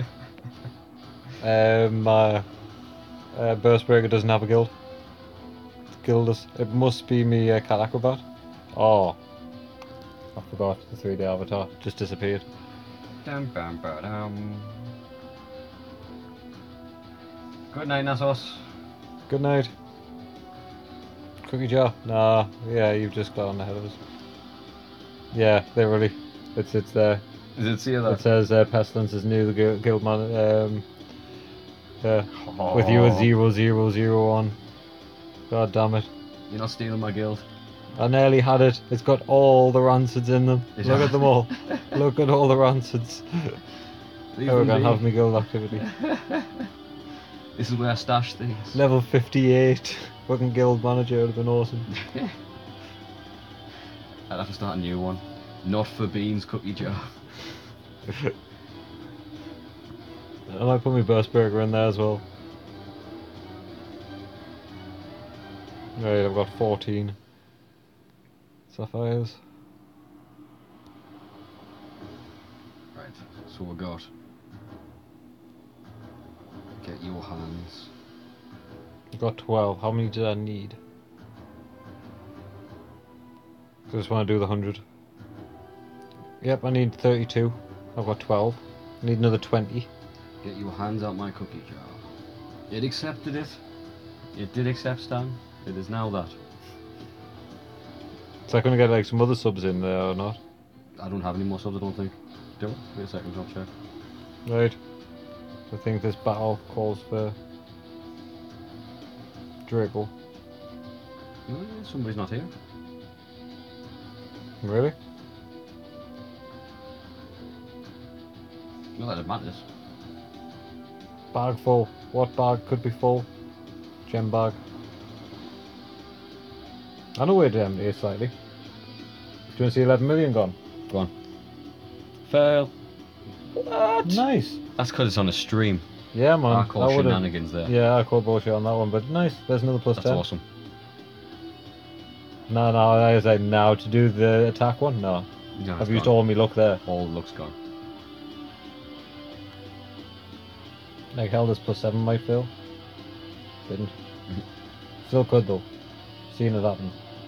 My Burst Breaker doesn't have a guild. Guild us. It must be me Cat Acrobat. Oh. I forgot the 3D avatar. Just disappeared. Dum, bum, ba-dum. Good night, Nasos. Good night. Cookie jar? Nah, yeah, you've just got on ahead of us. Yeah, they really. It's there. Does it say that? It says Pestilence is new, the guild man. With you a 000 on. God damn it. You're not stealing my guild. I nearly had it. It's got all the rancids in them. Look at them all. Look at all the rancids. Oh, we're gonna have me guild activity. This is where I stash things. Level 58. Fucking guild manager would have been awesome. I'd have to start a new one. Not for beans cookie jar. I might put my Burst Burger in there as well. Right, I've got 14 sapphires. Right, so we got. Get your hands. I've got 12. How many did I need? I just want to do the 100. Yep, I need 32. I've got 12. I need another 20. Get your hands out my cookie jar. It accepted it. It did accept Stan. It is now that. So I'm gonna get like some other subs in there or not? I don't have any more subs, I don't think. Do it? Wait a second, I'll check. Right. I think this battle calls for Draco. Somebody's not here. Really? Not that it matters. Bag full. What bag could be full? Gem bag. I know where the empty is slightly. Do you want to see 11 million gone? Go on. Fail. What? Nice. That's because it's on a stream. Yeah, man. I call that would've- shenanigans there. Yeah, I call bullshit on that one, but nice. There's another plus That's 10. awesome. No, I was like, now to do the attack one? No. No, I've used all my luck there. All the luck's gone. Like, hell, this plus 7 might fail. Didn't. Mhm. Still could, though. Seeing it happen.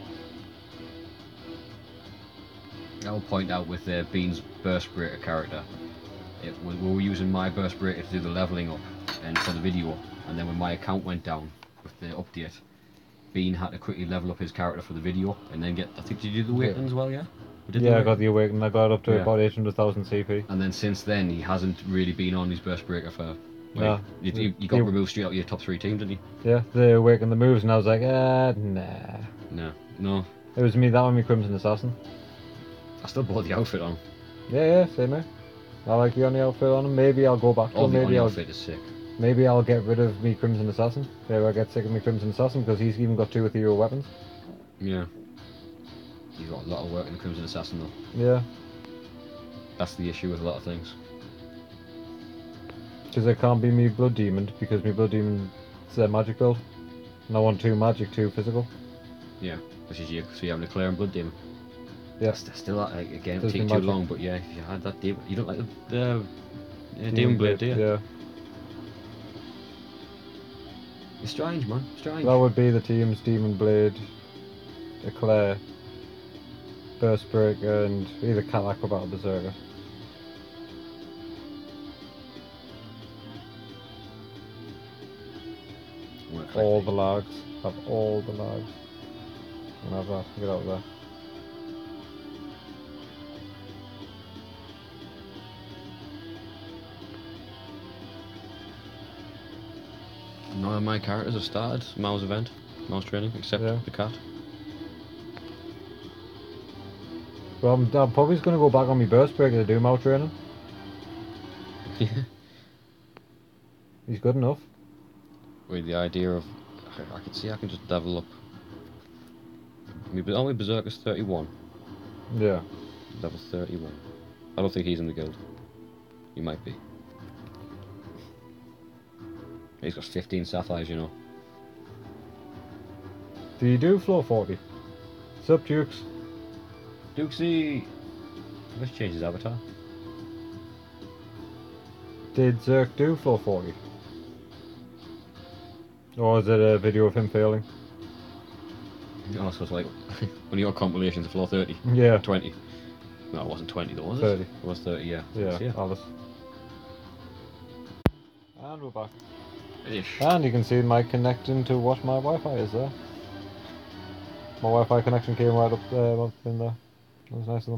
I'll point out with Bean's Burst Breaker character, we were using my Burst Breaker to do the levelling up and for the video, and then when my account went down with the update, Bean had to quickly level up his character for the video and then get, I think, did you do the Awakening as well, yeah? Yeah, I got the Awakening. I got up to Yeah. about 800,000 CP. And then since then, he hasn't really been on his Burst Breaker for... No. You got removed straight out of your top 3 teams, didn't you? Yeah, the Awakening the moves, and I was like, nah. No. It was me, that one, me Crimson Assassin. I still bought the outfit on. Yeah, same here. I like the only outfit on him. Maybe I'll go back to Oh, him. the Maybe outfit is sick. Maybe I'll get rid of me Crimson Assassin. Maybe I'll get sick of me Crimson Assassin because he's even got 2 ethereal weapons. Yeah. He's got a lot of work in the Crimson Assassin though. Yeah. That's the issue with a lot of things. Because it can't be me Blood Demon because me Blood Demon is a magic build. And I want 2 magic, 2 physical. Yeah. Which is you, so you have a Clear and Blood Demon. Yeah. That's still, like, again, it'll Does take the too magic. long, but yeah, if you had that demon, you don't like the Demon Blade, do you? Yeah. It's strange, man. Strange. That would be the team's Demon Blade, Eclair, Burst Breaker, and either Cat Acrobat or Berserker. All the lags. Have all the lags. And have that. Get out of there. None of my characters have started mouse event, mouse training, except Yeah. the cat. Well, I'm probably just going to go back on my Burst Breaker to do mouth training. Yeah. He's good enough. With the idea of, I can see I can just level up. Only Berserker's 31. Yeah. Level 31. I don't think he's in the guild. He might be. He's got 15 sapphires, you know. Do you do floor 40? Sup, Dukes? Dukesy! Let's change his avatar. Did Zerk do floor 40? Or is it a video of him failing? Oh, so it's like one of your compilations of floor 30. Yeah. 20. No, it wasn't 20 though, was it? 30. It was 30, yeah. Yeah, Alice. And we're back. Ish. And you can see my connecting to what my Wi-Fi is there. My Wi-Fi connection came right up in there. That was nice of them.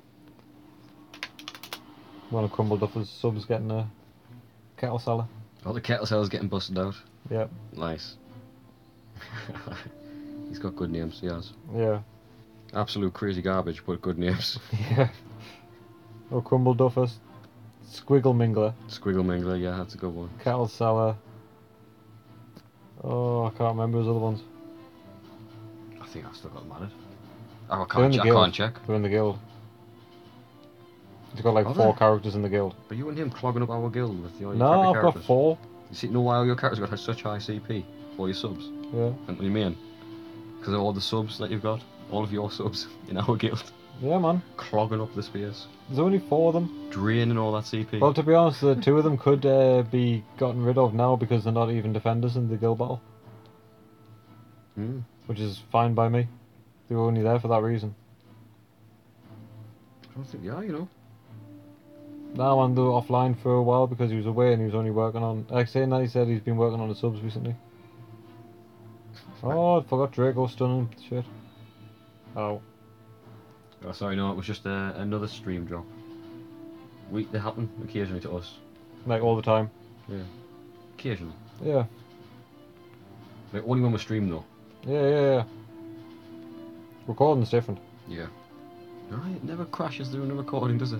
One of Crumble Duffer's subs getting a kettle seller. Oh, the kettle cell's getting busted out. Yep. Nice. He's got good names, he has. Yeah. Absolute crazy garbage, but good names. Yeah. Oh, Crumble Duffer, Squiggle Mingler, Squiggle Mingler, yeah, that's a good one. kettle seller. Oh, I can't remember his other ones. I think I've still got them added. Oh, They're in the guild. I can't check. They're in the guild. He's got like Are 4 they? characters in the guild. But you and him clogging up our guild with your No, crappy I've got characters. 4. You see, know why all your characters got such high CP? All your subs. Yeah. And what do you mean? Because of all the subs that you've got. All of your subs in our guild. Yeah, man. Clogging up the space. There's only 4 of them. Draining all that CP. Well, to be honest, the 2 of them could be gotten rid of now because they're not even defenders in the guild battle. Hmm. Which is fine by me. They were only there for that reason. I don't think they are, you know. Now I'm offline for a while because he was away and he was only working on... Like saying that, he said he's been working on the subs recently. Oh, I forgot Draco stunning. Shit. Oh. Oh, sorry, no, it was just another stream drop. They happen occasionally to us. Like all the time. Yeah. Occasionally. Yeah. Like only when we stream though. Yeah. Recording's different. Yeah. No, it never crashes during a recording, does it?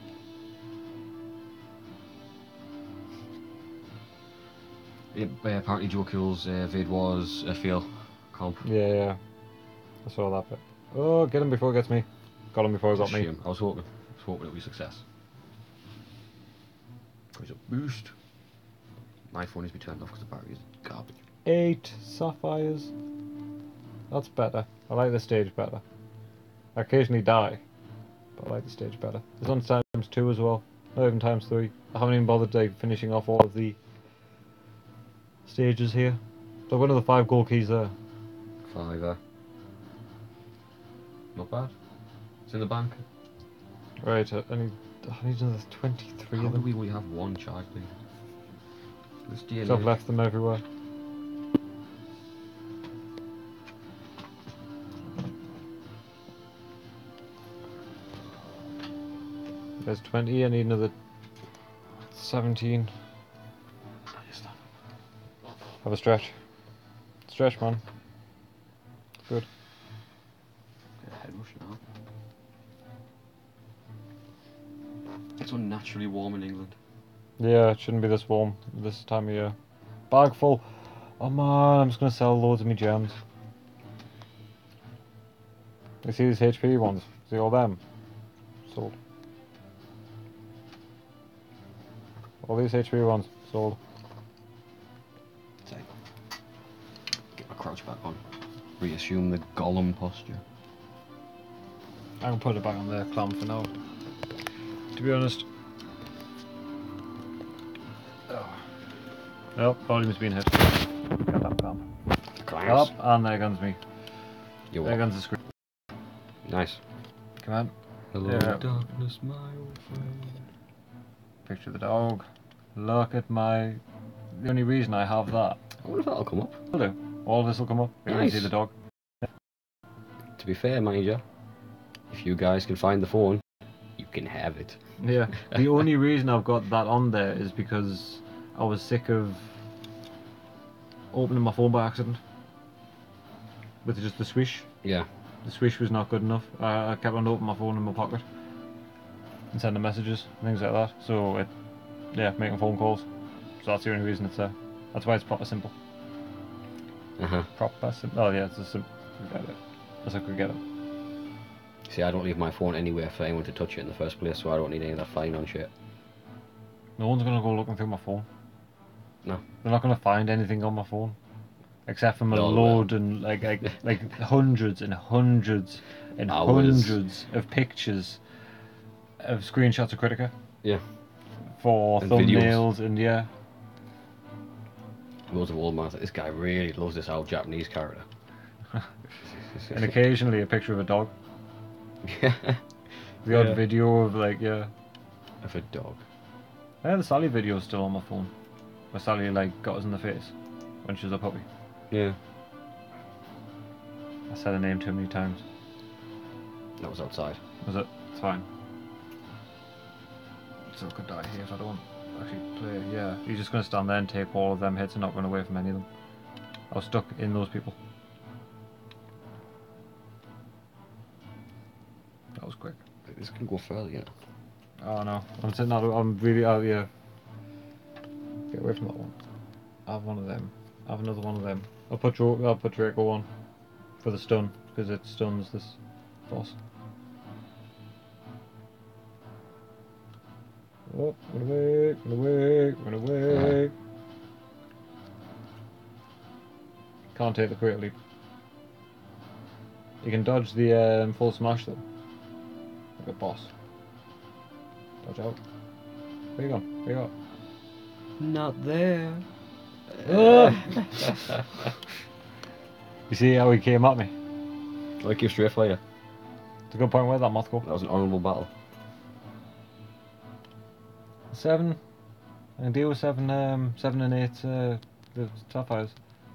Apparently Joe Kill's vid was a fail comp. Yeah. I saw that bit. Oh, get him before he gets me. Got him before he got me. Shame. I was hoping it would be a success. He's a boost. My phone needs to be turned off because the battery is garbage. 8 sapphires. That's better. I like the stage better. I occasionally die, but I like the stage better. This one's times 2 as well. Not even times 3. I haven't even bothered like finishing off all of the stages here. So I've got another 5 gold keys there. 5. Not bad. It's in the bank. Right, I need another 23 How of do them. we only have one charge thing? This DNA. So I've left them everywhere. There's 20, I need another 17. Have a stretch. Stretch, man. Good. Get a head rush now. It's unnaturally warm in England. Yeah, it shouldn't be this warm this time of year. Bag full. Oh man, I'm just gonna sell loads of me gems. You see these HP ones? See all them? Sold. All these HP ones, sold. Take. Get my crouch back on. Reassume the golem posture. I'm gonna put it back on the clam for now. To be honest. Oh. Nope, volume's been hit. Get that clamp. Clamps. Up, and there guns me. You There what? guns the screen. Nice. Come on. Hello, Yeah. darkness, my old friend. Picture of the dog. Look at my... The only reason I have that... I wonder if that'll come up. Will do. All this will come up. You can Nice. see the dog. To be fair, mind you, if you guys can find the phone, you can have it. Yeah. The only reason I've got that on there is because I was sick of opening my phone by accident. With just the swish. Yeah. The swish was not good enough. I kept on opening my phone in my pocket. And sending messages, things like that. So, yeah, making phone calls. So that's the only reason it's there. That's why it's proper simple. Proper simple. Oh yeah, it's a simple. Forget it. As I could get it. See, I don't leave my phone anywhere for anyone to touch it in the first place, so I don't need any of that flying on shit. No one's gonna go looking through my phone. No. They're not gonna find anything on my phone. Except from a No, load and like hundreds and hundreds and Hours. hundreds of pictures of screenshots of Kritika. Yeah. For And thumbnails and yeah. Loads of old man. This guy really loves this old Japanese character. And occasionally a picture of a dog. Yeah. The odd video of like, yeah. Of a dog. Yeah, the Sally video is still on my phone. Where Sally like got us in the face when she was a puppy. Yeah. I said her name too many times. That was outside. Was it? It's fine. Still could die here if I don't actually play. Yeah, you're just gonna stand there and take all of them hits and not run away from any of them. I was stuck in those people. That was quick. This can go further, you know. Oh no, I'm sitting out. I'm really out here. Get away from that one. I have one of them. I have another one of them. I'll put Draco on for the stun because it stuns this boss. Oh, run away, run away, run away. Can't take the critical leap. You can dodge the full smash though. Like a boss. Dodge out. Where you gone? Where you at? Not there. You see how he came at me? Like you straight fire. It's a good point. Where'd that moth go? That was an honourable battle. 7. I can deal with 7 and 8 the sapphires.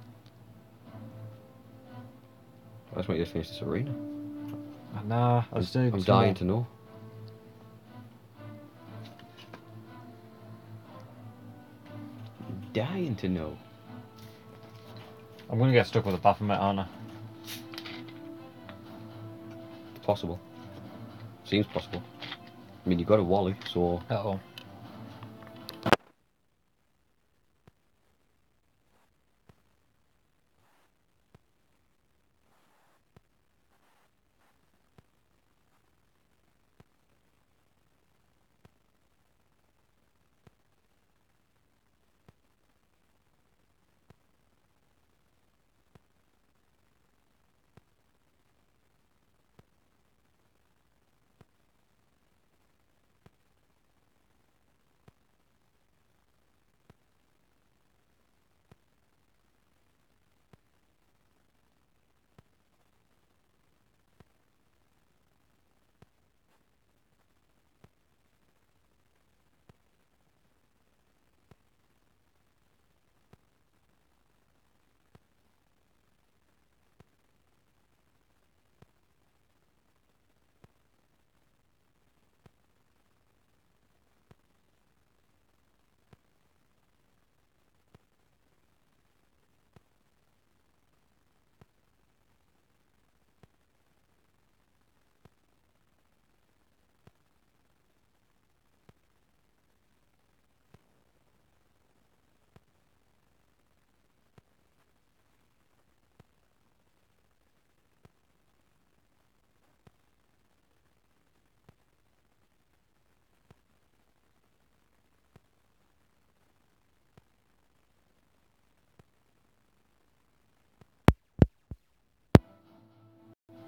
I just want you to finish this arena. Nah, I'm dying to know. Dying to know. I'm gonna get stuck with a Baphomet, aren't I? It's possible. Seems possible. I mean, you got a Wally, so. Uh-oh.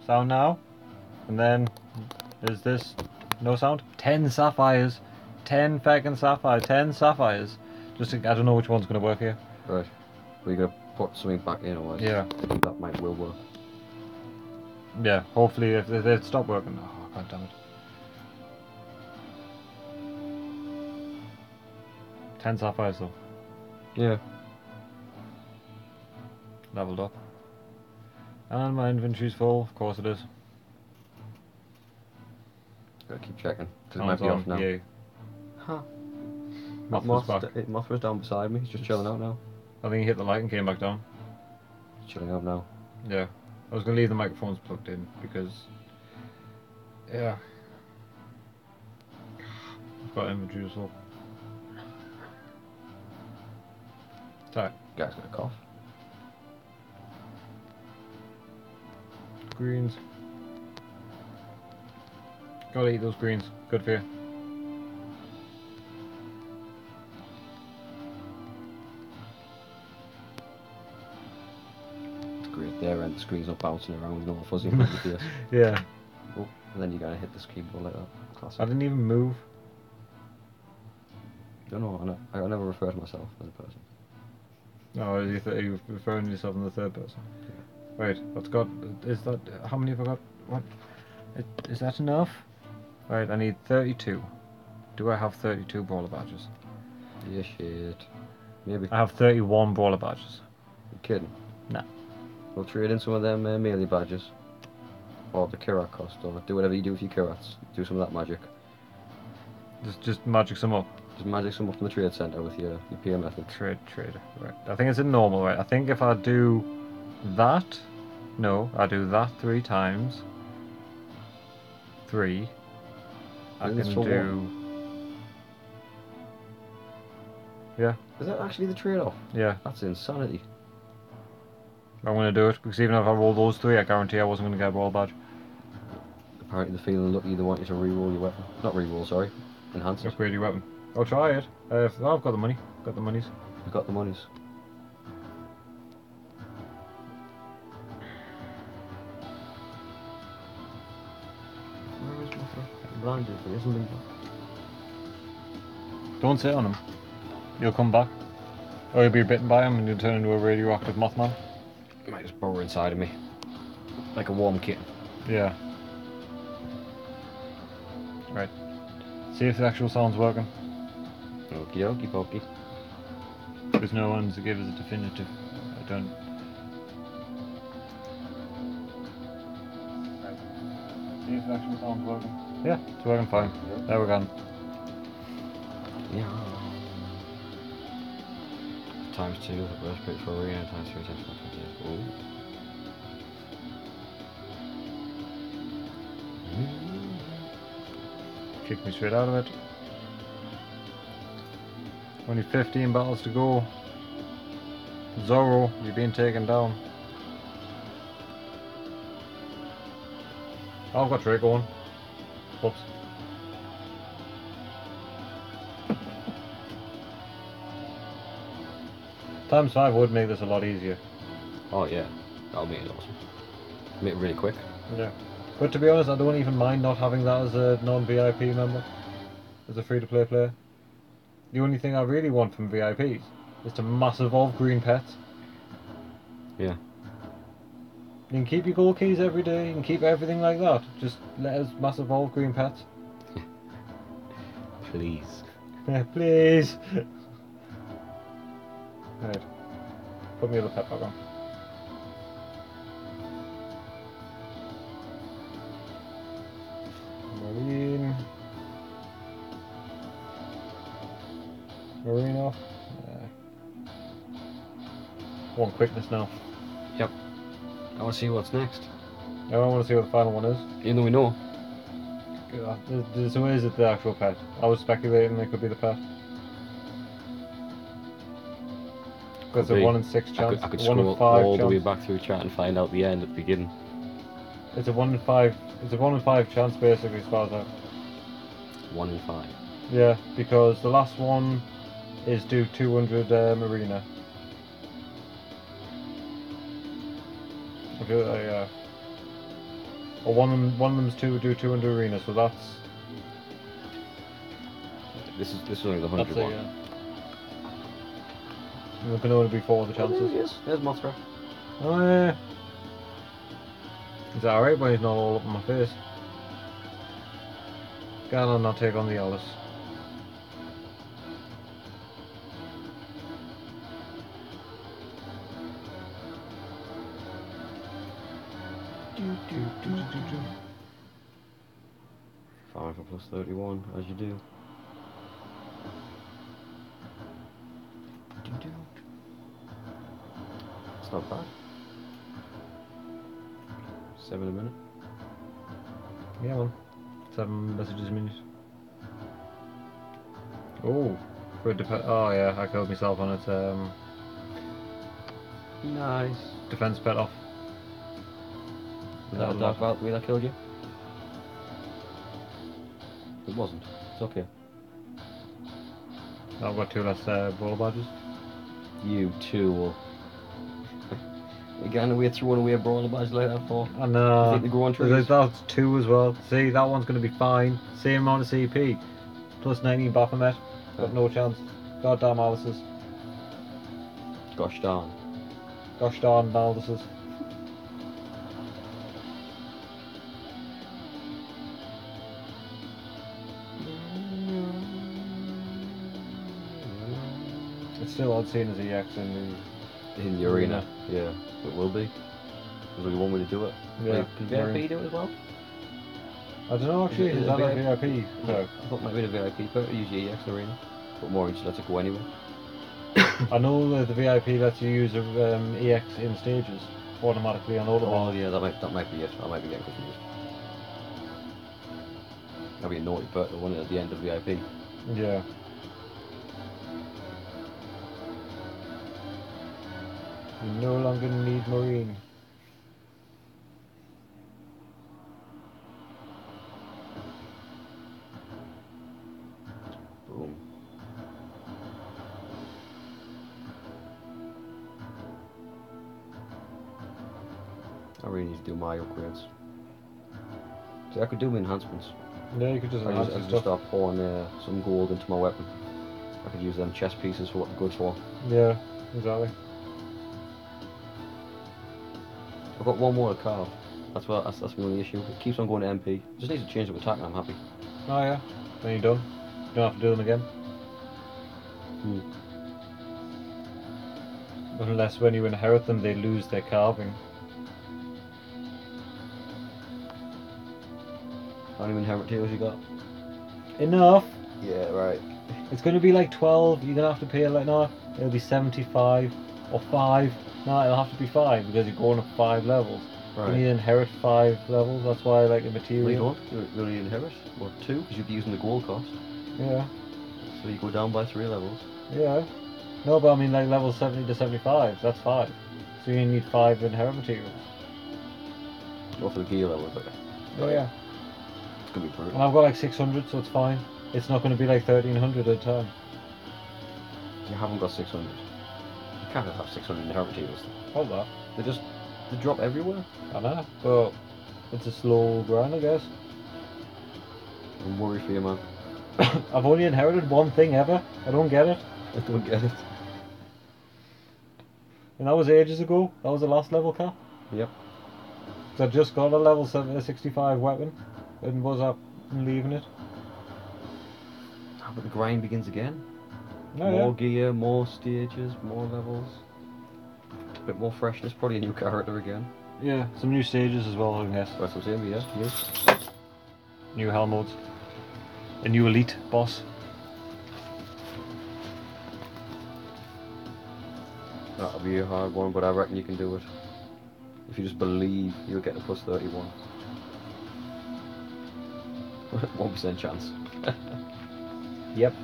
Sound now. And then, is this no sound? 10 sapphires. 10 fucking sapphires. 10 sapphires. Just to, I don't know which one's going to work here. Right. We gotta put something back in, otherwise Yeah. I think that might will work. Yeah, hopefully if they stop working. Oh, god damn it. 10 sapphires though. Yeah. Leveled up. And my inventory's full, of course it is. Gotta keep checking. 'Cause it Sounds might be off on, now. yeah. Huh. Mothra's Mothra's down beside me. He's just chilling out now. I think he hit the light and came back down. He's chilling out now. Yeah. I was going to leave the microphones plugged in because... Yeah. I've got inventory as well. Sorry. Guy's got a cough. Greens. Gotta eat those greens. Good for you. It's great there, and the screen's not bouncing around and all fuzzy in front of your face. Yeah. Oh, and then you gotta hit the keyboard like that. Classic. I didn't even move. Don't know. I never refer to myself as a person. No, are you referring to yourself in the third person? Yeah. Right, what's got... Is that... How many have I got? What? Is that enough? Right, I need 32. Do I have 32 brawler badges? Yeah, shit. Maybe. I have 31 brawler badges. You're kidding. Nah. We'll trade in some of them melee badges. Or the Kirat cost, or do whatever you do with your Kirats. Do some of that magic. Just magic some up. Just magic some up from the trade centre with your peer method. Trade. Right. I think it's in normal, right? I think if I do that... No, I do that 3 times. 3. I And can it's for do... Yeah, Is that actually the trade-off? yeah. That's insanity. I'm going to do it, because even if I roll those 3, I guarantee I wasn't going to get a brawl badge. Apparently the feeling lucky they want you to re-roll your weapon. Not re-roll, sorry. Enhance it. Upgrade your weapon. I'll try it. I've got the money. Got the monies. You've got the monies. Where is Mothra? Blinded, but he isn't been back. Don't sit on him. You'll come back. Or you'll be bitten by him and you'll turn into a radioactive Mothman. He might just burrow inside of me. Like a warm kitten. Yeah. Right. See if the actual sound's working. Okie dokie pokey. There's no one to give us a definitive. I don't. Right. See if the actual sound's working. Yeah, it's working fine. Yeah. There we're gone. Yeah. Times 2 the burst rate for arena, times 3 times 128. Ooh. Kick me straight out of it. Only 15 battles to go. Zorro, you're being taken down. Oh, I've got Drake going. Whoops. Times 5 would make this a lot easier. Oh yeah, that'll make it awesome. Make it really quick. Yeah. But to be honest, I don't even mind not having that as a non-VIP member. As a free-to-play player. The only thing I really want from VIPs is to mass evolve green pets. Yeah. You can keep your gold keys every day, you can keep everything like that. Just let us mass evolve green pets. Please. Yeah, please. Right. Put me the pet back on. Marine. Marine off. One quickness now. Yep. I want to see what's next. I don't want to see what the final one is. Even though we know. So is it the actual pet? I was speculating it could be the pet. Because Could a be. 1 in 6 chance. I could 1 in scroll 5 all the way chance. back through chat and find out the end at the beginning. It's a 1 in 5. It's a 1 in 5 chance basically as far as I. 1 in 5. Yeah, because the last one is due 200 arena. I feel like, Or one of them's do 200 arena, so that's... This is only the 100 That's it, one. yeah. There can only be 4 of the chances. Oh, there he is. There's Mothra. Oh yeah. Is that alright when he's not all up in my face? Ganon not take on the Alice. Fine for plus 31, as you do. It's not bad. 7 a minute. Yeah, man. 7 messages a minute. Oh, oh yeah, I killed myself on its Nice. defense pet off. Was that a dark Valkyrie that killed you? It wasn't. It's okay. I've got 2 less brawler badges. You tool. Again, we're throwing away a brawler badge like that for. I know. You think they grow on trees? That's 2 as well. See, that one's going to be fine. Same amount of CP. Plus 19 Baphomet. Got no chance. Goddamn Alice's. Gosh darn. Gosh darn Alice's. It's still odd seeing as EX in the arena. Yeah, it will be. There's only one way to do it. Yeah. Can VIP do it as well? I don't know actually, is that a VIP? No. I thought maybe the VIP perk, usually EX arena. But more just lets it go anywhere. I know that the VIP lets you use EX in stages automatically on all of Oh them. yeah, that might be it. I might be getting confused. That'd be a naughty perk, the one at the end of VIP. Yeah. You no longer need Marine. Boom. I really need to do my upgrades. See, I could do my enhancements. Yeah, you could just I enhance could stuff. just start pouring some gold into my weapon. I could use them chest pieces for what they're good for. Yeah, exactly. I've got one more to carve. That's my only issue. It keeps on going to MP. Just need to change it with attack and I'm happy. Oh yeah, then you're done. You don't have to do them again. Unless when you inherit them they lose their carving. How many inherent tails you got? Enough! Yeah, right. It's going to be like 12, you're going to have to pay like, no, it'll be 75 or 5. No, it'll have to be 5 because you're going up 5 levels. Right. You need to inherit 5 levels, that's why I like the material. No, you don't. You only inherit. What, 2? Because you'd be using the gold cost. Yeah. So you go down by 3 levels. Yeah. No, but I mean like level 70 to 75, that's 5. So you need 5 inherent materials. Or for the gear level, but Oh yeah. it's going to be brutal. And I've got like 600, so it's fine. It's not going to be like 1300 at a time. You haven't got 600. You can't have 600 inherent materials. Hold that. They drop everywhere. I know, but it's a slow grind, I guess. I'm worried for you, man. I've only inherited one thing ever. I don't get it. I don't get it. And that was ages ago. That was the last level cap. Yep. Because I just got a level 65 weapon. And was up and leaving it. Ah, but the grind begins again. Oh, More gear, more stages, more levels. A bit more freshness, probably a new character again. Yeah, some new stages as well, I guess. That's what I'm saying, yeah. Yes. New hell modes. A new elite boss. That'll be a hard one, but I reckon you can do it. If you just believe, you'll get a plus 31. 1% chance. Yep.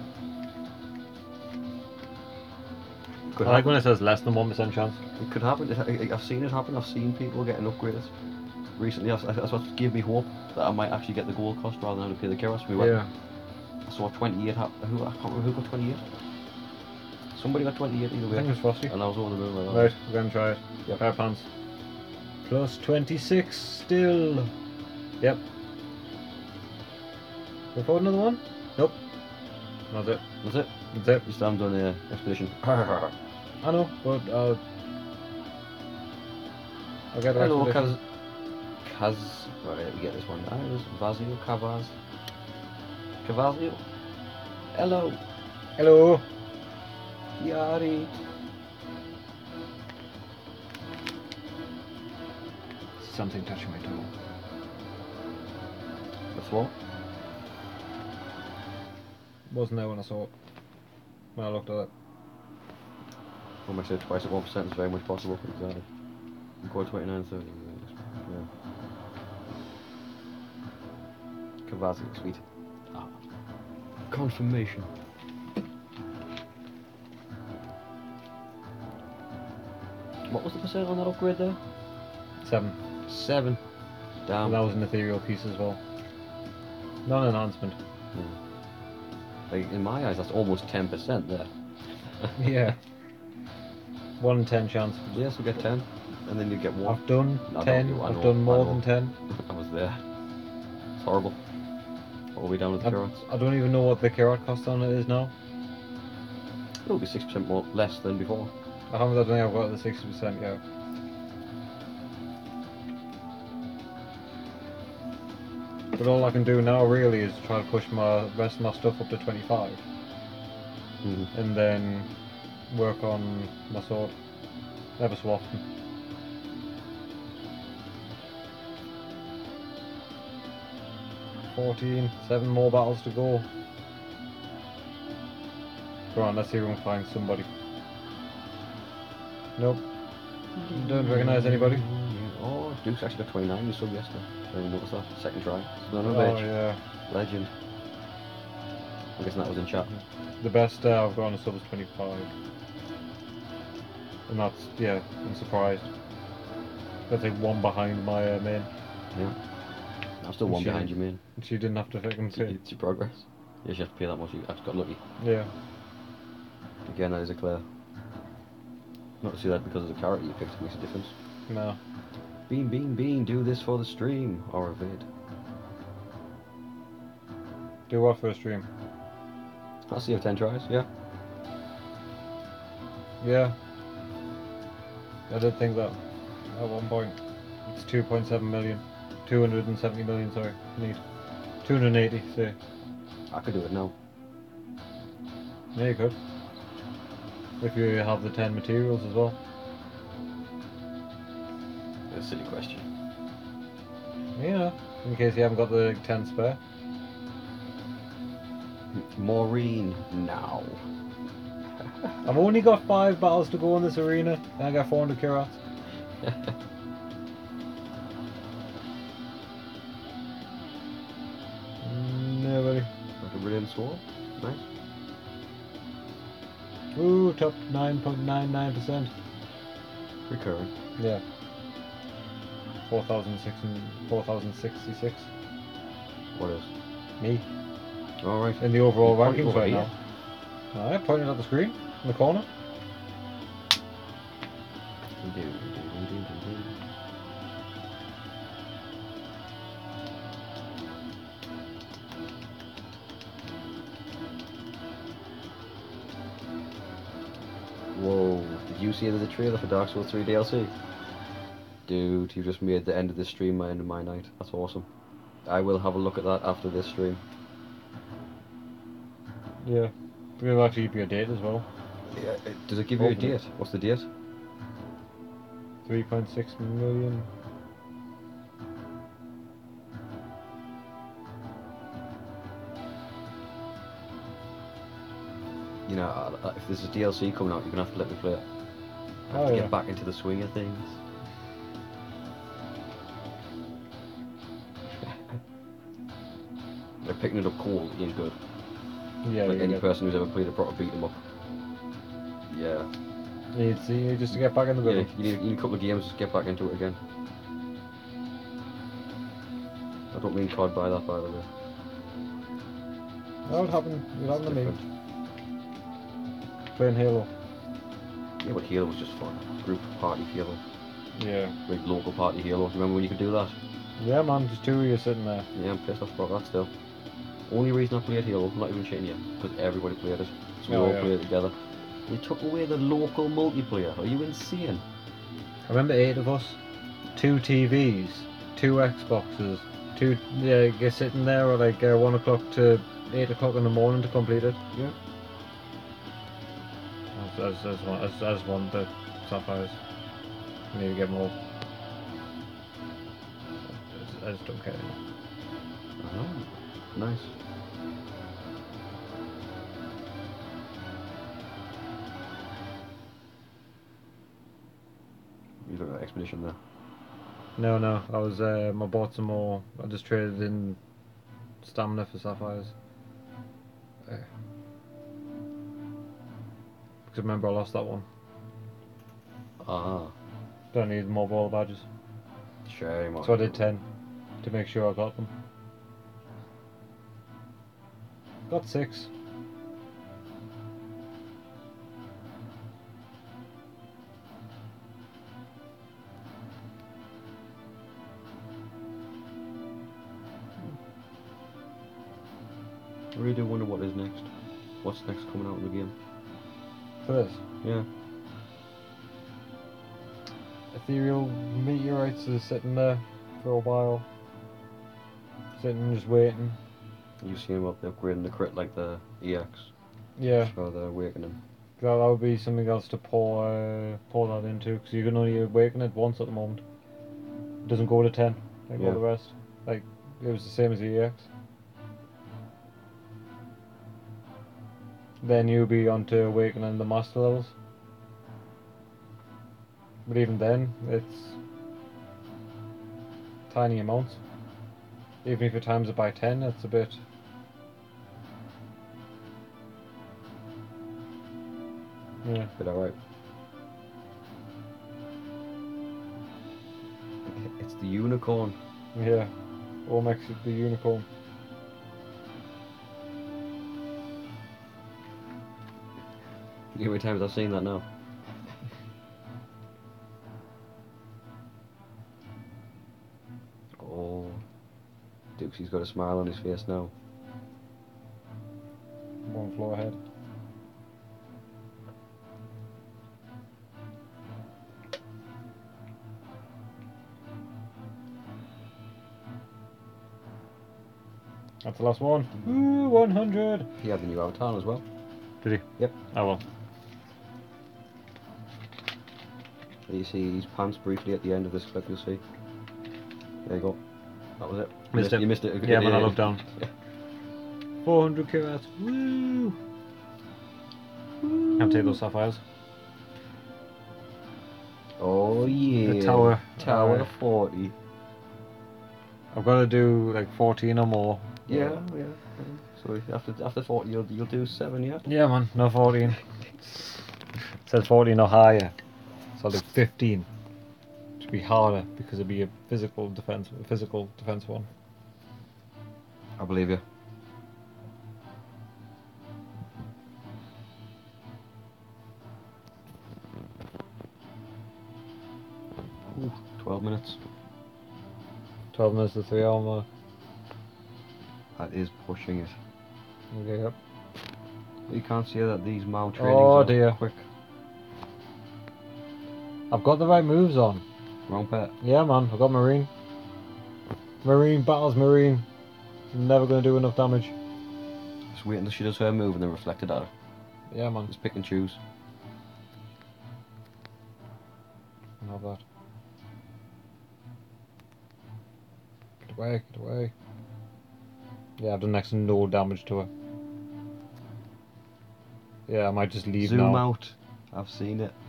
Could I like happen. when it says less than 1% chance. It could happen. I've seen it happen. I've seen people getting upgraded recently. That's what gave me hope that I might actually get the gold cost rather than having to pay the Keros. I saw 28 happen. I can't remember who got 28. Somebody got 28 either I way. think it's Frosty. And I was over the moon. Right, we're going to try it. Yep. Pair of pants. Plus 26 still. Yep. Go for another one? Nope. That's it. That's it. That's it. You still haven't done the expedition. I know, but I'll get an Hello, expedition. Kaz. Right, we get this one. Vazio, Cavazio. Hello. Hello. Yari. Something touching my toe. That's what? Wasn't there when I saw it. When I looked at it. When I said twice at 1% is very much possible. Exactly. I'm going 29.30. Yeah. Cavazio, sweet. Ah. Confirmation. What was the percent on that upgrade there? 7. 7. Damn. And that was an ethereal piece as well. Not an enhancement. Like, in my eyes, that's almost 10% there. Yeah. 1 in 10 chance. Yes, we get 10, and then you get 1. I've done No, 10. I've done more than 10. I was there. It's horrible. What are we down with the carrots? I don't even know what the carrot cost on it is now. It'll be 6% more less than before. I don't think I've got the 60% yet. But all I can do now really is try to push my rest of my stuff up to 25. And then work on my sword ever so often. 14, 7 more battles to go. Go on, let's see if we can find somebody. Nope. Don't recognise anybody. Oh, Duke's actually got 29 you sub yesterday. I didn't notice that. Second try. None of Oh yeah. Legend. I'm guessing that was in chat. The best I've got on a sub is 25. And that's, yeah, I'm surprised. That's like 1 behind my main. Yeah. I'm still 1 behind you, man. She didn't have to fucking pay. It's your progress. Yes, you have to pay that much. I've got lucky. Yeah. Again, that is a clear. Not to see that because of the carrot you picked makes a difference. No. Bean, do this for the stream or a vid. Do what for a stream? I'll see you have 10 tries, yeah. Yeah. I did think that at one point. It's 2.7 million. 270 million, sorry. Need 280, say. I could do it now. Yeah, you could. If you have the 10 materials as well. That's a silly question. Yeah, in case you haven't got the 10 spare. Maureen, now. I've only got 5 battles to go in this arena, and I got 400 carats. Nobody. Like a brilliant sword. Nice. Ooh, top 9.99%. Recurring. Yeah. 4,066. What is? Me. Alright. In the overall You point rankings over right here. now. Alright, pointing at the screen, in the corner. Whoa, did you see there's a trailer for Dark Souls 3 DLC? Dude, you just made the end of this stream my end of my night. That's awesome. I will have a look at that after this stream. Yeah. We'll actually give you a date as well. Yeah, does it give you a date? What's the date? 3.6 million. You know, if there's a DLC coming out, you're gonna have to let me play it. I have to get back into the swing of things. They're picking it up cold ain't good. Yeah, like any good. person who's ever played a proper beat 'em up. Yeah. You need just to get back in the Yeah, middle. you need a couple of games to get back into it again. I don't mean COD by that, by the way. That would happen. It would happen to me. Different. Playing Halo. Yeah, but Halo was just fun. Group party Halo. Yeah. Like local party Halo. Do you remember when you could do that? Yeah, man, just two of you sitting there. Yeah, I'm pissed off about that still. Only reason I played Halo, not even shitting you, because everybody played it. So we Oh, all yeah. played it together. They took away the local multiplayer. Are you insane? I remember 8 of us, 2 TVs, 2 Xboxes, 2, you're sitting there at like 1 o'clock to 8 o'clock in the morning to complete it. Yeah. As one the Sapphires. I need to get more. I just don't care. Oh, nice. You got an expedition there. No, I was I bought some more. I just traded in stamina for Sapphires. Because remember I lost that one. Ah. Don't need more ball badges. Shame. So I did 10 to make sure I got them. Got 6. I really do wonder what is next. What's next coming out in the game? For this. Yeah. Ethereal meteorites are sitting there for a while. Sitting just waiting. You see him up there upgrading the crit like the EX. Yeah. For the awakening. That would be something else to pour that into, because you can only awaken it once at the moment. It doesn't go to 10 like all the rest. Like, it was the same as the EX. Then you'll be onto awakening the master levels. But even then, it's tiny amounts. Even if you times it by 10, it's a bit... Yeah. Bit alright. It's the unicorn. Yeah. Olmex is the unicorn. You know how many times I've seen that now? Oh. Dukesy's got a smile on his face now. One floor ahead. That's the last one. Ooh, 100! He had the new avatar as well. Did he? Yep. Oh well. You see his pants briefly at the end of this clip, you'll see. There you go. That was it. Missed it. You missed it. Yeah, when I looked down. 400 kilowatts. Woo! I'll take those sapphires. Oh yeah. The tower. Tower 40. I've got to do like 14 or more. Yeah. So after 40 you'll do 7, yeah? Yeah, man. No 14. It says 14 or higher. So I'll do 15. To be harder because it'd be a physical defense one. I believe you. Ooh, 12 minutes. 12 minutes to 3 hour mark. That is pushing it. Okay, yep. You can't see that these mount trainings Oh are dear. quick. I've got the right moves on. Wrong pet. Yeah, man. I've got Marine. Marine battles Marine. Never going to do enough damage. Just wait until she does her move and then reflect it at her. Yeah, man. Just pick and choose. Have that. Get away, get away. Yeah, I've done next to no damage to her. Yeah, I might just leave Zoom now. out. I've seen it.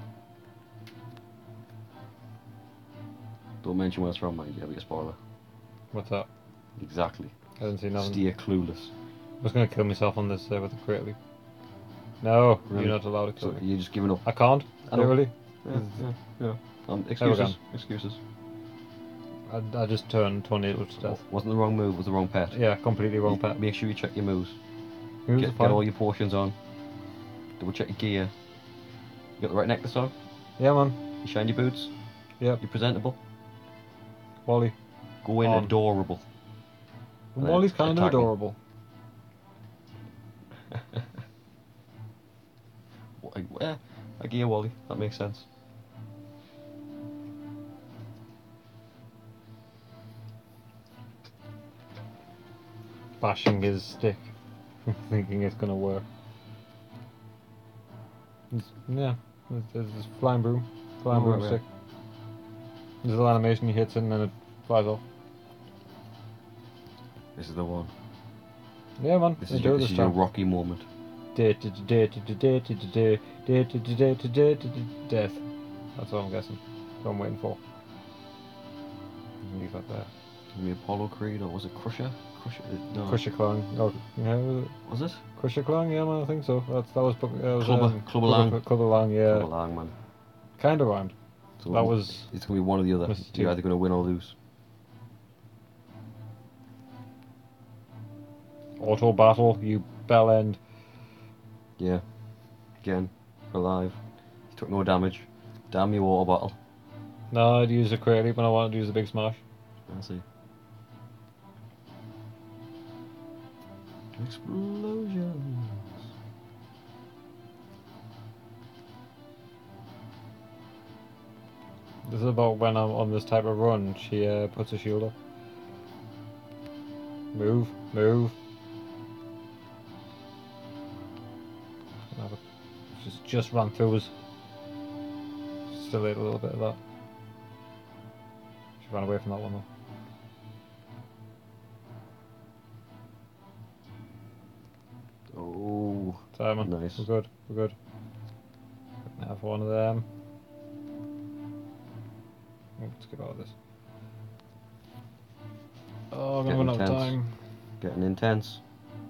Don't mention where it's from, mind you. That'll be a spoiler. What's that? Exactly. I didn't see nothing. Steer clueless. I was going to kill myself on this with a crate leap. No, Really? you're not allowed to kill So me. you're just giving up. I can't, I know. literally. Yeah. Never Excuses. again. Excuses. I just turned tornado to death. Wasn't the wrong move, was the wrong pet. Yeah, completely wrong pet. Make sure you check your moves. Moves are Get fine. all your portions on. Double check your gear. You got the right necklace on? Yeah, man. You shine your boots? Yep. You're presentable. Wally. Go in On. adorable. And Wally's kind of attack me. adorable. Yeah, I get you, Wally. That makes sense. Bashing his stick, thinking it's gonna work. Yeah, there's this flying broom stick. There's a little animation, he hits it and then it flies off. This is the one. Yeah, man. This is your time. Rocky moment. Death. That's what I'm guessing. That's what I'm waiting for. Leave that there. The Apollo Creed, or was it Crusher? No. Crusher Clang. Oh, yeah, Was it? Crusher Clang, yeah, man, I think so. That was Clubber Lang. Clubber Lang, yeah. Clubber Lang, man. Kind of rhymed. So That was. It's gonna be one or the other. You're either gonna win or lose. Auto battle, you bell end. Yeah. Again, alive. He took no damage. Damn your water bottle. No, I'd use a crit leap when I wanted to use a big smash. I see. Explosions. This is about when I'm on this type of run, she puts a shield up. Move. She's just ran through us. Still ate a little bit of that. She ran away from that one though. Oh, Simon, nice. We're good. Have one of them. Let's get out of this. Oh, I'm gonna run out of time. Getting intense.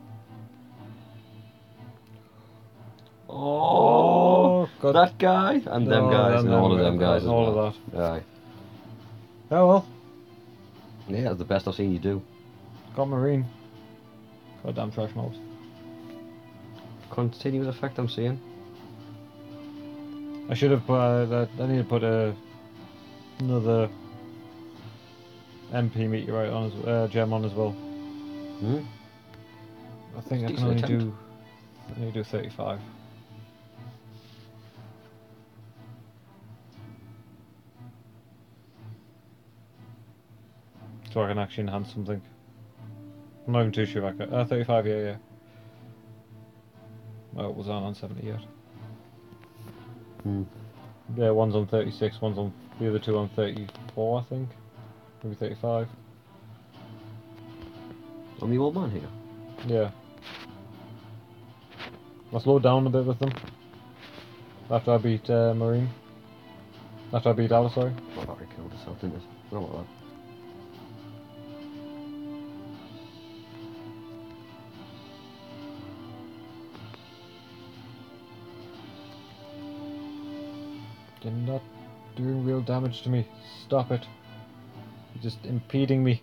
Oh, God. That guy and them guys and all of them guys as well. All of that. Aye. Oh well. Yeah, that's the best I've seen you do. Got Marine. Goddamn trash mobs. Continuous effect I'm seeing. I should have put. I need to put another MP meteorite on as gem on as well. Hmm. I think I can only do 35. So I can actually enhance something. I'm not even too sure if I can. 35, yeah. Oh, it was on 70 yet. Hmm. Yeah, one's on 36, one's on the other two on 34, I think. Maybe 35. I'm the old man here. Yeah. I slowed down a bit with them. After I beat Marine. After I beat Alice, sorry. My battery killed itself, didn't it? I don't know about that. You're not doing real damage to me. Stop it. You're just impeding me.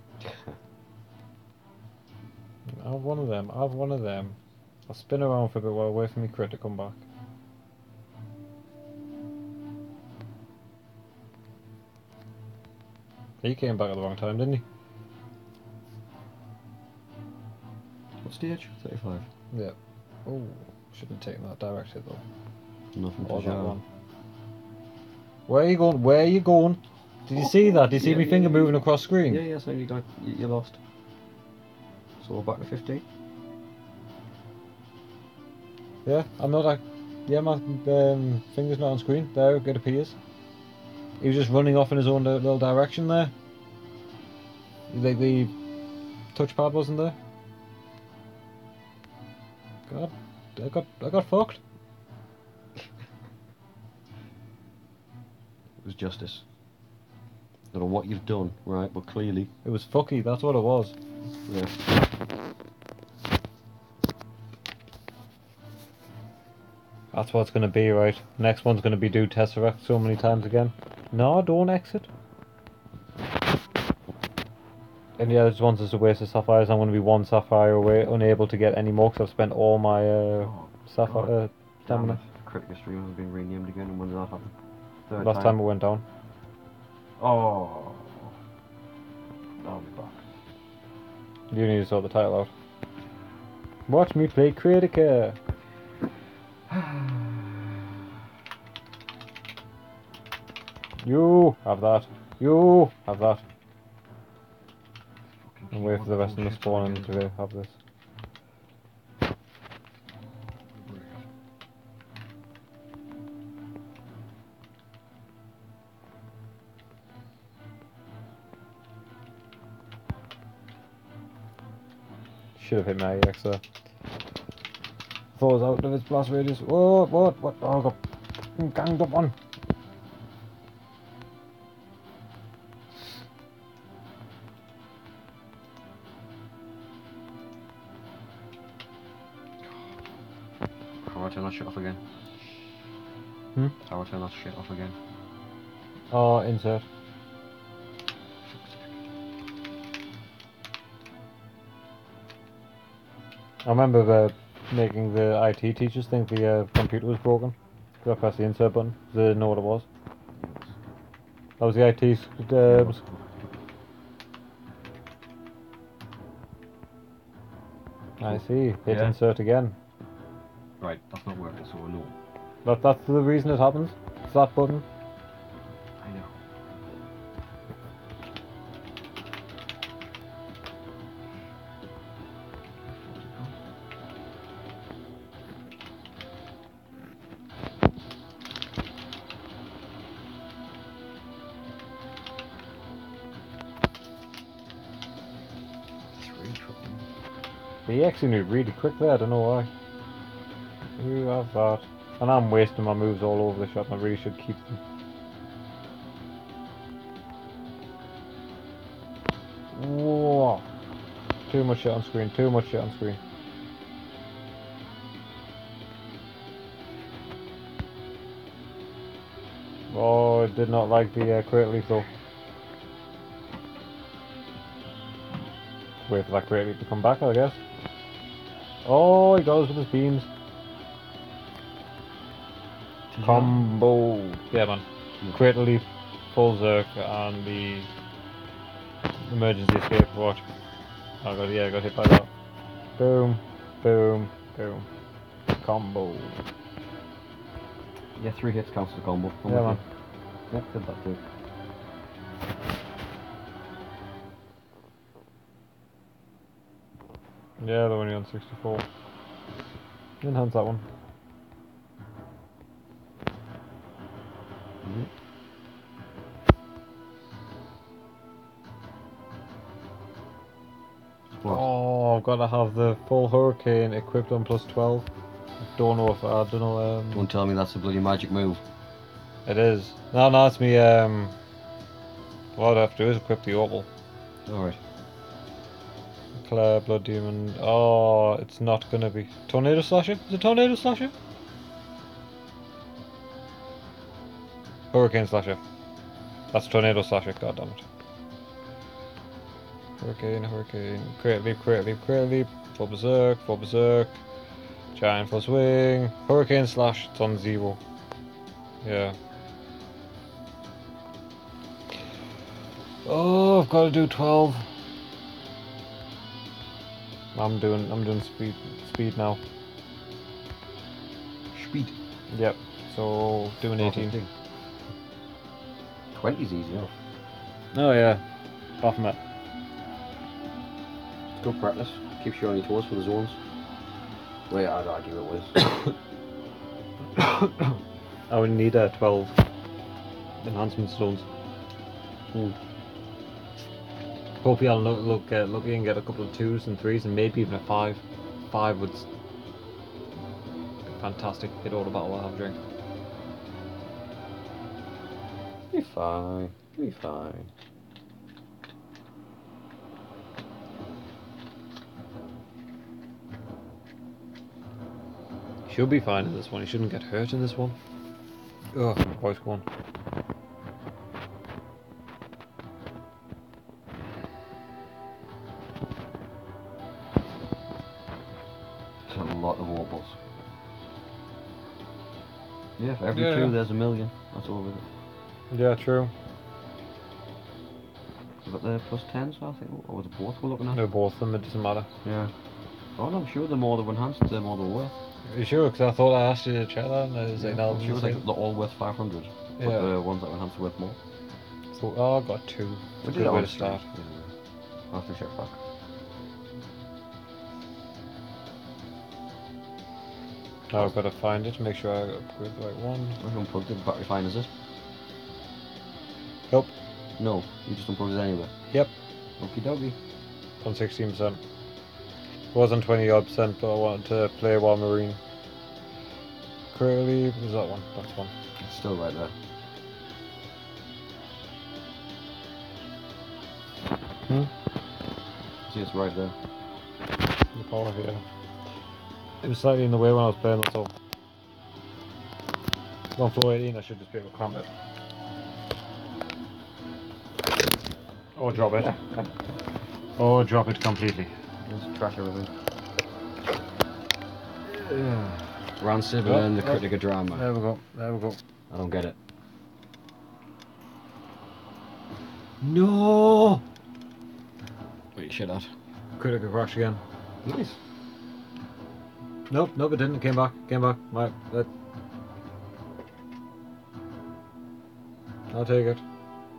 I have one of them. I'll spin around for a bit while I wait for me crit to come back. He came back at the wrong time, didn't he? What stage? 35. Yeah. Oh, should have taken that direct hit though. Nothing Or to that show. one. Where are you going? Did you see that? Did you see my finger moving across screen? Yeah, so you lost. So we're back to 15. Yeah, I'm not like... Yeah, my finger's not on screen. There, it appears. He was just running off in his own little direction there. Like the touchpad wasn't there. God, I got fucked. It was justice. I don't know what you've done, right, but clearly... It was fucky, that's what it was. Yeah. That's what it's going to be, right? Next one's going to be do Tesseract so many times again. No, don't exit. And yeah, this one's just a waste of sapphires. I'm going to be one sapphire away, unable to get any more because I've spent all my stamina. Kritika stream has been renamed again, and when did that happen? Last time it went down. Oh. I'll be back. You need to sort the title out. Watch me play Kritika. You have that. You have that. And wait for the rest of them to spawn in to have this. Should have hit my EX there. Thought it was out of its blast radius. What? Oh, I got ganged up on. How do I turn that shit off again? How do I turn that shit off again? Oh, insert. I remember making the IT teachers think the computer was broken. So I pressed the insert button. They didn't know what it was. That was the IT's. I see. Hit insert again. Right, that's not working, so no. That's the reason it happens. It's that button. I know. He actually moved really quick there, I don't know why. You have that. And I'm wasting my moves all over the shop, and I really should keep them. Whoa! Too much shit on screen, too much shit on screen. Oh, I did not like the crate leaf though. Wait for that crate leaf to come back, I guess. Oh, he got us with his beams. Combo. Yeah, man. Crate leaf, full Zerk, and the emergency escape. Watch. I got hit by that. Boom, boom, boom. Combo. Yeah, 3 hits counts as a combo. Yeah, man. Yep, did that too. Yeah, they're only on 64. Enhance that one. What? Oh, I've got to have the full hurricane equipped on +12. Don't know if I don't know. Don't tell me that's a bloody magic move. It is. No, it's me. What I have to do is equip the opal. Alright. Claire, Blood Demon. Oh, it's not gonna be Tornado Slasher. Is it Tornado Slasher? Hurricane Slasher. That's Tornado Slasher. God damn it. Hurricane. Crate leap. Full berserk. Giant full swing. Hurricane slash. It's on 0. Yeah. Oh, I've got to do 12. I'm doing speed now. Speed. Yep. So doing 18. 20's easy enough. Oh yeah. Baphomet. Good practice. Keeps you on your toes for the zones. Wait, I'd argue it was. I would need 12 enhancement zones. Hopefully I'll look lucky and get a couple of 2s and 3s and maybe even a 5. 5 would be fantastic. Hit all the battle I have drink. Be fine. Be fine. Should be fine in this one. He shouldn't get hurt in this one. Ugh, my voice gone. It's a lot of opals. Yeah, for every 2 there's a million. That's all with it. Yeah, true. Was it the plus 10, so I think, or was it both we're looking at? No, both of them, it doesn't matter. Yeah. Oh no, I'm sure the more they're enhanced, the more they're worth. Are you sure? Because I thought I asked you to check that, and I was like, no, I'm sure they're all worth 500. But yeah. the ones that are enhanced are worth more. So, oh, I got 2. It's a good way to start. Yeah. I'll have to check back. Now I've got to find it to make sure I upgrade the right one. I've unplugged it. Battery fine, is it? Nope. No, you just unplugged it anyway. Yep. Okie dokie. On 16%. It was on 20% but I wanted to play while Marine. Curly, was that one? That's one. It's still right there. See, it's right there. The power here. It was slightly in the way when I was playing, that's all. On floor 18, I should just be able to clamp it. Or drop it. Or drop it completely. Just trash everything. Rancid and then the Kritika drama. There we go, there we go. I don't get it. No! Wait, shit out. Kritika crash again. Nice. Nope, nope, it didn't. It came back. Right, I'll take it.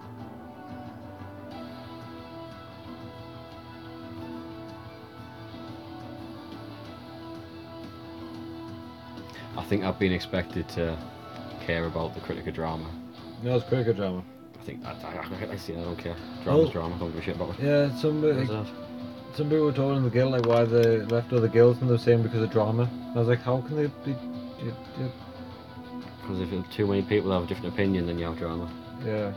I think I've been expected to care about the Kritika drama. No, it's Kritika drama. I think I see. I don't care. Drama's drama. I don't give a shit about it. Yeah, some people were talking in the guild like why they left other guilds, and they're saying because of drama. And I was like, how can they be? Because if too many people have a different opinion, then you have drama. Yeah.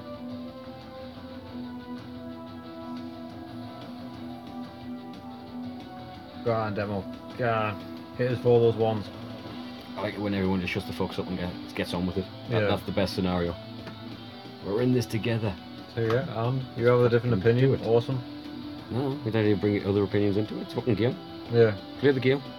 Go on, demo. Go on. Hit us for all those ones. I like it when everyone just shuts the fucks up and gets on with it. Yeah. That's the best scenario. We're in this together. So yeah, and you have a different opinion. Awesome. No, we don't even bring other opinions into it. It's a fucking game. Yeah. Clear the game.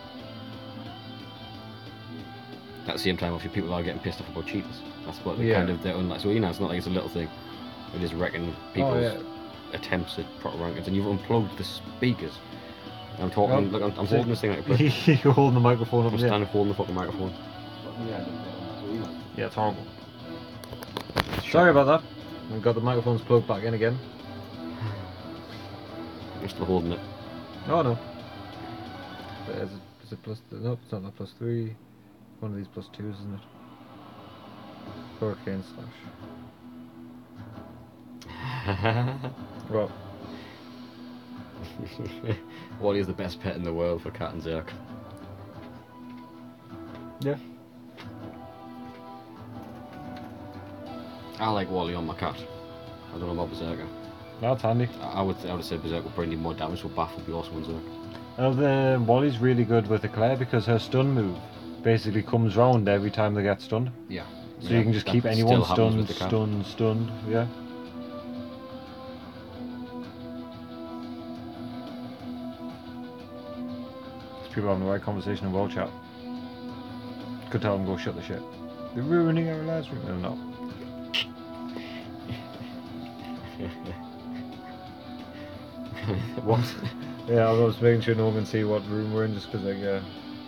At the same time, obviously, people are getting pissed off about cheaters. That's what kind of they're unlike. So you know, it's not like it's a little thing. It is wrecking people's attempts at proper rankings, and you've unplugged the speakers. I'm talking. Look, I'm holding this thing like a prick. You're holding the microphone up. I'm standing holding the fucking microphone. Yeah, it's horrible. Sorry about that. We've got the microphones plugged back in again. I'm still holding it. Oh no. Is it plus? No, it's not plus 3. One of these plus 2s, isn't it? Hurricane slash. Well. Wally is the best pet in the world for Cat and Zerk. Yeah. I like Wally on my cat. I don't know about Berserker. That's handy. I would say Berserker would probably need more damage, so Bath would be awesome on Zerk. The Wally's really good with Eclair because her stun move basically comes round every time they get stunned. Yeah. So you can just keep anyone stunned, yeah. There's people having the right conversation in world chat. Could tell them go shut the shit. They're ruining our lives. No. What? Yeah, I was making sure no one can see what room we're in just because, like,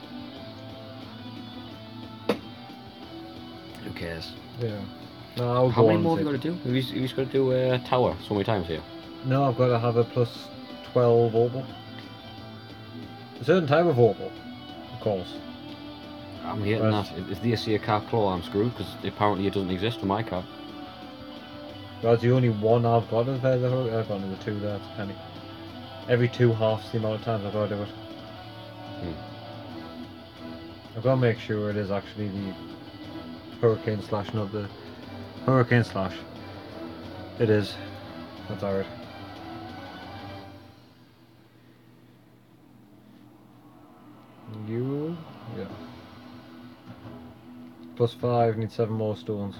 Who cares? Yeah. No, I'll How go many on more have you got to do? Have you just got to do a tower so many times here? No, I've got to have a plus 12 opal. A certain type of opal, of course. I'm hitting that. If they see a cat claw, I'm screwed because apparently it doesn't exist for my cat. That's the only one I've got of the hook. I've got another 2 there, it's a penny. Every 2 halves the amount of times I've got to do it. I've got to make sure it is actually the Hurricane Slash, not the Hurricane Slash. It is. That's alright. You? Yeah. Plus 5, need 7 more stones.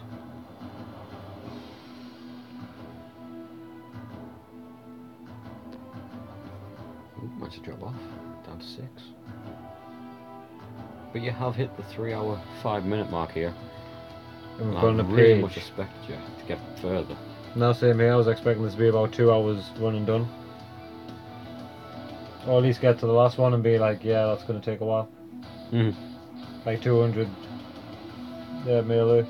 Might just drop off. Down to 6. But you have hit the 3-hour, 5-minute mark here. And we've got I a really page. much expect you to get further. No, same here. I was expecting this to be about 2 hours run and done. Or at least get to the last one and be like, yeah, that's going to take a while. Mm. Like 200 melee.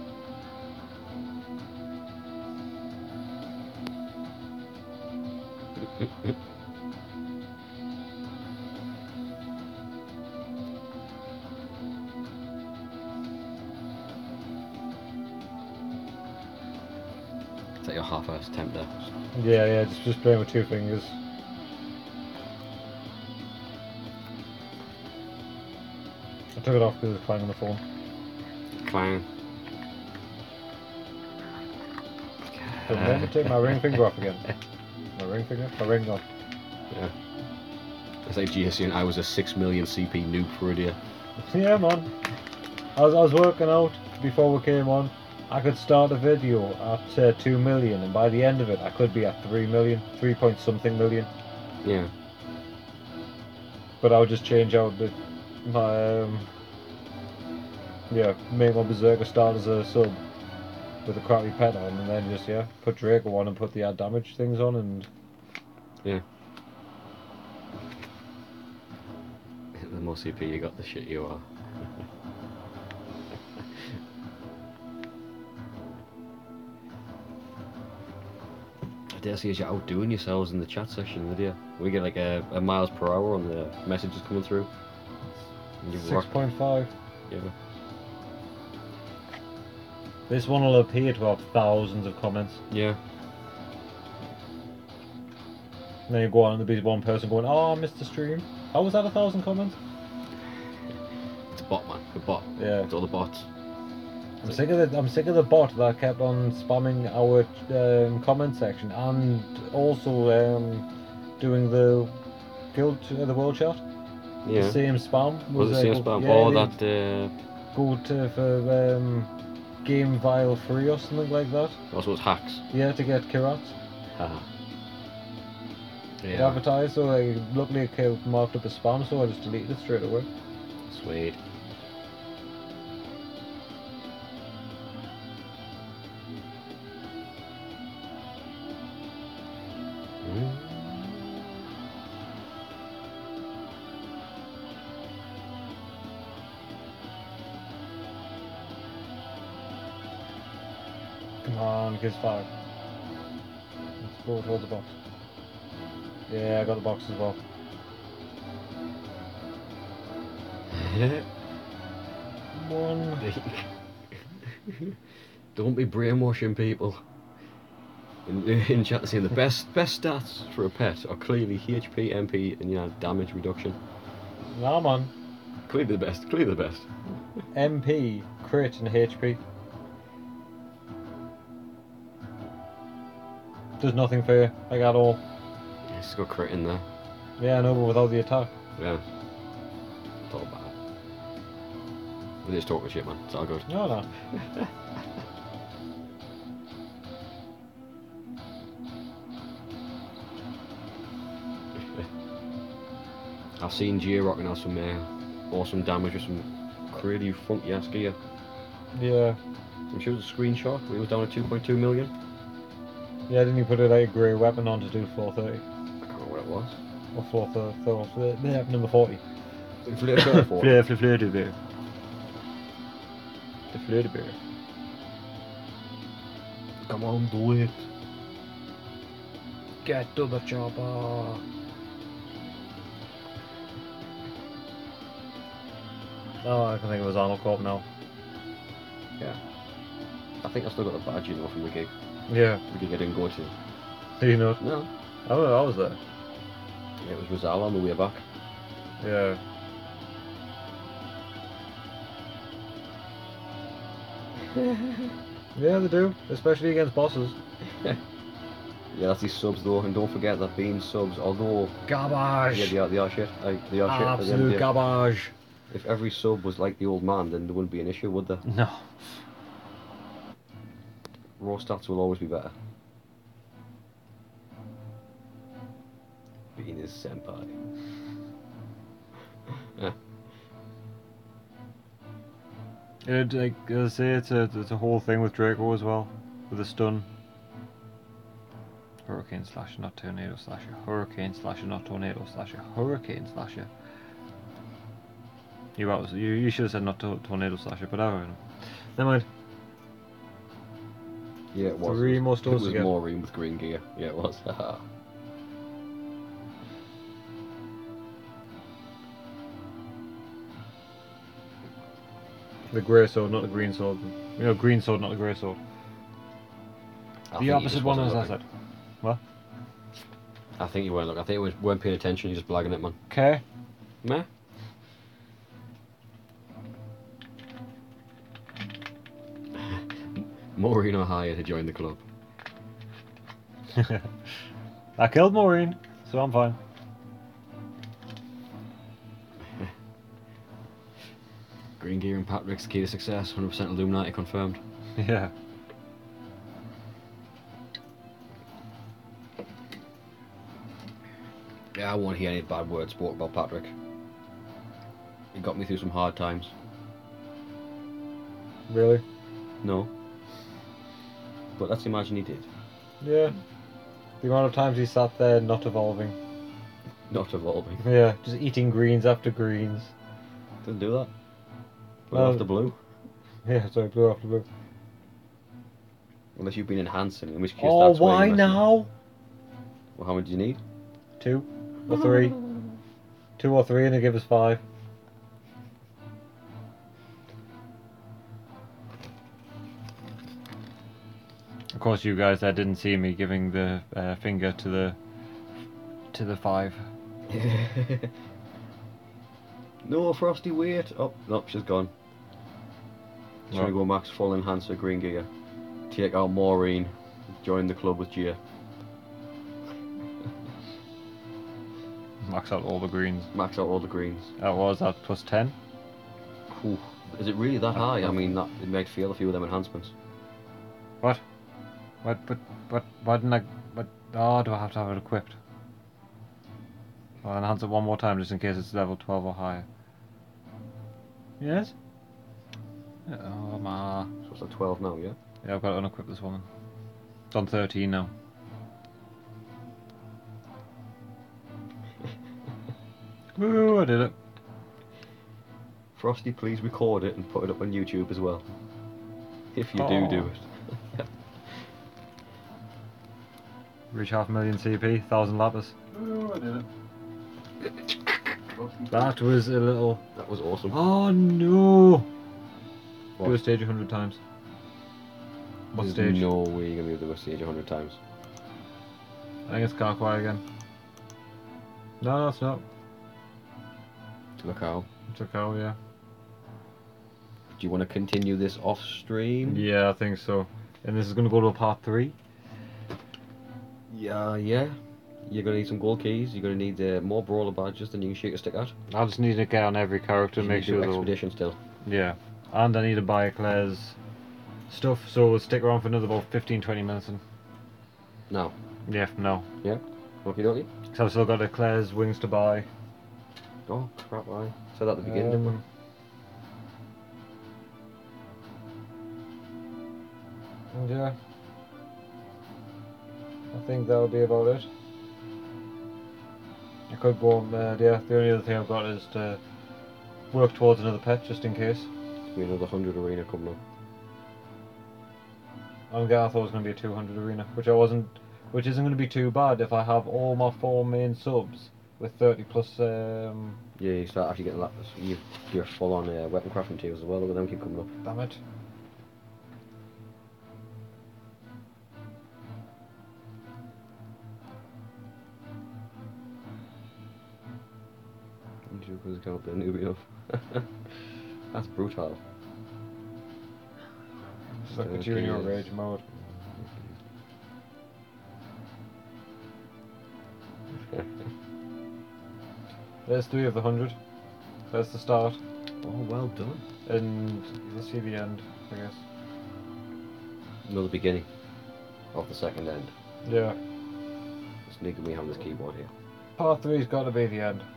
Is that your half-ass attempt there? Yeah, just playing with 2 fingers. I took it off because it was clanging on the phone. Clang. But let me take my ring finger off again. My ring finger? My ring off. Yeah. It's like GSC and I was a 6 million CP noob for a day. Yeah, man. I was working out before we came on. I could start a video at 2 million, and by the end of it, I could be at 3 million, 3 point something million. Yeah. But I would just change out my make my Berserker start as a sub with a crappy pet on, and then just put Draco on and put the add damage things on, and yeah. The more CP you got, the shit you are. I dare say you're outdoing yourselves in the chat section, video. We get like a miles per hour on the messages coming through. 6.5. Yeah. This one will appear to have thousands of comments. Yeah. And then you go on and there'll be one person going, "Oh, I missed the stream." How was that 1,000 comments? It's a bot, man. The bot. Yeah. It's all the bots. I'm sick of the bot that kept on spamming our comment section and also doing the the world chat. Yeah. The same spam. Was the same spam? Yeah, Oh, that. Go to for game file free or something like that. Also, it's hacks. Yeah, to get Kirats. Haha. It Yeah. advertised, so luckily it came marked up as spam, so I just deleted it straight away. Sweet. Come on, kids 5. Let's go towards the box. Yeah, I got the box as well. One. Don't be brainwashing people. In chat saying the best stats for a pet are clearly HP, MP, and damage reduction. Nah, man. Clearly the best. Clearly the best. MP, crit, and HP. Does nothing for you, like at all. Yeah, it's got crit in there. Yeah, I know, but without the attack. Yeah. It's all bad. We're just talking shit, man. It's all good. No. I've seen Geo rocking out some awesome damage with some crazy funky ass gear. Yeah. I'm sure it was a screenshot where he was down at 2.2 million. Yeah, didn't you put a like grey weapon on to do 430? I can't remember what it was. Or 430, yeah, number 40. Flirty bear. The flirty bear. Come on, do it. Get to the chopper. Oh, I can think it was Arnold Corp now. Yeah. I think I still got the badge, from the gig. Yeah. The gig I didn't go to. Do you know? No. I was there. Yeah, it was Rizal on the way back. Yeah. Yeah, they do, especially against bosses. Yeah, that's these subs though, and don't forget that being subs, although Garbage. yeah, they are shit. They are shit. Absolute garbage. If every sub was like the old man, then there wouldn't be an issue, would there? No. Raw stats will always be better. Being his senpai. Yeah. Like I say, it's a whole thing with Draco as well, with the stun. Hurricane Slasher, not Tornado Slasher. Hurricane Slasher, not Tornado Slasher. Hurricane Slasher. You should have said not Tornado Slasher, but I don't know. Never mind. Yeah, it was. Three more It stores was to get. Maureen with green gear. Yeah, it was. The grey sword, not the green sword. You know, green sword, not the grey sword. I The think he opposite just one wasn't as I looking. said. What? I think you weren't looking. I think you weren't paying attention. You're just blagging it, man. Okay. Meh. Maureen or higher to join the club. I killed Maureen, so I'm fine. Green gear and Patrick's key to success. 100% Illuminati confirmed. Yeah. Yeah, I won't hear any bad words spoken about Patrick. He got me through some hard times. Really? No. But let's imagine he did. Yeah. The amount of times he sat there not evolving. Not evolving. Yeah, just eating greens after greens. Didn't do that. Blue after blue. Yeah, sorry, blue after blue. Unless you've been enhancing, in which case Oh, that's where why you're messing up. now? Well, how many do you need? 2 or 3. 2 or 3 and they give us 5. Of course, you guys there didn't see me giving the finger to the 5. No, Frosty, wait. Oh, nope, she's gone. She's gonna go max full enhancer green gear. Take out Maureen. Join the club with Gia. Max out all the greens. Max out all the greens. That was at plus 10. Ooh. Is it really that high? I mean, that it might fail a few of them enhancements. What? What? Why didn't I? What? Oh, do I have to have it equipped? I'll enhance it one more time just in case it's level 12 or higher. Yes? Oh, ma. So it's at 12 now, yeah? Yeah, I've got to unequip this woman. It's on 13 now. Woo, I did it. Frosty, please record it and put it up on YouTube as well. If you do it. Reach 500,000 CP, 1,000 lapis. Woo, I did it. That was a little... That was awesome. Oh no! What? Do a stage 100 times. What There's stage? no way you're going to do a stage 100 times. I think it's Carquois again. No, it's not. To the cow. It's a cow, yeah. Do you want to continue this off stream? Yeah, I think so. And this is going to go to a part 3. Yeah. You're going to need some gold keys. You're going to need more brawler badges than you can shake a stick at. I just need to get on every character and make sure they're... expedition still. Yeah. And I need to buy Claire's stuff, so we'll stick around for another about 15-20 minutes. And... Now. Yeah, no. Yeah. Okie dokie. So I've still got the Claire's wings to buy. Oh crap! I said that at the beginning. Didn't we? And yeah. I think that'll be about it. I could go on, yeah, the only other thing I've got is to work towards another pet, just in case. There'll be another 100 arena coming up. I thought it was going to be a 200 arena, which isn't going to be too bad if I have all my 4 main subs with 30 plus, Yeah, you start actually getting you're full on weapon crafting tiers as well, look at them keep coming up. damn it. Because it's got a newbie enough. That's brutal. Look at you in your rage mode. There's 3 of the 100. There's the start. Oh, well done. And you'll see the end, I guess. No, the beginning of the second end. Yeah. Sneaking me having this keyboard here. Part 3's got to be the end.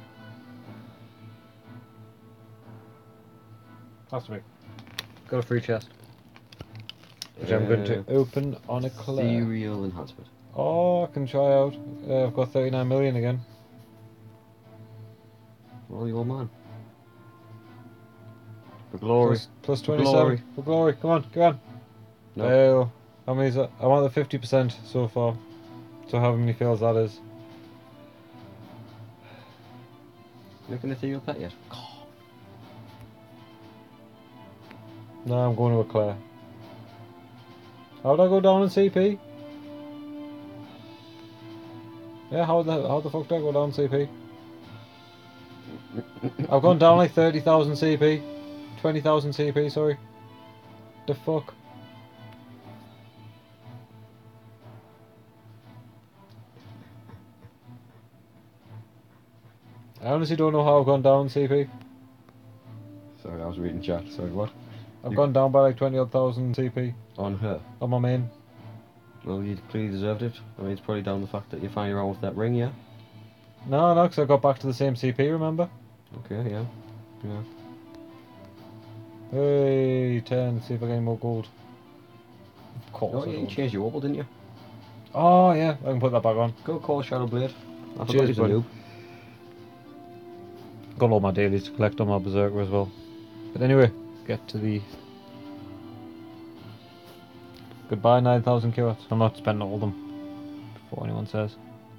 Has to be. Got a free chest. Which I'm going to open on a Claire. Serial enhancement. Oh, I can try out. I've got 39 million again. Oh, you old man. For glory. Plus For 27. glory. For glory. Come on, come on. No. Oh, how many is that? I want the 50% so far. So how many fails that is? You looking to see your pet yet? No, I'm going to a Claire. How would I go down in CP? Yeah, how the fuck did I go down in CP? I've gone down like 30,000 CP. 20,000 CP, sorry. The fuck? I honestly don't know how I've gone down in CP. Sorry, I was reading chat. Sorry, what? I've gone down by like 20 odd thousand CP. On her? On my main. Well, you clearly deserved it. I mean, it's probably down to the fact that you're finally around with that ring, yeah? No, because I got back to the same CP, remember? Okay, yeah. Yeah. Hey, 10, see if I get any more gold. Of course Oh, I yeah, you don't. changed your opal, didn't you? Oh, yeah, I can put that back on. Go call Shadow Blade. I forgot Cheers, he was a buddy. noob. Got all my dailies to collect on my Berserker as well. But anyway, get to the... Goodbye 9,000 kilowatts. I'm not spending all of them. Before anyone says.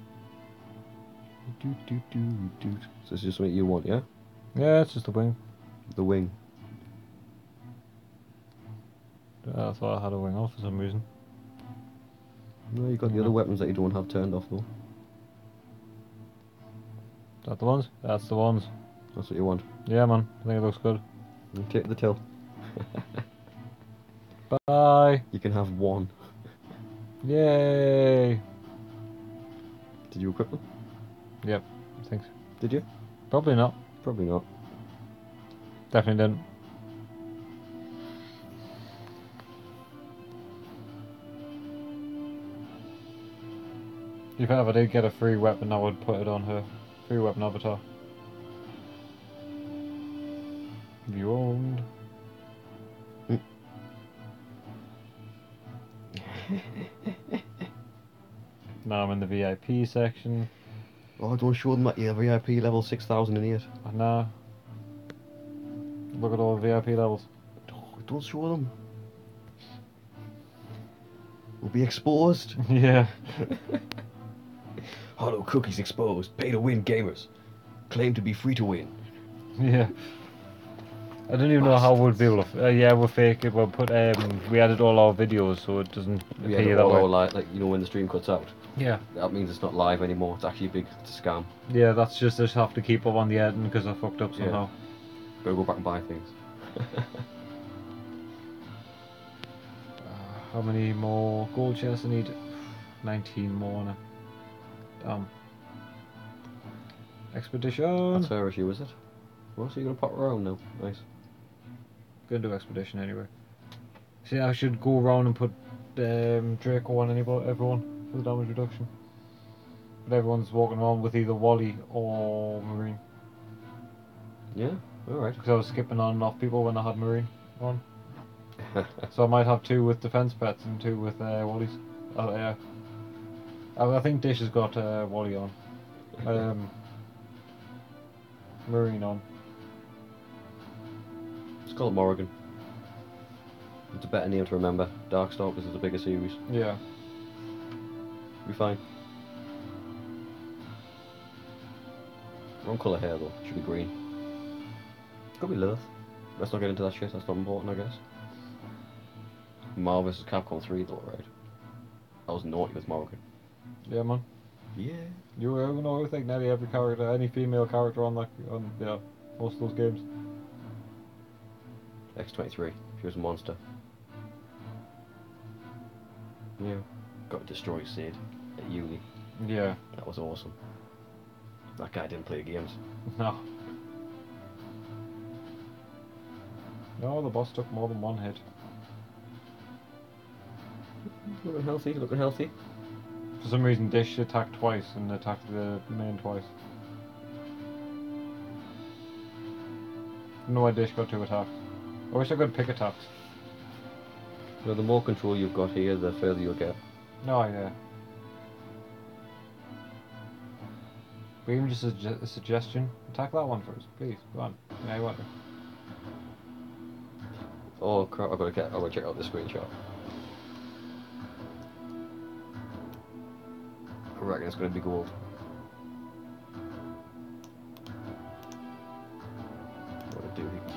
So this is just something you want, yeah? Yeah, it's just a wing. The wing. I thought I had a wing off for some reason. No, you got the other weapons that you don't have turned off, though. Is that the ones? That's the ones. That's what you want. Yeah, man. I think it looks good. You take the till. Bye. You can have one. Yay. Did you equip them? Yep. Thanks. Did you? Probably not. Probably not. Definitely didn't. If I ever did get a free weapon, I would put it on her. Free weapon avatar. You owned. Now I'm in the VIP section. Oh, don't show them that you're VIP level 6,008. I know. Look at all the VIP levels. Don't show them. We'll be exposed. Yeah. Hollow cookies exposed. Pay to win gamers. Claim to be free to win. Yeah. I don't even know how we'd be able to. Yeah, we're fake it. We'll put. We added all our videos so it doesn't We appear had that all way. our like you know when the stream cuts out. Yeah. That means it's not live anymore. It's actually it's a scam. Yeah, that's just us have to keep up on the editing because I fucked up somehow. Gotta go back and buy things. How many more gold chests I need? 19 more now. Damn. Expedition. That's her issue, is it? Well, so you're gonna pop around now. Nice. Gonna do expedition anyway. See, I should go around and put Draco on everyone for the damage reduction. But everyone's walking around with either Wally or Marine. Yeah. All right. Because I was skipping on and off people when I had Marine on. So I might have 2 with defense pets and 2 with Wallies. Yeah. I think Dish has got Wally on. Marine on. It's called Morrigan. It's a better name to remember. Darkstalkers is a bigger series. Yeah. Be fine. Wrong colour hair though. Should be green. Could be Lilith. Let's not get into that shit. That's not important, I guess. Marvel vs. Capcom 3 though, right? I was naughty with Morrigan. Yeah, man. Yeah. You know, I think nearly every character, any female character on most of those games. X-23. She was a monster. Yeah. Got to destroy Sid at uni. Yeah. That was awesome. That guy didn't play games. No. No, the boss took more than 1 hit. Looking healthy, looking healthy. For some reason, Dish attacked twice and attacked the main twice. I don't know why Dish got 2 attacks. I wish I could pick attacks. So the more control you've got here, the further you'll get. No, yeah. scream, just a suggestion. Attack that one first, please. Go on. Yeah, you want to. Oh crap! I've got to check out the screenshot. I reckon it's going to be gold. What do I do here?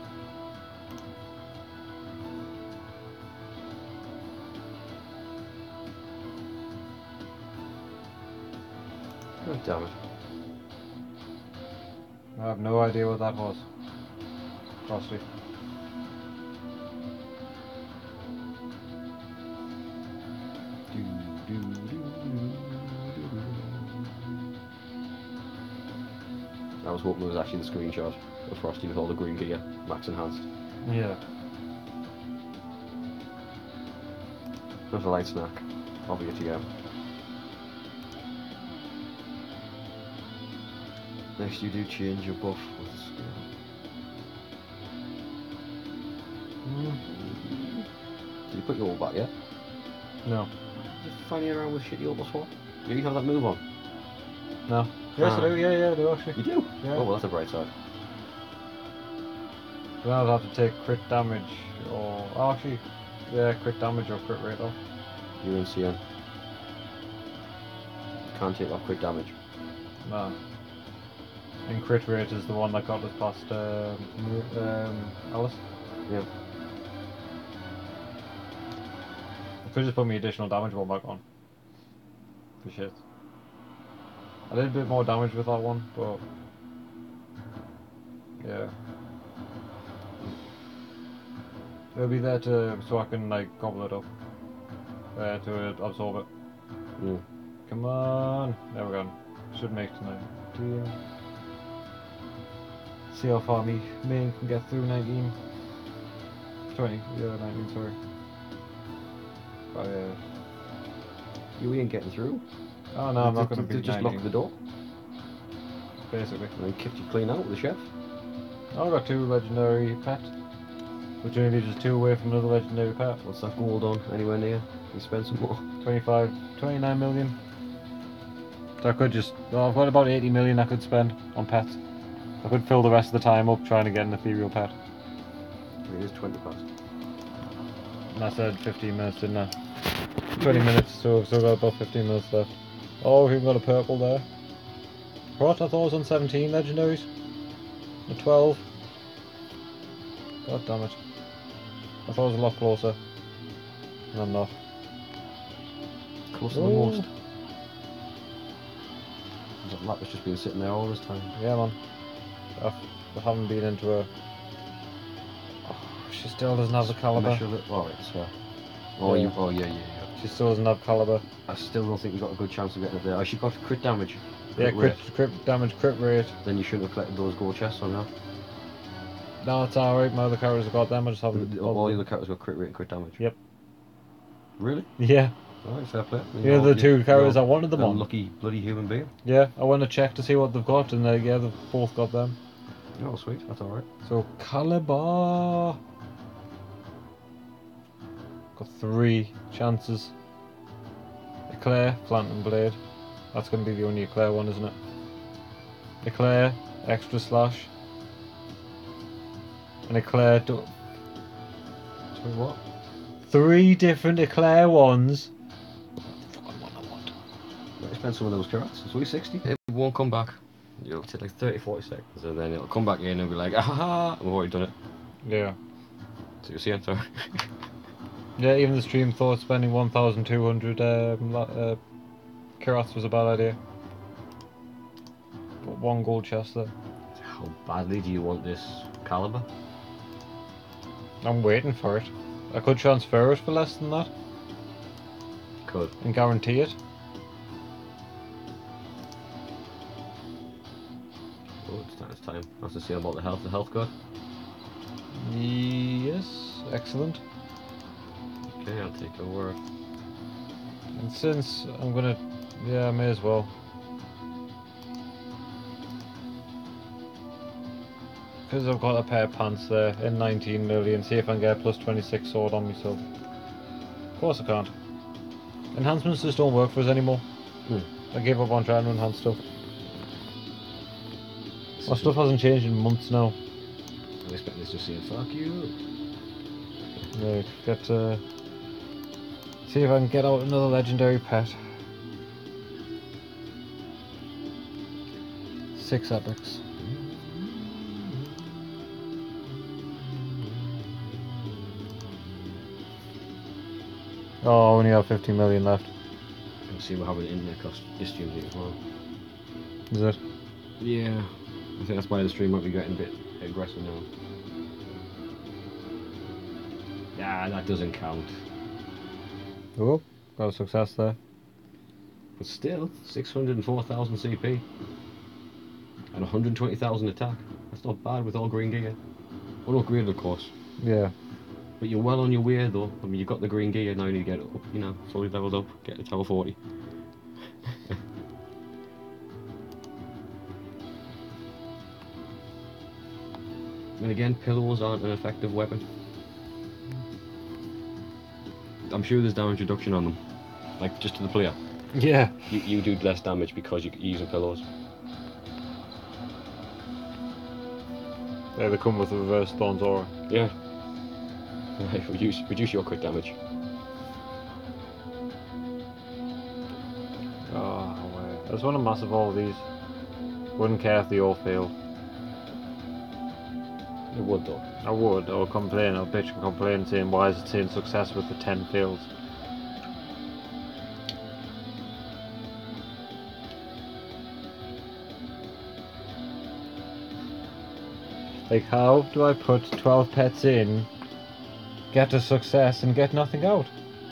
Oh, damn it. I have no idea what that was. Frosty. I was hoping it was actually the screenshot of Frosty with all the green gear, max enhanced. Yeah. Just a light snack. I'll be at you. Next you do change your buff with the skill. Did you put your ult back yet? No. Did you fanny around with shitty ult before? Do you have that move on? No. Yes, I do. Yeah, I do actually. You do? Yeah. Oh, well, that's a bright side. Then I'd have to take crit damage or... Oh, actually, yeah, crit damage or crit rate off. You're in CN. Can't take off crit damage. No. And crit rate is the one that got us past Alice. Yeah. I could just put me additional damage one back on. For shit. I did a bit more damage with that one, but... Yeah. It'll be there to so I can like gobble it up. To absorb it. Yeah. Come on! There we go. Should make tonight. Dear. See how far me main can get through 19. 20, yeah, 19, sorry. But You ain't getting through. oh no, I'm not going to be They just 19. locked the door. Basically. And they kicked you clean out with the chef. Oh, I got 2 legendary pet. Which only leaves us 2 away from another legendary pet. What's that gold on? Anywhere near? You spend some more. 29 million. So I could just, well, I've got about 80 million I could spend on pets. I could fill the rest of the time up trying to get an ethereal pet. It is 20 past. And I said 15 minutes, didn't I? 20 minutes, so I've still got about 15 minutes left. Oh, we've got a purple there. What? I thought I was on 17 legendaries. Or 12. God damn it. I thought I was a lot closer. And I'm not. Closer than most. That lap has just been sitting there all this time. Yeah, man. I haven't been into a... Oh, she still doesn't have the caliber. Oh, it's oh, Yeah. yeah. She still doesn't have caliber. I still don't think you got a good chance of getting it there. Oh, she got crit damage. Yeah, rate. crit damage, crit rate. Then you shouldn't have collected those gold chests on now. No, it's alright. My other characters have got them. I just haven't. All the other characters got crit rate and crit damage. Yep. Really? Yeah. Alright, fair play. Yeah, the 2 characters I wanted them on. Lucky bloody human being. Yeah, I went to check to see what they've got, and yeah, they've both got them. Oh, sweet. That's alright. So, caliber. Got 3 chances. Eclair, Phantom Blade. That's going to be the only Eclair one, isn't it? Eclair, Extra Slash. And Eclair. Sorry, what? 3 different Eclair ones. Fucking one I want. Might spend some of those carrots. It's only 60. It won't come back. It'll take like 30-40 seconds, and then it'll come back in and be like, ah ha ha, we've already done it. Yeah. So you see it, sorry. Yeah, even the stream thought spending 1,200 carats was a bad idea. Got 1 gold chest there. How badly do you want this caliber? I'm waiting for it. I could transfer it for less than that Could. and guarantee it. Oh, it's time. That's to see about the health god. Yes, excellent. Okay, I'll take your word. And since I'm gonna, yeah, I may as well. Because I've got a pair of pants there in 19 million, see if I can get a plus 26 sword on myself. Of course I can't. Enhancements just don't work for us anymore. I gave up on trying to enhance stuff. My stuff hasn't changed in months now. I'm expecting this to say fuck you. Yeah, get to see if I can get out another legendary pet. 6 epics. Oh, I only have 50 million left. Let's see what happens in internet cost this stream as well. Is it? Yeah. I think that's why the stream might be getting a bit aggressive now. Yeah, that doesn't count. Oh, got a success there. But still, 604,000 CP. And 120,000 attack. That's not bad with all green gear. Well, not green, of course. Yeah. But you're well on your way though. I mean, you've got the green gear, now you need to get it up, you know, fully leveled up, get to tower 40. And again, pillows aren't an effective weapon. I'm sure there's damage reduction on them. Like, just to the player. Yeah. You do less damage because you're using pillows. Yeah, they come with a reverse Thorn's aura. Yeah. Right, reduce your crit damage. Oh, wait. I just want a massive all of these. Wouldn't care if they all failed. It would though. I would. I'll complain. I'll bitch and complain saying, why is it saying success with the 10 fails? Like, how do I put 12 pets in, get a success, and get nothing out?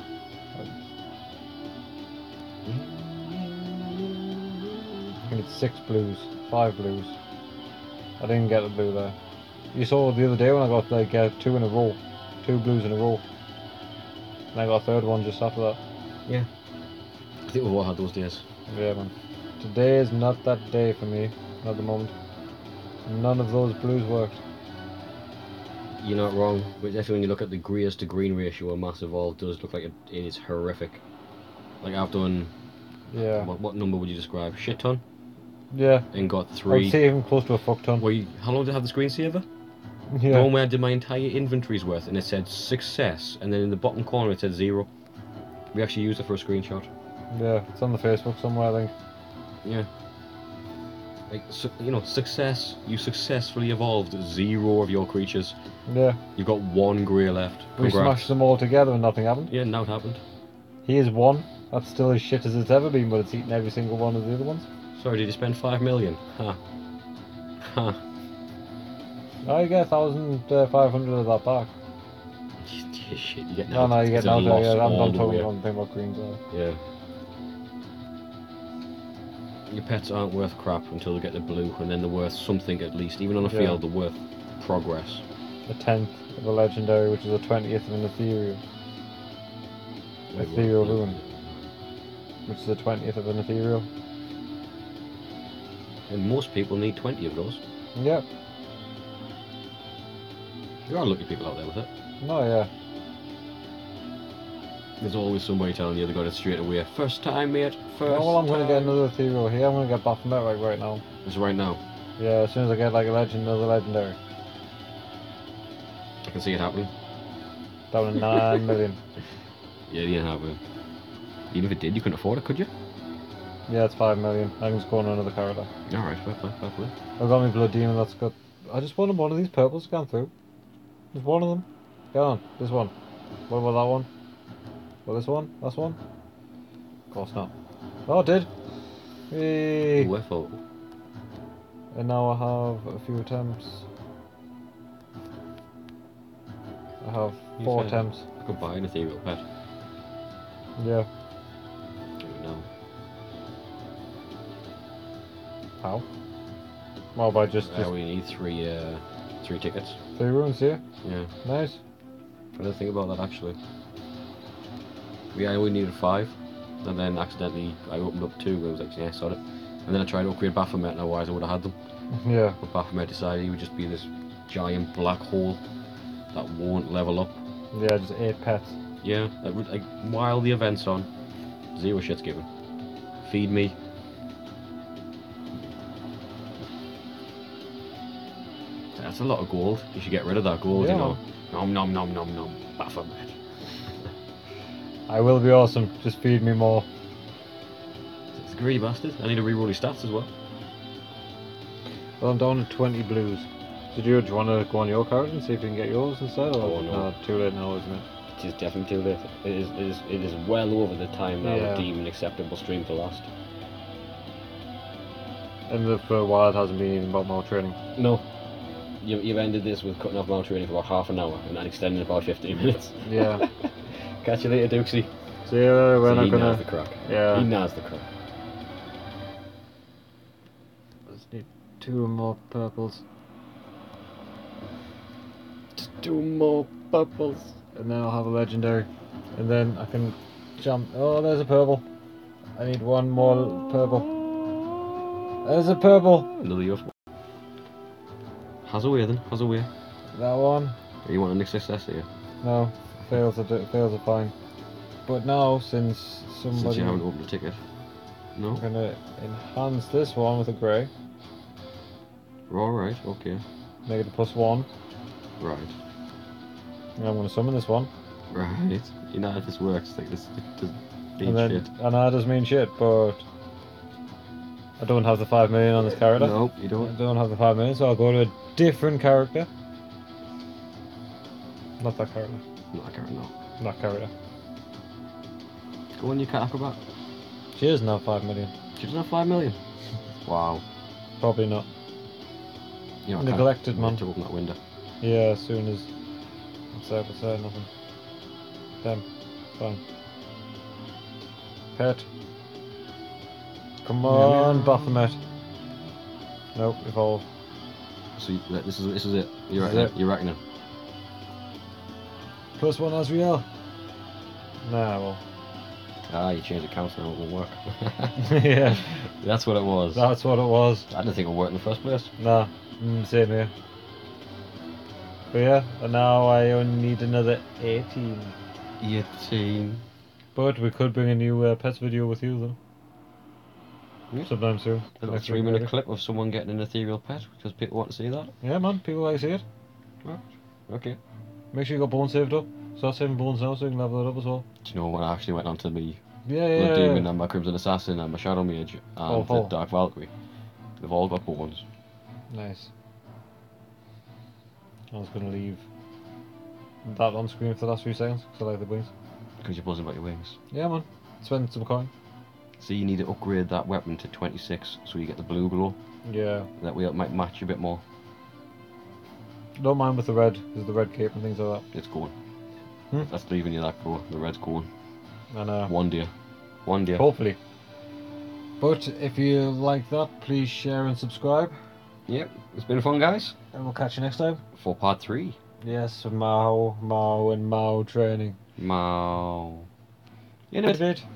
I think it's 6 blues, 5 blues. I didn't get a blue there. You saw the other day when I got like 2 in a row, 2 blues in a row. And I got a third one just after that. Yeah. I think we've all had those days. Yeah, man. Today is not that day for me at the moment. None of those blues worked. You're not wrong, but definitely when you look at the greys to green ratio, a massive all does look like it is horrific. Like I've done, Yeah. what number would you describe? Shit ton? Yeah. And got I 3. would say even close to a fuck ton. How long did I have the screensaver? The Yeah. one where I did my entire inventory's worth and it said success, and then in the bottom corner it said 0. We actually used it for a screenshot. Yeah, it's on the Facebook somewhere, I think. Yeah. Like, you know, success. You successfully evolved 0 of your creatures. Yeah. You've got 1 grey left. We Congrats. smashed them all together and nothing happened. Yeah, now it happened. Here's 1. That's still as shit as it's ever been, but it's eaten every single one of the other ones. Sorry, did you spend 5 million? Huh. Huh. I get 1,500 of that back. Shit, you get No, now. you get now. Yeah, I'm not talking Yeah. about greens. Yeah. Your pets aren't worth crap until they get the blue, and then they're worth something at least. Even on a field, they're worth progress. A 10th of a legendary, which is a 20th of an ethereal. Ethereal ruin. Which is a 20th of an ethereal. And most people need 20 of those. Yep. There are lucky people out there with it. No, yeah. There's always somebody telling you they got it straight away. First time, mate. First Oh, well, I'm going to get time. another ethereal here. I'm going to get Baphomet right now. It's right now. Yeah, as soon as I get like a another legendary. I can see it happening. Down to 9 million. Yeah, it ain't happening. Even if it did, you couldn't afford it, could you? Yeah, it's 5 million. I can just go on another character. Alright, fair play. I've got my Blood Demon, that's good. I just wanted one of these purples to go through. Just one of them. Go on, this one. What about that one? Well, this one? Last one? Of course not. Oh, it did! Hey. UFO. And now I have a few attempts. I have 4 attempts. I could buy an ethereal pet. Yeah. No. How? Well, by just We need 3 tickets. 3 runes here. Yeah. Nice. I didn't think about that actually. I only needed 5, and then accidentally I opened up 2 and I was like, yeah, sod it. And then I tried to upgrade Baphomet, and otherwise I would have had them. Yeah. But Baphomet decided he would just be this giant black hole that won't level up. Yeah, just 8 pets. Yeah, like while the event's on, 0 shit's given. Feed me. That's a lot of gold. You should get rid of that gold, Yeah, you know. Nom nom nom nom nom. Baphomet. I will be awesome. Just feed me more. It's a greedy bastard. I need to reroll his stats as well. Well, I'm down to 20 blues. Do you want to go on your card and see if you can get yours instead? Or Oh, no. too late now, isn't it? It is definitely too late. It is well over the time that I Yeah. would deem an acceptable stream to last. And for a while it hasn't been even about more training. No. You've ended this with cutting off mount training for about half an hour and then extending it about 15 minutes. Yeah. Catch you later, Dukesy. So yeah, we're not He gonna. knows the crack. Yeah. He knows the crack. Just need 2 more purples. Just 2 more purples. And then I'll have a legendary. And then I can jump. Oh, there's a purple. I need 1 more purple. There's a purple. Another yours. Has a way then, has a way. That one. You want a next success here? No. Fails are fine. But now, since somebody... Since you haven't opened a ticket. No? I'm gonna enhance this one with a grey. Alright, okay. Make it a +1. Right. And I'm gonna summon this one. Right. You know how this works, like this it does mean And then, shit. I know it does mean shit, but I don't have the 5 million on this character. No, you I don't. don't have the 5 million, so I'll go to a different character. Not that character. Not a character, no. That character. Go on, you cat acrobat. She doesn't have 5 million. She doesn't have 5 million. Wow. Probably not. You know, I Neglected, can't man. wait to open that window. Yeah, as soon as what's there, nothing. Damn. Fine. Pet. Come on, Baphomet. Nope, evolve. So this is it. You're This is reckoning. it. You're reckoning. +1 Asriel. Nah, well. Ah, you changed the counts now. It won't work. Yeah, That's what it was. that's what it was. I didn't think it would work in the first place. Nah, same here. But yeah, and now I only need another 18. 18. But we could bring a new pets video with you though. Yeah. Sometime soon. A little Next week, 3-minute maybe. clip of someone getting an ethereal pet because people want to see that. Yeah, man, people like to see it. Okay. Make sure you got bones saved up. Start saving bones now so you can level it up as well. Do you know when I actually went onto me Yeah, Blood yeah, Demon yeah. and my Crimson Assassin and my Shadow Mage and All the full. Dark Valkyrie? They've all got bones. Nice. I was going to leave that on screen for the last few seconds because I like the wings. Because you're buzzing about your wings. Yeah, man. Spend some coin. So you need to upgrade that weapon to 26 so you get the blue glow. Yeah. That way it might match a bit more. Don't mind with the red, because the red cape and things like It's going. Hmm? That's leaving you that glow. The red's going. that. And One day. One day. hopefully. But if you like that, please share and subscribe. Yep. It's been fun, guys. And we'll catch you next time. For part 3. Yes, Mao, and Mao training. Mao. In it. Bit.